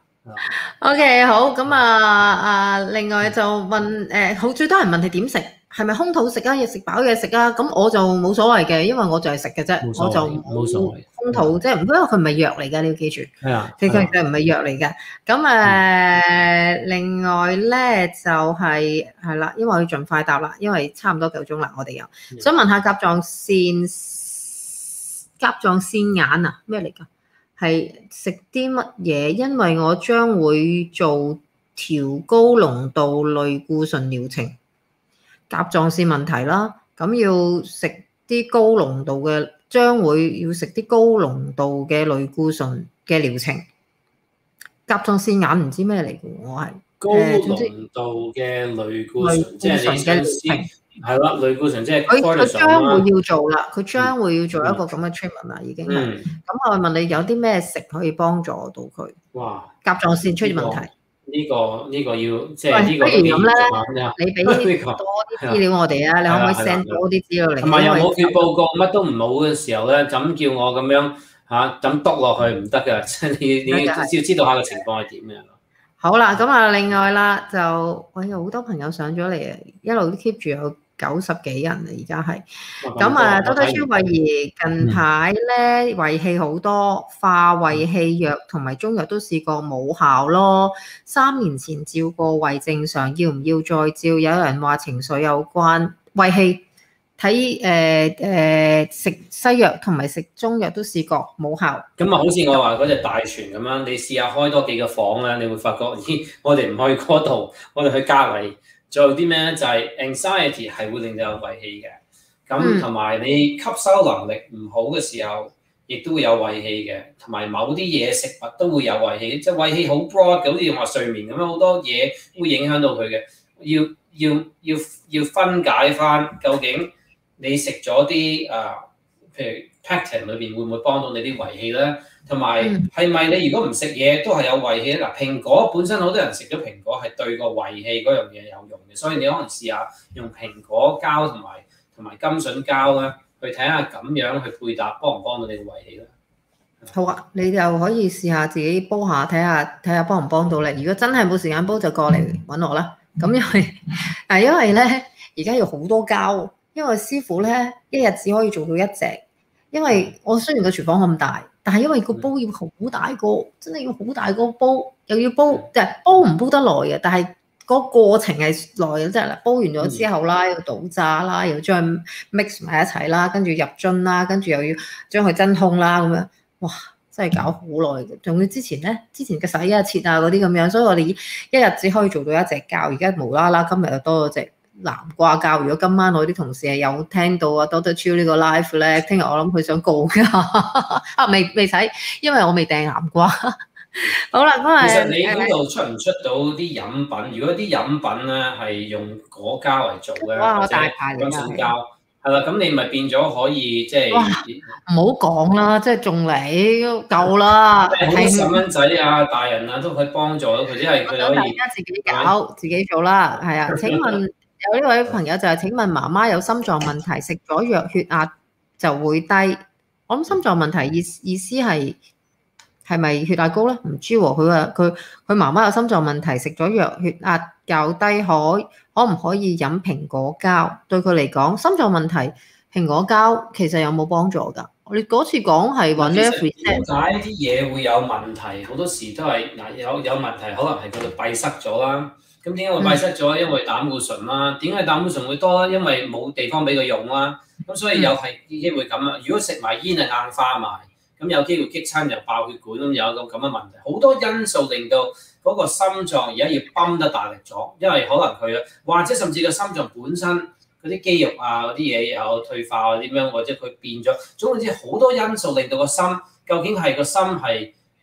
Speaker 1: OK， 好，咁啊啊，另外就問誒，好、呃、最多人問係點食，係咪空肚食啊？要食飽嘢食啊？咁我就冇所謂嘅，因為我就係食嘅啫，我就
Speaker 2: 冇所謂。
Speaker 1: 空肚即係，因為佢唔係藥嚟㗎，你要記住。係
Speaker 2: 啊，
Speaker 1: 其實其實唔係藥嚟㗎。咁誒、呃嗯，另外咧就係係啦，因為我要盡快答啦，因為差唔多夠鐘啦，我哋又、嗯、想問下甲狀腺甲狀腺眼啊，咩嚟㗎？係食啲乜嘢？因為我將會做調高濃度類固醇療程，甲狀腺問題啦，咁要食啲高濃度嘅，將會要食啲高濃度嘅類固醇嘅療程。甲狀腺眼唔知咩嚟嘅，我係
Speaker 2: 高濃度嘅類固醇，即係你嘅療程。係啦，類固醇即係
Speaker 1: 佢佢將會要做啦，佢將會要做一個咁嘅 treatment 啦，已經係。咁、嗯、我問你有啲咩食可以幫助到佢？哇！甲狀腺出現問題。呢、這個呢、這個要即係呢個不如咁咧，你俾多啲資料我哋啊，你可唔可以 send 多啲資料嚟？
Speaker 2: 同埋有冇血報告乜都唔好嘅時候咧，咁叫我咁樣嚇咁篤落去唔得㗎，即係你你要知道下個情況係點樣。
Speaker 1: 好啦，咁啊，另外啦，就我有好多朋友上咗嚟啊，一路都 keep 住有九十幾人啊，而家係。咁啊，多多超慧怡近排咧胃氣好多，化胃氣藥同埋中藥都試過冇效咯。三年前照過胃正常，要唔要再照？有人話情緒有關，胃氣睇誒誒食西藥同埋食中藥都試過冇效。
Speaker 2: 咁啊，好似我話嗰隻大全咁樣，你試下開多幾個房咧，你會發覺咦，我哋唔去嗰度，我哋去隔離。仲有啲咩咧？就係、是、anxiety 係會令到有胃氣嘅，咁同埋你吸收能力唔好嘅時候，亦都會有胃氣嘅，同埋某啲嘢食物都會有胃氣，即係胃氣好 broad 嘅，好似話睡眠咁樣，好多嘢會影響到佢嘅。要要要要分解翻，究竟你食咗啲啊，譬如 pectin 裏邊會唔會幫到你啲胃氣咧？同埋係咪你如果唔食嘢都係有胃氣咧？嗱，蘋果本身好多人食咗蘋果係對個胃氣嗰樣嘢有用嘅，所以你可能試下用蘋果膠同埋同埋甘筍膠咧，去睇下咁樣去配搭，幫唔幫到你個胃氣咧？
Speaker 1: 好啊，你就可以試下自己煲下，睇下睇下幫唔幫到你。如果真係冇時間煲，就過嚟揾我啦。咁因為啊，因為咧而家要好多膠，因為師傅咧一日只可以做到一隻，因為我雖然個廚房咁大。但係因為個煲要好大個，真係要好大個煲，又要煲，即係煲唔煲得耐嘅。但係個過程係耐嘅，即係啦。煲完咗之後啦，要倒渣啦，又將 mix 埋一齊啦，跟住入樽啦，跟住又要將佢真空啦，咁樣，哇！真係搞好耐嘅。仲要之前咧，之前嘅洗啊、切啊嗰啲咁樣，所以我哋一日只可以做到一隻膠。而家無啦啦，今日又多咗隻南瓜膠。如果今晚我啲同事係有聽到啊 Doctor Chiu 呢個 live 咧，聽日我諗佢想告㗎啊，未未使，因為我未訂南瓜。好啦，咁啊，
Speaker 2: 其實你嗰度出唔出到啲飲品？如果啲飲品咧係用果膠嚟做嘅，
Speaker 1: 哇，
Speaker 2: 或者甘筍膠，係啦，咁你咪變咗可以即係
Speaker 1: 唔好講啦，即係仲嚟夠啦。
Speaker 2: 即係好細蚊仔啊、大人啊都可以幫助到佢，因為佢可以
Speaker 1: 大家自己搞、自己做啦。係啊，請問？有呢位朋友就係請問媽媽有心臟問題，食咗藥血壓就會低。我諗心臟問題意意思係係咪血壓高咧？唔知喎。佢話佢佢媽媽有心臟問題，食咗藥血壓較低，可可唔可以飲蘋果膠？對佢嚟講，心臟問題蘋果膠其實有冇幫助㗎？我哋嗰次講係揾呢一
Speaker 2: 點解啲嘢會有問題？好多時都係嗱有有問題，可能係佢度閉塞咗啦。咁點解會閉塞咗？因為膽固醇啦。點解膽固醇會多咧？因為冇地方俾佢用啦。咁所以又係機會咁啊！如果食埋煙啊硬化埋，咁有機會激親又爆血管，咁有個咁嘅問題。好多因素令到嗰個心臟而家要泵得大力咗，因為可能佢或者甚至個心臟本身嗰啲肌肉啊嗰啲嘢有退化啊點樣，或者佢變咗。總之好多因素令到個心究竟係個心係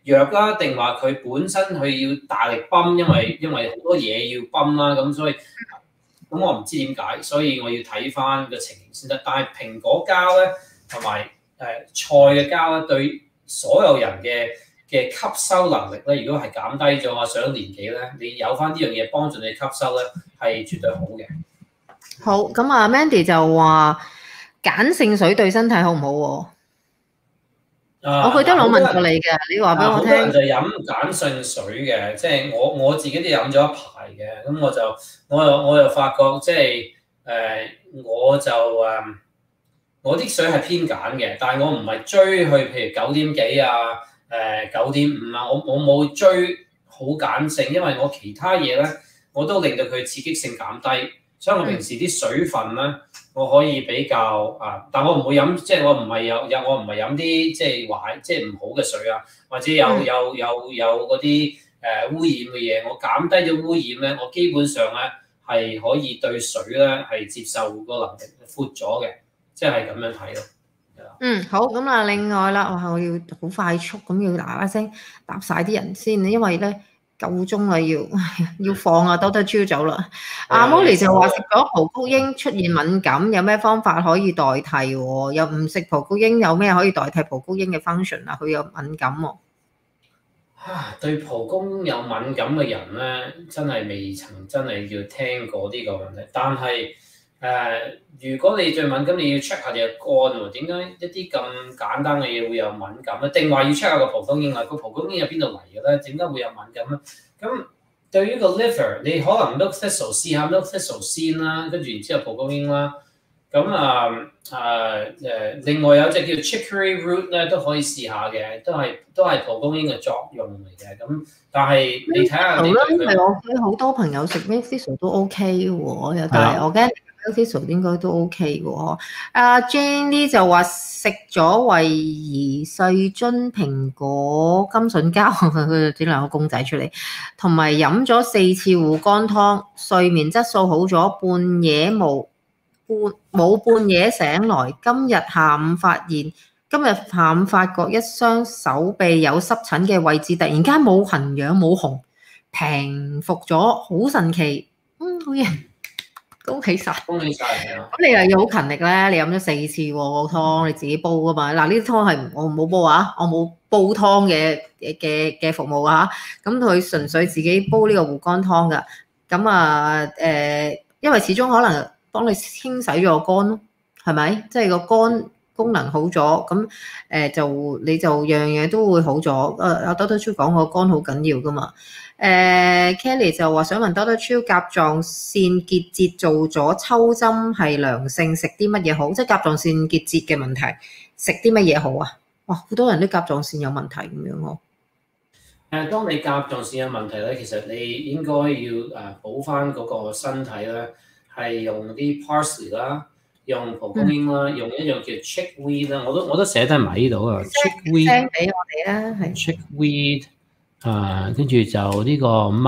Speaker 2: 藥啦，定話佢本身佢要大力泵，因為因為好多嘢要泵啦，咁所以咁我唔知點解，所以我要睇翻個情形先得。但係蘋果膠咧同埋誒菜嘅膠咧，對所有人嘅嘅吸收能力咧，如果係減低咗啊，上年紀咧，你有翻呢樣嘢幫助你吸收咧，係絕對好嘅。
Speaker 1: 好，咁啊 Mandy 就話鹼性水對身體好唔好喎？
Speaker 2: 啊、
Speaker 1: 我記得我問過你嘅，你話俾我聽。好多人
Speaker 2: 就飲鹼性水嘅，即係我我自己都飲咗一排嘅，咁我就我又我又發覺即係誒、呃，我就誒、呃，我啲水係偏鹼嘅，但係我唔係追去譬如九點幾啊，誒九點五啊，我我冇追好鹼性，因為我其他嘢咧我都令到佢刺激性減低。所以我平時啲水分咧，我可以比較啊，但我唔會飲，即係我唔係有有我唔係飲啲即係壞即係唔好嘅水啊，或者有有有有嗰啲誒污染嘅嘢，我減低咗污染咧，我基本上咧係可以對水咧係接受個能力闊咗嘅，即係咁樣睇咯。
Speaker 1: 嗯，好，咁啊，另外啦，我要好快速咁要嗱嗱聲答晒啲人先，因為咧。夠鐘啦，要要放啊，多得朝早啦。阿 Molly 就話食咗葡萄英出現敏感，有咩方法可以代替喎？又唔食葡萄英，有咩可以代替葡萄英嘅 function 啊？佢有敏感喎。
Speaker 2: 啊，對葡萄英有敏感嘅人咧，真係未曾真係要聽過呢個問題。但係誒、呃，如果你最敏感，你要 check 下你嘅肝喎。點解一啲咁簡單嘅嘢會有敏感咧？定話要 check 下個葡萄英啊？個葡萄英喺邊度嚟嘅咧？點解會有敏感咧？咁對於個 liver，你可能 milk thistle 試下 milk thistle 先啦，跟住然之後葡萄英啦。咁啊啊誒，另外有隻叫 chicory root 咧，都可以試下嘅，都係都係葡萄英嘅作用嚟嘅。咁但係你睇下，因
Speaker 1: 為我見好多朋友食 milk thistle 都 OK 喎，又但係我驚 milk thistle 應該都 OK 喎。阿 Jane 呢就話食咗惠儀細樽蘋果甘筍膠，佢整兩個公仔出嚟，同埋飲咗四次護肝湯，睡眠質素好咗，半夜冇。冇半夜醒來，今日下午發現，今日下午發覺一雙手臂有濕疹嘅位置突然間冇痕癢冇紅，平復咗，好神奇。嗯，好嘢，恭喜晒，
Speaker 2: 恭喜晒。
Speaker 1: 咁你又要好勤力咧，你飲咗四次喎個湯，你自己煲噶嘛？嗱，呢啲湯係我冇煲啊，我冇煲湯嘅嘅嘅服務啊。咁佢純粹自己煲呢個護肝湯噶。咁啊誒、呃，因為始終可能。幫你清洗咗個肝咯，係咪？即係個肝功能好咗，咁誒就你就樣樣都會好咗。誒阿 Doctor Chiu 講個肝好緊要噶嘛。誒 Kelly 就話想問 Doctor Chiu 甲狀腺結節做咗抽針係良性，食啲乜嘢好？即係甲狀腺結節嘅問題，食啲乜嘢好啊？哇！好多人都甲狀腺有問題咁樣喎。
Speaker 2: 誒，當你甲狀腺有問題咧，其實你應該要誒補翻嗰個身體咧。係用啲 parsley 啦，用蒲公英啦，用一樣叫 chickweed 啦，我都我都寫低埋呢度啊。chickweed
Speaker 1: 俾我哋啦，係
Speaker 2: chickweed 啊，跟住就呢個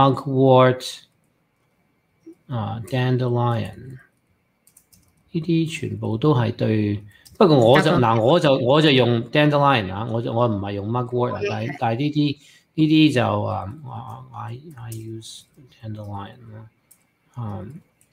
Speaker 2: mugwort 啊 dandelion 呢啲全部都係對。不過我就嗱我就我就用 dandelion 啊，我就我唔係用 mugwort 啊，但係但係呢啲呢啲就啊啊 I I use dandelion 啦，啊。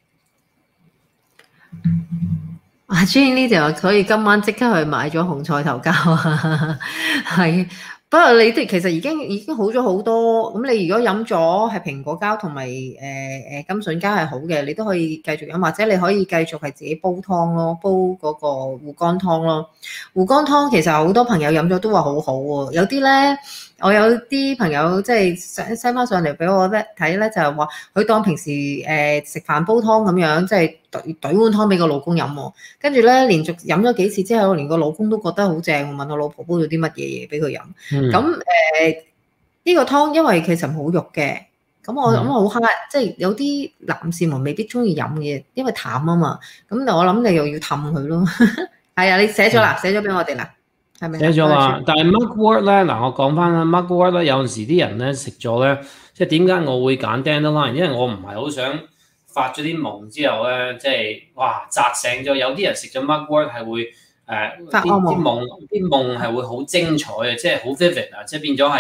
Speaker 1: 阿 Jane 呢就所以今晚即刻去買咗紅菜頭膠啊，係。不過你哋其實已經已經好咗好多。咁你如果飲咗係蘋果膠同埋誒誒甘筍膠係好嘅，你都可以繼續飲，或者你可以繼續係自己煲湯咯，煲嗰個護肝湯咯。護肝湯其實好多朋友飲咗都話好好喎，有啲咧。我有啲朋友即係 send 翻上嚟俾我咧睇咧，就係話佢當平時誒食飯煲湯咁樣，即係兌兌碗湯俾個老公飲喎。跟住咧連續飲咗幾次之後，連個老公都覺得好正，問我老婆煲咗啲乜嘢嘢俾佢飲。咁誒呢個湯因為其實冇肉嘅，咁我諗好慳，即係有啲男士們未必中意飲嘅，因為淡啊嘛。咁我諗你又要氹佢咯。係啊，你寫咗啦，寫咗俾我哋啦。
Speaker 2: 寫咗啦，但係 mugwort 咧，嗱我講翻啦 mugwort 咧，有陣時啲人咧食咗咧，即係點解我會揀 dandelion？ 因為我唔係好想發咗啲夢之後咧，即係哇扎醒咗。有啲人食咗 mugwort 係會誒啲啲夢啲夢係會好精彩嘅，即係好 vivid 啊，即係變咗係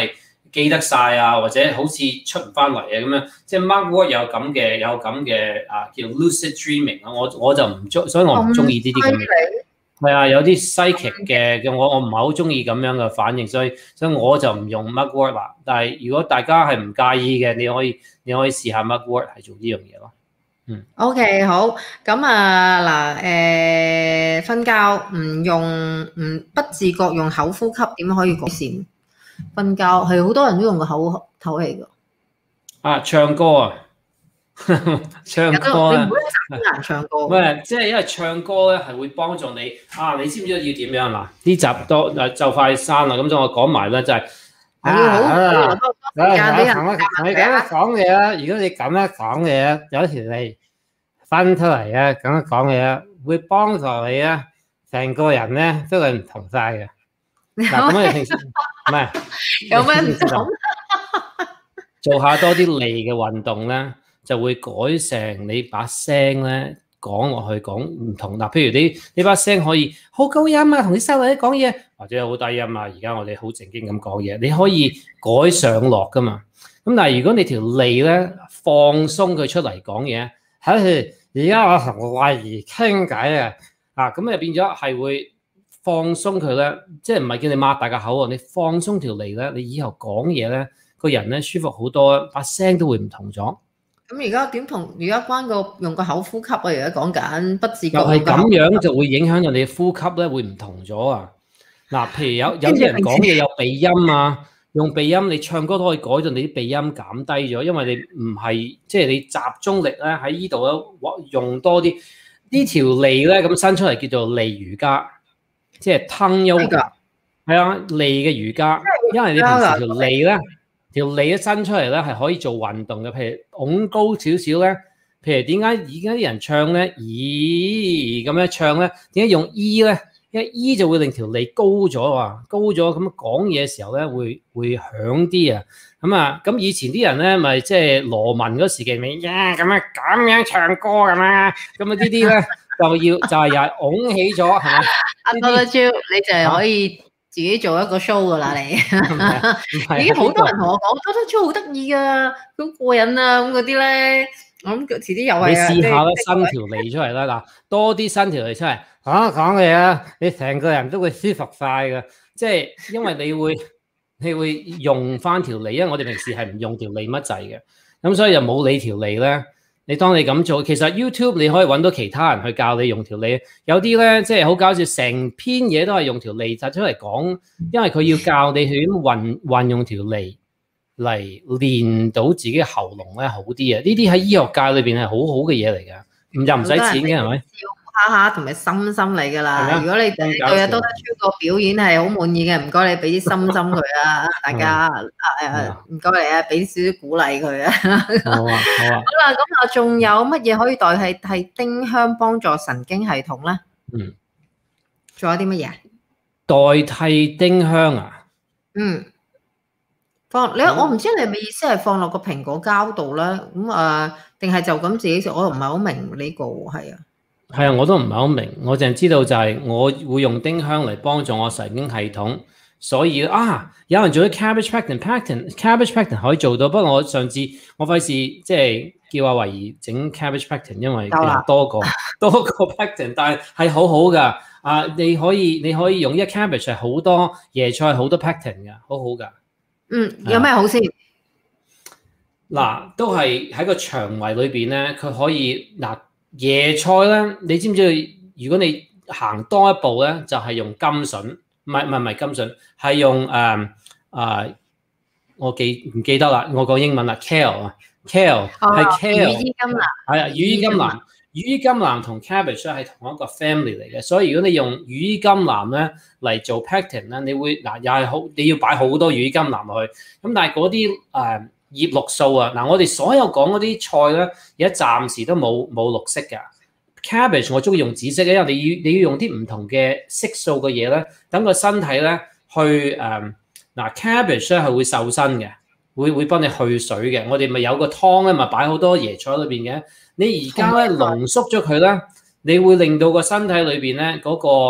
Speaker 2: 記得晒啊，或者好似出唔翻嚟啊咁樣。即係 Mark Ward 有咁嘅有咁嘅啊叫 lucid dreaming 啊，我我就唔中，所以我唔中意呢啲咁嘅。係啊，有啲 psychic 嘅嘅，我我唔係好中意咁樣嘅反應，所以所以我就唔用 Mark Ward 啦。但係如果大家係唔介意嘅，你可以你可以試下 Mark Ward 係做呢樣嘢咯。嗯。
Speaker 1: OK，好，咁啊嗱，誒瞓覺唔用唔不自覺用口呼吸，點可以改善？瞓覺係好多人都用個口唞氣㗎。啊，
Speaker 2: 唱歌啊！唱歌咧，
Speaker 1: 難唱歌。
Speaker 2: 唔係，即係因為唱歌咧係會幫助你啊！你知唔知要點樣嗱？呢集多誒就快閂啦，咁就我講埋咧就係、是、
Speaker 1: 啊，啊
Speaker 2: 同你咁樣講嘢啦。如果你咁樣講嘢，有條脷分出嚟啊，咁樣講嘢會幫助你啊，成個人咧都係唔同晒嘅。嗱，咁你平時唔係
Speaker 1: 有咩唔同？
Speaker 2: 做下多啲脷嘅運動咧。就會改成你把聲咧講落去講唔同嗱，譬如你你把聲可以好高音啊，同啲細路仔講嘢，或者好低音啊。而家我哋好正經咁講嘢，你可以改上落噶嘛。咁但係如果你條脷咧放鬆佢出嚟講嘢，喺而家我同慧儀傾偈啊，啊咁就變咗係會放鬆佢咧，即係唔係叫你擘大個口啊？你放鬆條脷咧，你以後講嘢咧個人咧舒服好多，把聲都會唔同咗。
Speaker 1: 咁而家點同？而家關個用個口呼吸啊！而家講緊不自覺。
Speaker 2: 又係咁樣就會影響到你呼吸咧，會唔同咗啊！嗱，譬如有有啲人講嘢有鼻音啊，用鼻音你唱歌都可以改到你啲鼻音減低咗，因為你唔係即係你集中力咧喺呢度咧，用多啲呢條脷咧咁伸出嚟叫做脷瑜伽，即係 tongue yoga。係啊，脷嘅瑜伽，因為你平時條脷咧。條脷一伸出嚟咧，係可以做運動嘅。譬如拱高少少咧，譬如點解而家啲人唱咧，咦咁樣唱咧？點解用 E 咧？因為 E 就會令條脷高咗啊，高咗咁講嘢嘅時候咧，會會響啲啊。咁啊，咁以前啲人咧，咪即係羅文嗰時期咪呀咁樣咁樣唱歌咁啊，咁啊呢啲咧就要就係又係拱起咗，係咪？
Speaker 1: 阿多多超，你就係可以。自己做一個 show 噶啦，你已經好多人同我講，多多超好得意噶，好過癮啊！咁嗰啲咧，我諗遲啲又係啊，
Speaker 2: 你試下咧，伸條脷出嚟啦，嗱，多啲伸條脷出嚟，講講嘢啊，你成個人都會舒服晒噶，即係因為你會你會用翻條脷，因為我哋平時係唔用條脷乜滯嘅，咁所以就冇你條脷咧。你當你咁做，其實 YouTube 你可以揾到其他人去教你用條脷，有啲咧即係好搞笑，成篇嘢都係用條脷摘出嚟講，因為佢要教你去運運用條脷嚟練到自己嘅喉嚨咧好啲啊！呢啲喺醫學界裏邊係好好嘅嘢嚟㗎，唔又唔使錢嘅係咪？
Speaker 1: 哈哈，同埋心心嚟㗎啦！如果你對阿多多超個表演係好滿意嘅，唔該你俾啲心心佢啊！大家誒唔該你啊，俾少少鼓勵佢啊！好啊，好啊！好啦，咁啊，仲有乜嘢可以代替係丁香幫助神經系統咧？
Speaker 2: 嗯，
Speaker 1: 仲有啲乜嘢？
Speaker 2: 代替丁香啊？
Speaker 1: 嗯，放你我唔知你係咪意思係放落個蘋果膠度咧？咁誒，定係就咁自己食？我又唔係好明呢個喎，係啊。
Speaker 2: 係啊，我都唔係好明，我淨係知道就係我會用丁香嚟幫助我神經系統，所以啊，有人做咗 cabbage pectin，pectin，cabbage pectin 可以做到，不過我上次我費事即係叫阿維兒整 cabbage pectin，因為多個多個 pectin，但係係好好噶，啊你可以你可以用一 cabbage 係好多椰菜好多 pectin 噶，好好噶。嗯，
Speaker 1: 有咩好先？
Speaker 2: 嗱、啊，都係喺個腸胃裏邊咧，佢可以嗱。椰菜咧，你知唔知道？如果你行多一步咧，就係、是、用甘筍，唔係唔係唔係甘筍，係用誒誒、呃，我記唔記得啦？我講英文啦 ，kale 啊 ，kale 係 kale，
Speaker 1: 羽衣甘藍，
Speaker 2: 係啊，羽衣甘藍，羽衣甘藍同 cabbage 係同一個 family 嚟嘅，所以如果你用羽衣甘藍咧嚟做 pectin 咧，你會嗱又係好，你要擺好多羽衣甘藍落去，咁但係嗰啲誒。呃葉綠素啊，嗱我哋所有講嗰啲菜咧，而家暫時都冇冇綠色㗎。Cabbage 我中意用紫色嘅，因為你要你要用啲唔同嘅色素嘅嘢咧，等個身體咧去誒嗱、呃、cabbage 咧係會瘦身嘅，會會幫你去水嘅。我哋咪有個湯咧，咪擺好多椰菜裏邊嘅。你而家咧濃縮咗佢咧，你會令到個身體裏邊咧嗰個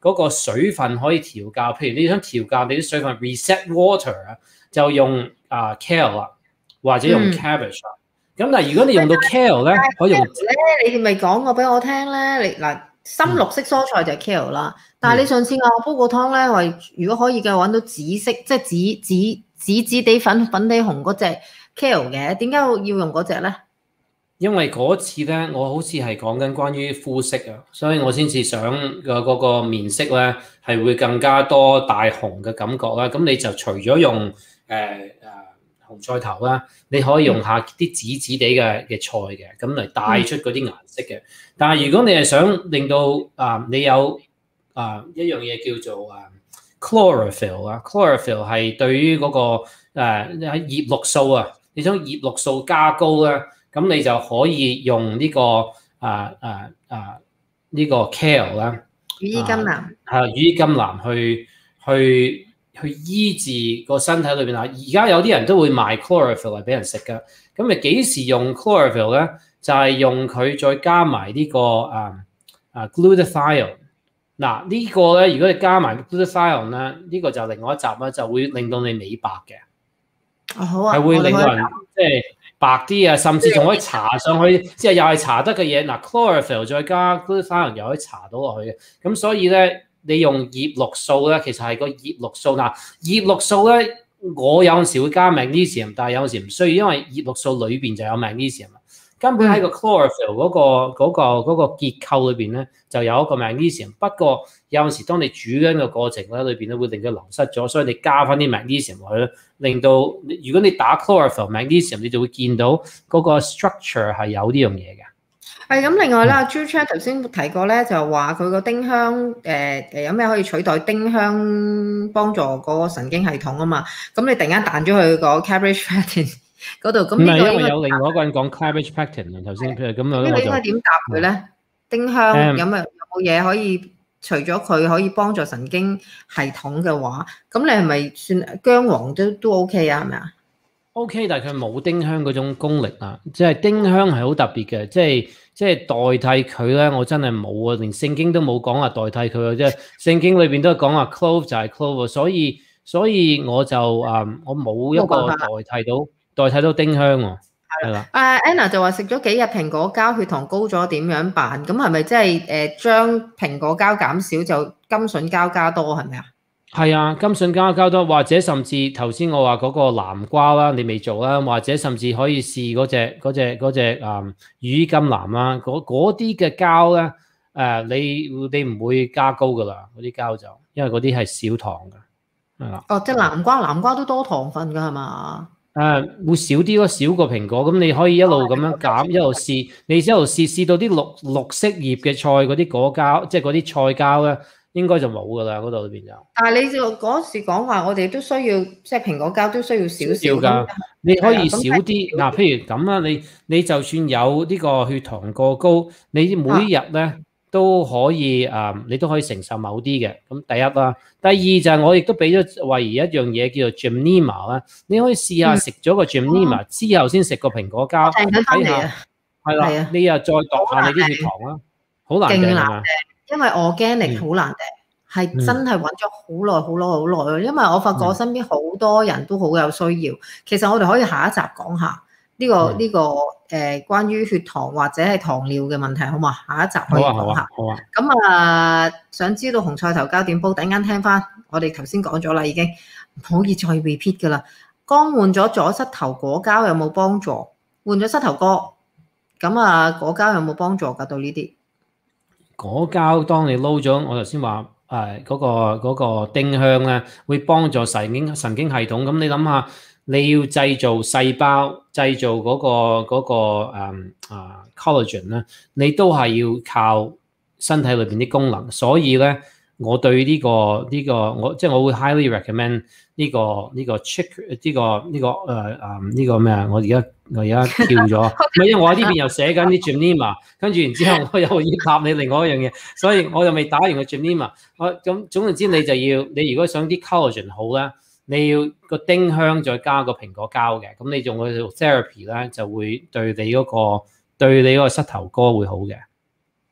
Speaker 2: 嗰個水分可以調校，譬如你想調校你啲水分 reset water 啊，就用啊 kale 啦，或者用 cabbage 啦。咁、嗯、但係如果你用到 kale 咧，可以用
Speaker 1: 咧，你咪講過俾我聽咧，你嗱深綠色蔬菜就係 kale 啦，嗯、但係你上次嗌我煲個湯咧，話如果可以嘅揾到紫色，即係紫紫紫紫地粉粉地紅嗰隻 kale 嘅，點解要用嗰隻咧？
Speaker 2: 因為嗰次咧，我好似係講緊關於膚色啊，所以我先至想嘅嗰個面色咧係會更加多大紅嘅感覺啦。咁你就除咗用誒誒、呃呃、紅菜頭啦，你可以用下啲紫紫地嘅嘅菜嘅，咁嚟帶出嗰啲顏色嘅。但係如果你係想令到啊、呃、你有啊、呃、一樣嘢叫做啊 chlorophyll 啊 chlorophyll 係對於嗰、那個誒、呃、葉綠素啊，你想葉綠素加高咧。咁你就可以用呢、這個啊啊啊呢個 kale 啦，
Speaker 1: 羽衣甘藍
Speaker 2: 係羽衣甘藍去去去醫治個身體裏邊啊！而家有啲人都會賣 chlorophyll 嚟俾人食㗎，咁你幾時用 chlorophyll 咧？就係、是、用佢再加埋呢、這個啊啊 glutathione。嗱、這個、呢個咧，如果你加埋 glutathione 咧，呢、這個就另外一集啦，就會令到你美白嘅。
Speaker 1: 哦，好啊，
Speaker 2: 係會令到人即係。白啲啊，甚至仲可以搽上去，即係又係搽得嘅嘢。嗱 chlorophyll 再加 glutathione 又可以搽到落去嘅。咁所以咧，你用葉綠素咧，其實係個葉綠素。嗱，葉綠素咧，我有陣時會加 magnesium， 但係有陣時唔需要，因為葉綠素裏邊就有 magnesium。根本喺個 chlorophyll 嗰個嗰個嗰個結構裏邊咧，就有一個 magnesium。不過有陣時當你煮緊個過程咧，裏邊咧會令佢流失咗，所以你加翻啲 magnesium 落去咧，令到如果你打 chlorophyll magnesium， 你就會見到嗰個 structure 係有呢樣嘢嘅。係
Speaker 1: 咁，另外咧，Jude Chan 頭先提過咧，就話佢個丁香誒誒、呃、有咩可以取代丁香幫助嗰個神經系統啊嘛？咁你突然間彈咗去個 cabbage patty嗰度，咁呢個
Speaker 2: 因為有另外一個人講 cabbage pectin 啊，頭先譬如咁樣，
Speaker 1: 呢個應該點答佢咧？嗯、丁香有冇有冇嘢可以除咗佢可以幫助神經系統嘅話，咁你係咪算薑黃都都 OK 啊？係咪啊
Speaker 2: ？OK， 但係佢冇丁香嗰種功力啊，即係丁香係好特別嘅，即係即係代替佢咧，我真係冇啊，連聖經都冇講話代替佢啊，即係聖經裏邊都講話 clove 就係 clove，所以所以我就啊、嗯，我冇一個代替到。代替到丁香喎，係啦。
Speaker 1: 啊 Anna 就話食咗幾日蘋果膠，血糖高咗，點樣辦？咁係咪即係誒將蘋果膠減少就甘筍膠加多係咪啊？
Speaker 2: 係啊，甘筍膠加多，或者甚至頭先我話嗰個南瓜啦，你未做啦，或者甚至可以試嗰隻嗰隻嗰隻誒羽衣甘藍啦，嗰啲嘅膠咧誒，你你唔會加高噶啦，嗰啲膠就因為嗰啲係少糖㗎，係啦。
Speaker 1: 哦，即係南瓜，南瓜都多糖分㗎係嘛？
Speaker 2: 誒、呃、會少啲咯，少過蘋果，咁你可以一路咁樣減，一路試，你一路試試到啲綠綠色葉嘅菜嗰啲果膠，即係嗰啲菜膠咧，應該就冇噶啦，嗰度裏邊就。但係你就嗰時講話，我哋都需要，即係蘋果膠都需要少少㗎。你可以少啲，嗱、啊，譬如咁啦，你你就算有呢個血糖過高，你每日咧。啊都可以啊、嗯，你都可以承受某啲嘅。咁第一啦，第二就係我亦都俾咗惠兒一樣嘢叫做 Gymnema 啦。你可以試下食咗個 Gymnema、嗯、之後先食個蘋果膠，睇下係啦。你又再度下你啲血糖啦，好難嘅係嘛？因為 organic 好難嘅，係、嗯、真係揾咗好耐、好耐、好耐。因為我發覺我身邊好多人都好有需要。其實我哋可以下一集講下。呢、這個呢、嗯這個誒、呃，關於血糖或者係糖尿嘅問題，好嘛？下一集可以講下。好啊。咁啊，想知道紅菜頭膠點煲？突然間聽翻，我哋頭先講咗啦，已經唔可以再 repeat 噶啦。剛換咗左膝頭果膠有冇幫助？換咗膝頭哥，咁啊果膠有冇幫助㗎？到呢啲果膠，當你撈咗，我頭先話誒嗰個嗰、那個丁香咧，會幫助神經神經系統。咁你諗下。你要製造細胞，製造嗰、那個嗰、那個誒啊 collagen 咧，你都係要靠身體裏邊啲功能。所以咧，我對呢、這個呢、這個我即係我會 highly recommend 呢、這個呢、這個 chick 呢、這個呢、這個誒誒呢個咩啊？我而家我而家跳咗，唔係因為我喺呢邊又寫緊啲 Gymnema， 跟住然之後我又要答你另外一樣嘢，所以我又未打完個 Gymnema。我咁總言之，你就要你如果想啲 collagen 好咧。你要個丁香再加個蘋果膠嘅，咁你用個 therapy 咧就會對你嗰、那個對你嗰個膝頭哥會好嘅。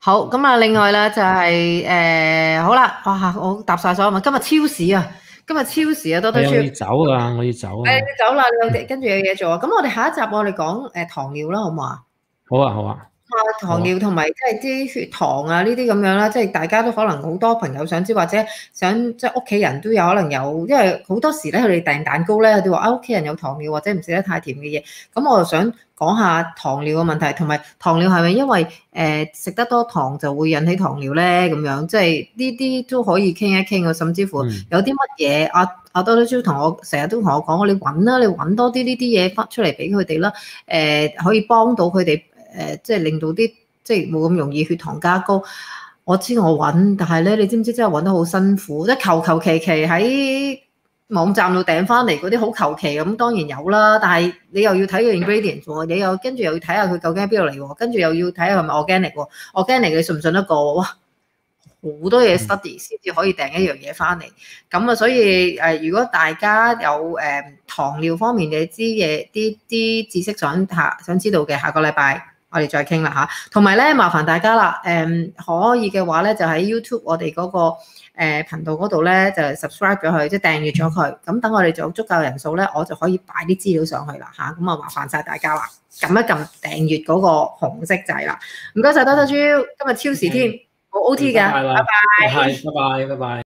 Speaker 1: 好，咁啊，另外咧就係、誒、好啦，哇，我答晒所有問，今日超市啊，今日超市啊，多多超，
Speaker 2: 係啊，我要走啊，我要走
Speaker 1: 誒、
Speaker 2: 啊。
Speaker 1: 你走啦，你有跟住有嘢做啊，咁我哋下一集我哋講誒糖尿啦，好唔好啊？
Speaker 2: 好啊，好啊，
Speaker 1: 啊，糖尿同埋即係啲血糖啊，呢啲咁樣啦，即係大家都可能好多朋友想知，或者想即係屋企人都有可能有，因為好多時咧佢哋訂蛋糕咧，佢哋話啊屋企人有糖尿或者唔食得太甜嘅嘢，咁我就想講下糖尿嘅問題，同埋糖尿係咪因為誒食得多糖就會引起糖尿咧？咁樣即係呢啲都可以傾一傾啊，甚至乎有啲乜嘢阿阿多多超同我成日都同我講，你揾啦，你揾多啲呢啲嘢翻出嚟俾佢哋啦，誒可以幫到佢哋。誒、呃，即係令到啲即係冇咁容易血糖加高。我知我揾，但係咧，你知唔知真係揾得好辛苦？即係求求其其喺網站度訂翻嚟嗰啲好求其咁，當然有啦。但係你又要睇個 ingredient 喎，你又跟住又要睇下佢究竟喺邊度嚟喎，跟住又要睇下係咪 organic 喎，organic 你信唔信得過？哇，好多嘢 study 先至可以訂一樣嘢翻嚟。咁啊，所以誒、呃，如果大家有誒、呃、糖尿方面嘅知嘢，啲啲知識想下想知道嘅，下個禮拜。我哋再傾啦嚇，同埋咧麻煩大家啦，誒、嗯、可以嘅話咧就喺 YouTube 我哋嗰、那個誒、呃、頻道嗰度咧就 subscribe 咗佢，即係訂閱咗佢。咁等我哋做足夠人數咧，我就可以擺啲資料上去啦嚇。咁啊麻煩晒大家啦，撳一撳訂閱嗰個紅色掣啦。唔該晒多多豬，今日超時添，冇 O T 㗎，拜拜。
Speaker 2: 係，拜拜，拜拜。